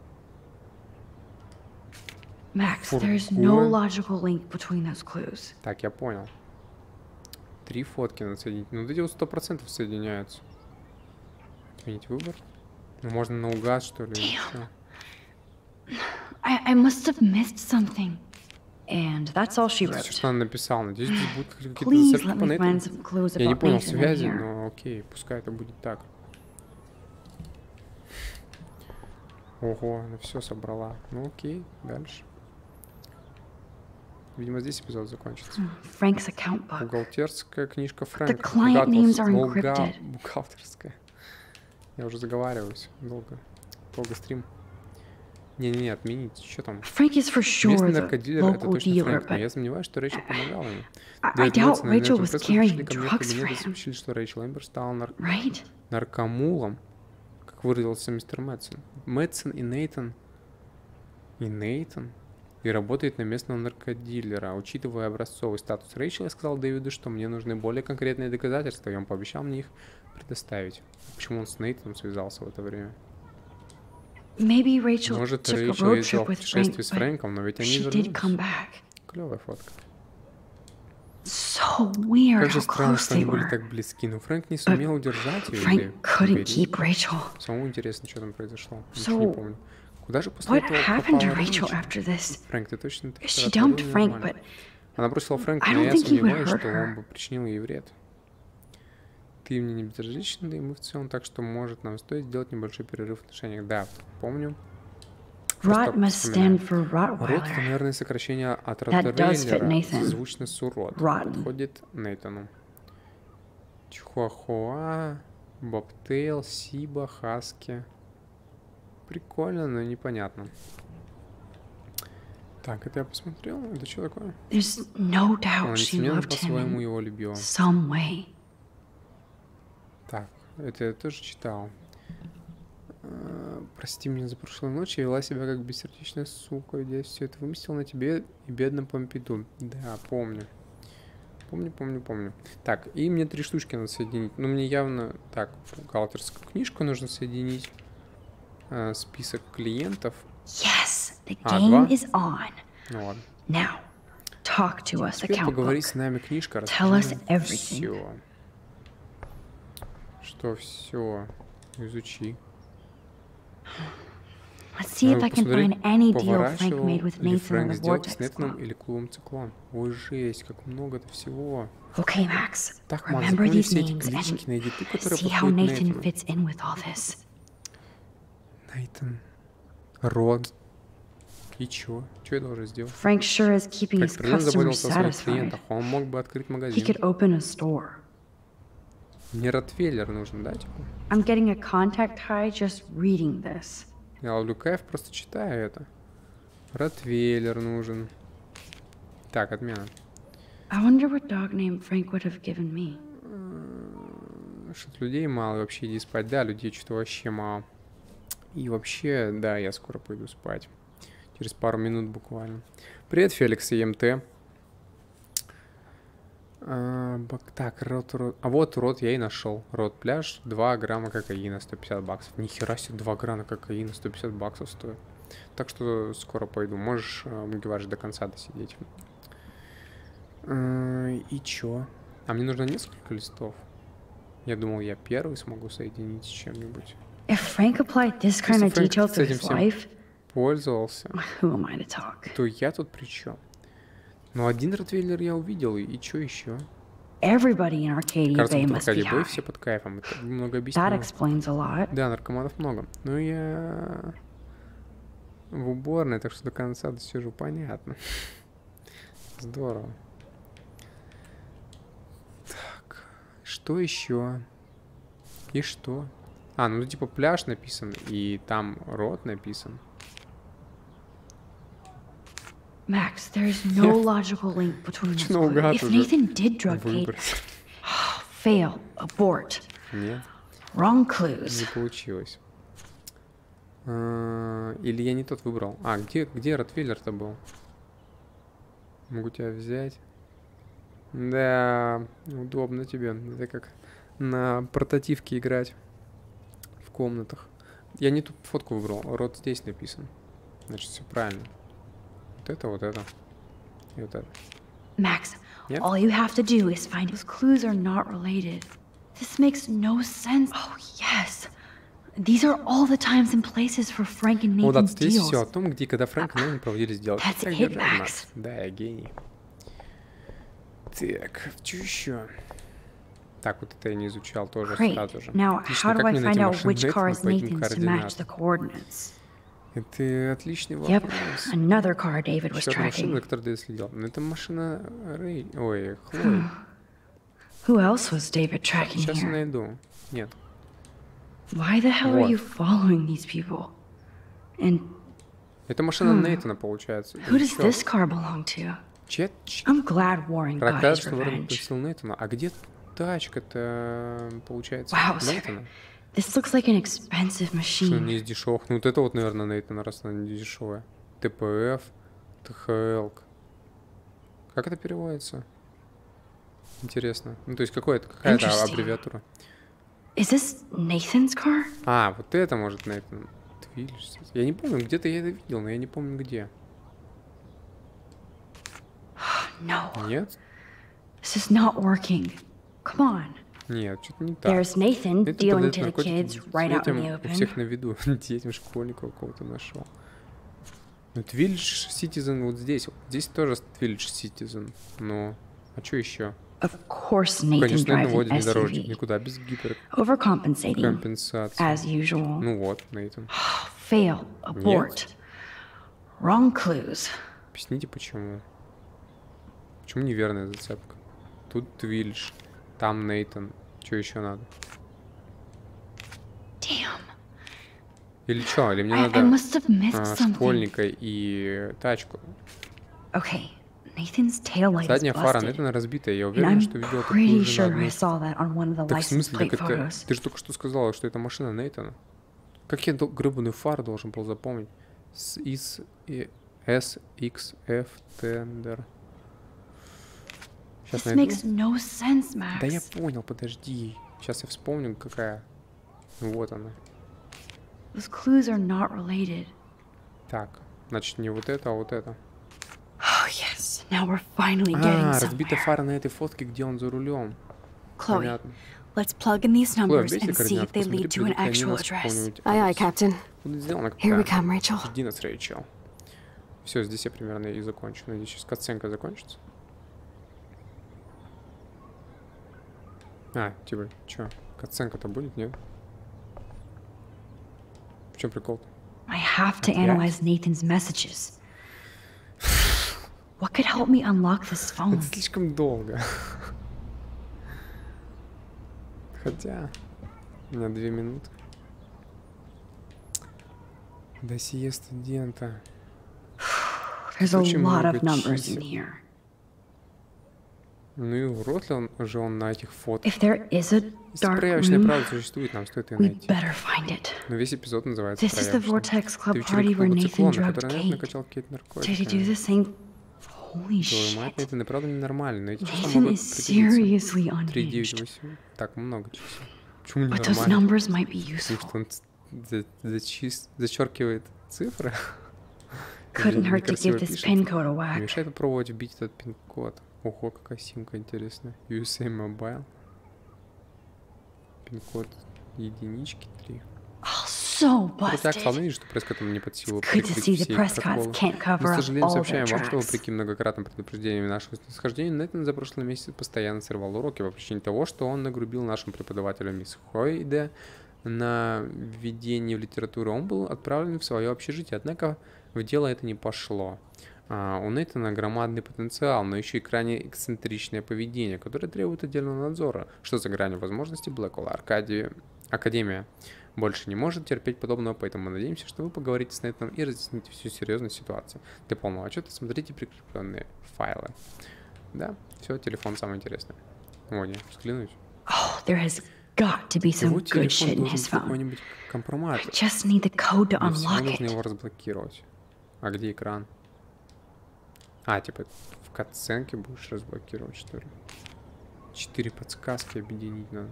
S8: Max, there's no logical link between those clues.
S3: Так, я понял. Три фотки надо соединить. Ну, вот эти вот сто процентов соединяются. Отменить выбор. Ну, можно наугад, что ли?
S8: I, I must have missed something. And that's all she wrote.
S3: Все, что она написала. Надеюсь, здесь будут какие-то
S8: Please
S3: зацепки
S8: let
S3: по
S8: me find
S3: нету.
S8: some clues
S3: Я не
S8: about
S3: понял
S8: Nathan in
S3: связи,
S8: here.
S3: но окей, пускай это будет так. Ого, она все собрала. Ну окей, дальше. Видимо, здесь эпизод закончится.
S8: Frank's account book.
S3: Бухгалтерская книжка Фрэнка.
S8: The client names are
S3: Бухгалтер-
S8: encrypted.
S3: Бухгалтерская. Я уже заговариваюсь. Долго. Долго стрим. Не-не-не, отменить. Что там?
S8: Frank is for sure
S3: Местный
S8: the
S3: наркодилер, это
S8: local
S3: точно
S8: dealer,
S3: Фрэнк, но
S8: but
S3: я сомневаюсь, что Рэйчел помогала ему.
S8: I, I
S3: Дэвид
S8: doubt
S3: Мэтсон и
S8: Rachel
S3: Нэтан
S8: was
S3: Пресс
S8: carrying
S3: пришли ко мне в
S8: drugs for
S3: кабинет и
S8: him.
S3: сообщили, что Рэйчел Эмбер стала нар...
S8: Right?
S3: наркомулом, как выразился мистер Мэтсон. Мэтсон и Нейтан. И Нейтан. И работает на местного наркодилера. Учитывая образцовый статус Рэйчел, я сказал Дэвиду, что мне нужны более конкретные доказательства, и он пообещал мне их предоставить. Почему он с Нейтаном связался в это время?
S8: Maybe Rachel
S3: Может,
S8: took a
S3: Рэйчел
S8: road
S3: ездила
S8: trip
S3: в
S8: with
S3: путешествие
S8: Frank,
S3: с Фрэнком, но ведь
S8: but
S3: они
S8: she did come
S3: вернулись.
S8: back.
S3: Клевая фотка.
S8: So weird
S3: Как же
S8: how
S3: странно,
S8: close
S3: что
S8: they
S3: они были
S8: were.
S3: так близки, но Фрэнк не сумел удержать ее.
S8: Frank
S3: или
S8: couldn't
S3: уберечь.
S8: keep Rachel.
S3: Самому интересно, что там произошло.
S8: So,
S3: Ничего не помню. Куда же после
S8: What
S3: этого
S8: happened to
S3: попала
S8: Rachel
S3: Рэйчел?
S8: after this?
S3: Фрэнк, ты точно так
S8: She
S3: растворил
S8: dumped
S3: её
S8: Frank,
S3: нормально.
S8: but
S3: Она бросила Фрэнка,
S8: I
S3: но
S8: don't
S3: я
S8: think he would
S3: сомневаюсь,
S8: hurt
S3: что
S8: her.
S3: он бы причинил ей вред. Ты мне не безразличен, да и мы в целом, так что может нам стоит сделать небольшой перерыв в отношениях. Да, помню.
S8: Rot must stand for
S3: Рот — это,
S8: Rottweiler.
S3: наверное, сокращение от
S8: That does fit
S3: Ротвейлера.
S8: Nathan.
S3: Звучно с урод.
S8: Rotten.
S3: Подходит Нейтану. Чихуахуа, Бобтейл, Сиба, Хаски. Прикольно, но непонятно. Так, это я посмотрел. Это что такое?
S8: There's no
S3: Она,
S8: doubt she
S3: несомненно,
S8: loved
S3: по-своему
S8: him
S3: его
S8: in
S3: любила.
S8: some way.
S3: Так, это я тоже читал. А, прости меня за прошлую ночь, я вела себя как бессердечная сука, ведь я все это выместил на тебе и бедном Помпиду. Да, помню. Помню, помню, помню. Так, и мне три штучки надо соединить. Ну, мне явно... Так, бухгалтерскую книжку нужно соединить. А, список клиентов.
S8: Yes, the
S3: А,
S8: game
S3: два?
S8: is on.
S3: Ну ладно.
S8: Now, talk to us,
S3: Теперь
S8: account
S3: поговори
S8: book.
S3: с нами, книжка.
S8: Tell us
S3: расскажи нам
S8: everything.
S3: всё. Что все? Изучи.
S8: Let's see if
S3: Надо
S8: I can
S3: посмотреть,
S8: find any deal Frank
S3: поворачивал
S8: made with
S3: ли
S8: Nathan in
S3: Фрэнк
S8: the
S3: сделки с
S8: Vortex
S3: Нейтаном
S8: Club.
S3: или клубом Циклон. Ой, жесть, как много-то всего.
S8: Okay, Max,
S3: Так, Макс,
S8: remember
S3: запомни
S8: these
S3: все эти
S8: names
S3: клички,
S8: and
S3: найди ту, которая
S8: see how
S3: подходит
S8: Nathan
S3: Нейтану.
S8: fits in with all this.
S3: Нейтан. Род. И чё? Чё я должен сделать?
S8: Frank sure is keeping
S3: Фрэнк
S8: his
S3: определенно
S8: customers
S3: заботился о своих
S8: satisfied.
S3: клиентах. Он мог бы открыть
S8: He
S3: магазин.
S8: could open a store.
S3: Мне Ротвейлер нужен, да, типа?
S8: I'm getting a contact high just reading this.
S3: Я ловлю кайф, просто читаю это. Ротвейлер нужен. Так, отмена.
S8: I wonder what dog name Frank would have given me.
S3: Что-то людей мало, вообще иди спать. Да, людей что-то вообще мало. И вообще, да, я скоро пойду спать. Через пару минут буквально. Привет, Феликс и МТ. А, так, рот, рот. А вот рот я и нашел. Рот пляж, два грамма кокаина, сто пятьдесят баксов. Нихера себе, два грамма кокаина, сто пятьдесят баксов стоит. Так что скоро пойду. Можешь, Мугиваш, до конца досидеть. А, и чё? А мне нужно несколько листов. Я думал, я первый смогу соединить с чем-нибудь.
S8: If Frank applied this kind of detail to his life,
S3: пользовался,
S8: who am I to talk?
S3: То я тут при чем? Ну, один ротвейлер я увидел, и, и что еще?
S8: Everybody in Arcadia
S3: Кажется,
S8: Bay
S3: в
S8: must be
S3: Аркадии Бэй
S8: high.
S3: все под кайфом. Это много
S8: That
S3: объясняет.
S8: explains a lot.
S3: Да, наркоманов много. Ну, я в уборной, так что до конца досижу. Понятно. Здорово. Так, что еще? И что? А, ну типа пляж написан, и там рот написан.
S8: Max, there's no logical link between these clues. If Nathan did drug Kate, fail, abort.
S3: Нет.
S8: Wrong clues.
S3: Не получилось. А, или я не тот выбрал. А, где, где ротвейлер-то был? Могу тебя взять. Да, удобно тебе. Это как на портативке играть в комнатах. Я не ту фотку выбрал. Рот здесь написан. Значит, все правильно. Вот это, вот это. И вот это.
S8: Max,
S3: Yep.
S8: all you have to do is find those clues are not related. This makes no sense. Oh, yes. These are all the times and places for Frank and
S3: О, да,
S8: Nathan's
S3: здесь
S8: deals.
S3: все о том, где когда Фрэнк и Нейтан проводили сделки.
S8: That's
S3: Так
S8: it,
S3: держать,
S8: Max.
S3: Макс. Да, я гений. Так, что еще? Так, вот это я не изучал тоже
S8: Great.
S3: сразу же.
S8: Now,
S3: Отлично,
S8: how do
S3: как
S8: I
S3: мне
S8: find
S3: найти
S8: out
S3: машину
S8: which car
S3: Нейтана
S8: is
S3: по этим
S8: Nathan's to match the
S3: координатам?
S8: coordinates?
S3: Это отличный
S8: Yep,
S3: вопрос.
S8: another car David was
S3: Еще одна машина,
S8: tracking.
S3: на которой Дэвид следил. Но это машина Рэй... Ой, Хлои.
S8: Who else was David tracking
S3: Сейчас я
S8: here?
S3: найду. Нет.
S8: Why the hell are
S3: Вот.
S8: you following these people? And
S3: Это машина
S8: Hmm.
S3: Нейтана, получается.
S8: who does
S3: Чё?
S8: this car belong to?
S3: Чья- чья-
S8: I'm glad Warren got
S3: Ракас,
S8: his
S3: что Warren
S8: revenge.
S3: попросил Нейтана. А где тачка-то, получается,
S8: Wow, sir.
S3: Нейтана?
S8: This looks like an expensive
S3: Что
S8: machine.
S3: не из дешевых. Ну вот это вот, наверное, Нейтана, раз она не дешевая. ТПФ, ТХЛ. Как это переводится? Интересно. Ну, то есть какое-то, какая-то
S8: Interesting.
S3: аббревиатура.
S8: Is this Nathan's car?
S3: А, вот это может Нейтан. Твилиш. Я не помню, где-то я это видел, но я не помню где.
S8: No,
S3: Нет?
S8: this is not working. Come on.
S3: Нет, что-то не так.
S8: There's Nathan
S3: Это
S8: dealing
S3: продает
S8: to the
S3: наркотики
S8: kids right out in
S3: детям
S8: the
S3: у всех
S8: open.
S3: на виду. Детям школьников кого-то нашел. Ну, Village Citizen вот здесь. Вот здесь тоже Village Citizen. Но, а что еще?
S8: Of course, Nathan
S3: Конечно,
S8: drives
S3: водит
S8: an
S3: внедорожник.
S8: S U V.
S3: Никуда, без гипер...
S8: Overcompensating,
S3: компенсации.
S8: as usual.
S3: Ну вот, Нейтан.
S8: Fail, abort. Wrong clues.
S3: Объясните, почему. Почему неверная зацепка? Тут Village, там Нейтан. Что еще надо?
S8: Damn.
S3: Или что? Или мне
S8: I,
S3: надо
S8: I must have missed
S3: а,
S8: something.
S3: школьника и тачку?
S8: Okay, Nathan's taillight is
S3: Задняя фара
S8: busted.
S3: Нейтана разбитая. Я
S8: And
S3: уверен,
S8: I'm
S3: что видел такую
S8: pretty
S3: же на
S8: sure I
S3: одной.
S8: saw that on one of the
S3: Так в
S8: license
S3: смысле,
S8: plate
S3: так это...
S8: photos.
S3: Ты же только что сказала, что это машина Нейтана. Как я дол- гребаную фару должен был запомнить? С из эс икс эф Tender. Сейчас
S8: This
S3: найду.
S8: makes no sense, Max.
S3: Да я понял, подожди. Сейчас я вспомню, какая. Вот она.
S8: Those clues are not related.
S3: Так, значит, не вот это, а вот это.
S8: Oh, yes. Now we're finally getting
S3: А,
S8: somewhere.
S3: разбита фара на этой фотке, где он за рулем.
S5: Chloe,
S3: Понятно.
S5: let's plug in these
S3: Хлоя,
S5: numbers
S3: объясни
S5: and see if
S3: координаты,
S5: they
S3: посмотри,
S5: lead to an
S3: придут ли они
S5: actual
S3: нас
S5: address.
S3: какому-нибудь
S5: Aye, aye,
S3: адресу.
S5: Captain.
S3: Будет сделано как
S5: Here we come, Rachel.
S3: Жди нас, Рэйчел. Все, здесь я примерно и закончу. Надеюсь, сейчас катсценка закончится. А, типа, чё? Катсценка-то будет, нет? В чем прикол-то?
S8: I have to
S3: Опять?
S8: analyze Nathan's messages. What could help me unlock this phone?
S3: Это слишком долго. Хотя, у меня две минуты. Досье студента.
S8: There's a
S3: Очень
S8: lot
S3: много
S8: of numbers in
S3: чисел.
S8: here.
S3: Ну и урод ли он же он на этих фото?
S8: If there is a
S3: Если
S8: dark
S3: проявочная
S8: room,
S3: правда существует, нам стоит ее
S8: we'd
S3: найти.
S8: better find it.
S3: Но весь эпизод называется
S8: This is the
S3: «Проявочная».
S8: Vortex Club
S3: Это вечеринка
S8: party where
S3: клуба
S8: Nathan
S3: «Циклона»,
S8: drugged
S3: который Нейт
S8: Kate.
S3: накачал Кейт
S8: Did he do
S3: наркотиками.
S8: the same? Holy
S3: Твою мать,
S8: shit.
S3: это и правда ненормально, но эти числа
S8: Nathan
S3: могут
S8: is seriously
S3: пригодиться. три, девять,
S8: unhinged.
S3: восемь. Так, много чисел. Почему
S8: But those
S3: ненормально?
S8: numbers might be
S3: Потому
S8: useful.
S3: что он за- зачис- зачеркивает цифры.
S8: Couldn't
S3: Или
S8: hurt to
S3: некрасиво
S8: give this
S3: пишет.
S8: pin code a
S3: Не
S8: whack.
S3: мешает попробовать вбить этот пин-код. Ого, какая симка интересная. ю эс эй Mobile. Пин-код единички три.
S8: So
S3: Так,
S8: busted.
S3: славно видишь, что Прескотту не под силу
S8: It's good to
S3: прикрыть
S8: see the
S3: все
S8: Prescotts
S3: протоколы.
S8: can't cover
S3: Мы, к
S8: up
S3: сожалению,
S8: all
S3: сообщаем
S8: their
S3: вам, что
S8: tracks.
S3: вопреки многократным предупреждениям нашего снисхождения, Нейтан за прошлый месяц постоянно срывал уроки по причине того, что он нагрубил нашим преподавателям мисс Хойде на введение в литературу. Он был отправлен в свое общежитие, однако в дело это не пошло. А, у Нейтана громадный потенциал, но еще и крайне эксцентричное поведение, которое требует отдельного надзора, что за гранью возможностей Блэквелла. Аркадия... Академия больше не может терпеть подобного, поэтому мы надеемся, что вы поговорите с Нейтаном и разъясните всю серьезность ситуации. Для полного отчета смотрите прикрепленные файлы. Да, все, телефон самое интересное. О, не, взглянуть.
S8: Oh, there has got to be some
S3: Его
S8: good
S3: телефон
S8: shit in
S3: должен
S8: his
S3: быть
S8: phone.
S3: какой-нибудь компромат.
S8: I just need the code to
S3: Для всего
S8: unlock
S3: нужно
S8: it.
S3: его разблокировать. А где экран? А, типа в катсценке будешь разблокировать, что ли? Четыре подсказки объединить надо.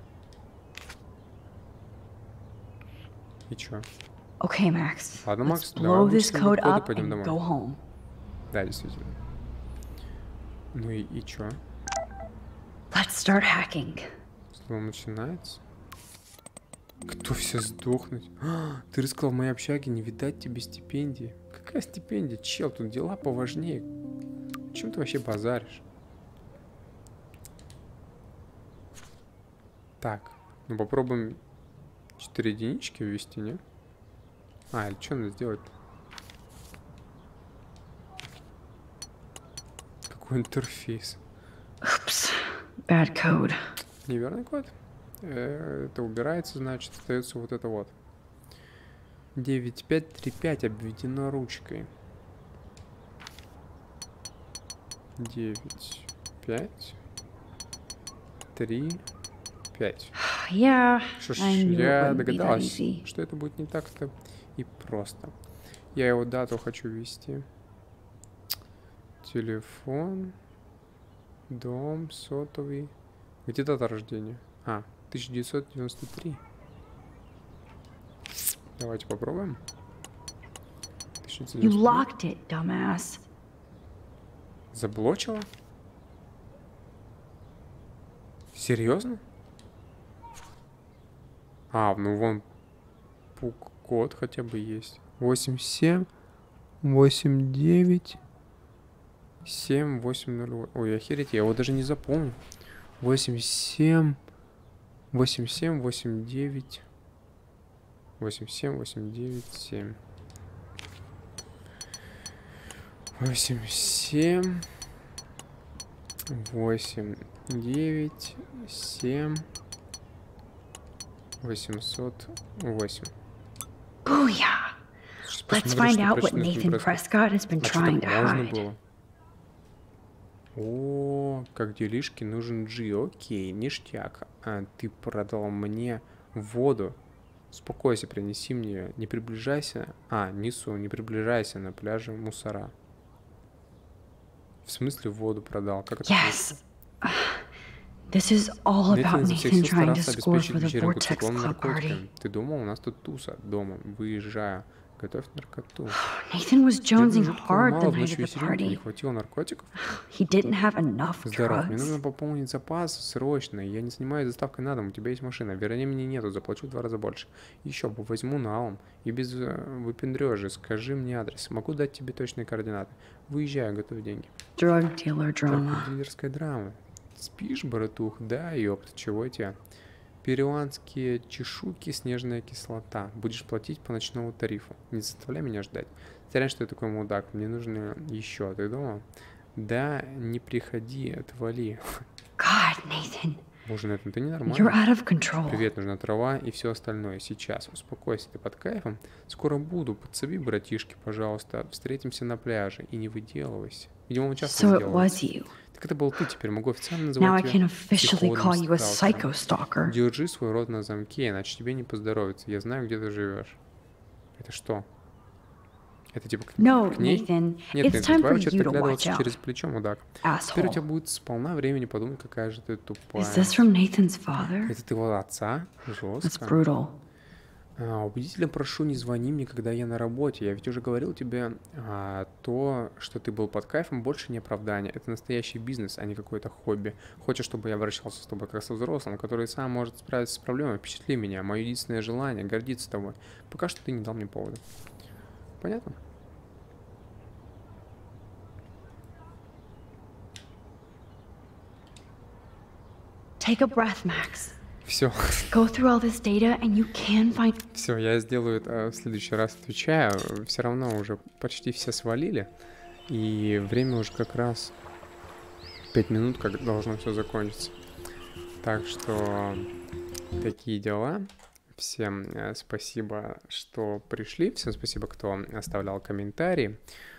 S3: И чё?
S8: Okay, Max.
S3: Ладно,
S8: Let's
S3: Макс, давай
S8: blow this
S3: обычным
S8: code
S3: кодом
S8: up
S3: пойдем
S8: and
S3: домой.
S8: go home.
S3: Да, действительно. Ну и, и чё?
S8: Let's start hacking.
S3: Слово начинается. Готов все сдохнуть. А, ты рискал в моей общаге, не видать тебе стипендии. Какая стипендия? Чел, тут дела поважнее. Чем ты вообще базаришь? Так, ну попробуем четыре единички ввести, не? А, или что надо сделать? Какой интерфейс?
S8: Oops. Bad code.
S3: Неверный код. Э, Это убирается, значит, остается вот это вот. девять пять три пять обведено ручкой. девять пять три пять.
S8: Yeah,
S3: Что ж,
S8: I knew it
S3: я
S8: wouldn't be that
S3: догадался,
S8: easy.
S3: что это будет не так-то и просто. Я его дату хочу ввести. Телефон. Дом, сотовый. Где дата рождения? А, тысяча девятьсот девяносто три. Давайте попробуем. тысяча девятьсот
S8: You
S3: девяносто три.
S8: locked it, dumbass.
S3: Заблочила? Серьезно? А, ну вон пук-код хотя бы есть. восемь семь восемь девять семь восемь ноль. Ой, охереть, я его даже не запомню. восемь семь восемь семь восемь девять восемь семь восемь девять семь восемь семь восемь девять семь восемьсот восемь.
S8: Booyah! Let's find out what Nathan Prescott has been trying to hide.
S3: О, как делишки, нужен Джи. Окей, ништяк. А, ты продал мне воду. Успокойся, принеси мне. Не приближайся. А, несу, не приближайся на пляже мусора. В смысле воду продал? Как это?
S8: Yes. This is all about
S3: Нейтан изо всех
S8: Nathan
S3: сил
S8: trying to
S3: старался
S8: score
S3: обеспечить
S8: for the
S3: вечеринку
S8: Vortex
S3: циклон
S8: Club party.
S3: наркотиками. Ты думал, у нас тут туса дома. Выезжаю. Готовь наркоту.
S8: Nathan was jonesing
S3: Жутко
S8: hard
S3: мало
S8: the
S3: в
S8: night
S3: ночь
S8: of the
S3: вечеринки. Не
S8: party.
S3: хватило наркотиков?
S8: He didn't have enough
S3: Здорово, мне
S8: drugs.
S3: нужно пополнить запас срочно. Я не занимаюсь доставкой на дом. У тебя есть машина. Верни мне нету, заплачу в два раза больше. Еще бы возьму налом. И без э, выпендрежи. Скажи мне адрес. Могу дать тебе точные координаты. Выезжаю, готовь деньги.
S8: Drug dealer drama.
S3: Наркодилерская драма. Спишь, братух? Да, ёпт, чего тебе? Перуанские чешуйки, снежная кислота. Будешь платить по ночному тарифу. Не заставляй меня ждать. Теряй, что я такой мудак. Мне нужно еще. Ты дома? Да, не приходи, отвали.
S8: God, Nathan.
S3: Боже, Нейтан, ты ненормальный.
S8: You're out of control.
S3: Привет, нужна трава и все остальное. Сейчас. Успокойся, ты под кайфом. Скоро буду. Подсоби, братишки, пожалуйста. Встретимся на пляже. И не выделывайся. Видимо, он часто
S8: So it was
S3: выделывается.
S8: you.
S3: Так это был ты, теперь могу официально
S8: Now I
S3: называть
S8: can
S3: тебя
S8: officially call you a
S3: психованным
S8: psycho
S3: сталкером.
S8: stalker.
S3: Держи свой рот на замке, иначе тебе не поздоровится. Я знаю, где ты живешь. Это что? Это типа к,
S8: No,
S3: к ней?
S8: Nathan,
S3: Нет,
S8: it's
S3: Нейтан,
S8: time
S3: твоя
S8: for
S3: очередь
S8: you to watch
S3: оглядываться
S8: out.
S3: через плечо, мудак. Теперь у тебя
S8: Asshole.
S3: будет сполна времени подумать, какая же ты тупая.
S8: Is this from Nathan's father?
S3: Это ты его отца?
S8: That's
S3: Жестко.
S8: brutal.
S3: А, убедительно прошу, не звони мне, когда я на работе. Я ведь уже говорил тебе, а, то, что ты был под кайфом, больше не оправдание. Это настоящий бизнес, а не какое-то хобби. Хочешь, чтобы я обращался с тобой как со взрослым, который сам может справиться с проблемой? Впечатли меня. Мое единственное желание — гордиться тобой. Пока что ты не дал мне повода. Понятно?
S8: Take a breath, Max.
S3: Все.
S8: Go through all this data and you can find...
S3: Все, я сделаю это в следующий раз, отвечаю. Все равно уже почти все свалили. И время уже как раз пять минут, как должно все закончиться. Так что такие дела. Всем э, спасибо, что пришли. Всем спасибо, кто оставлял комментарии.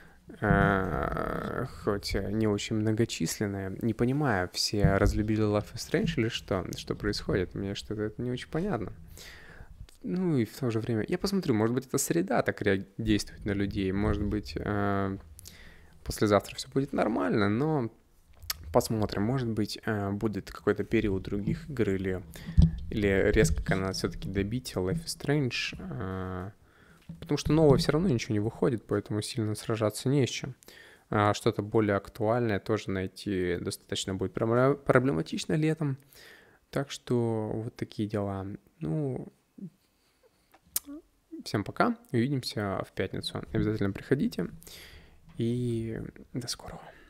S3: Э, хоть не очень многочисленные. Не понимаю, все разлюбили Life is Strange или что? Что происходит? Мне что-то это не очень понятно. Ну и в то же время... Я посмотрю, может быть, это среда так ре- действует на людей. Может быть, э, послезавтра все будет нормально, но... Посмотрим, может быть, будет какой-то период других игр, или, или резко надо все-таки добить Life is Strange, потому что новое все равно ничего не выходит, поэтому сильно сражаться не с чем. Что-то более актуальное тоже найти достаточно будет проблематично летом, так что вот такие дела. Ну, всем пока, увидимся в пятницу, обязательно приходите, и до скорого.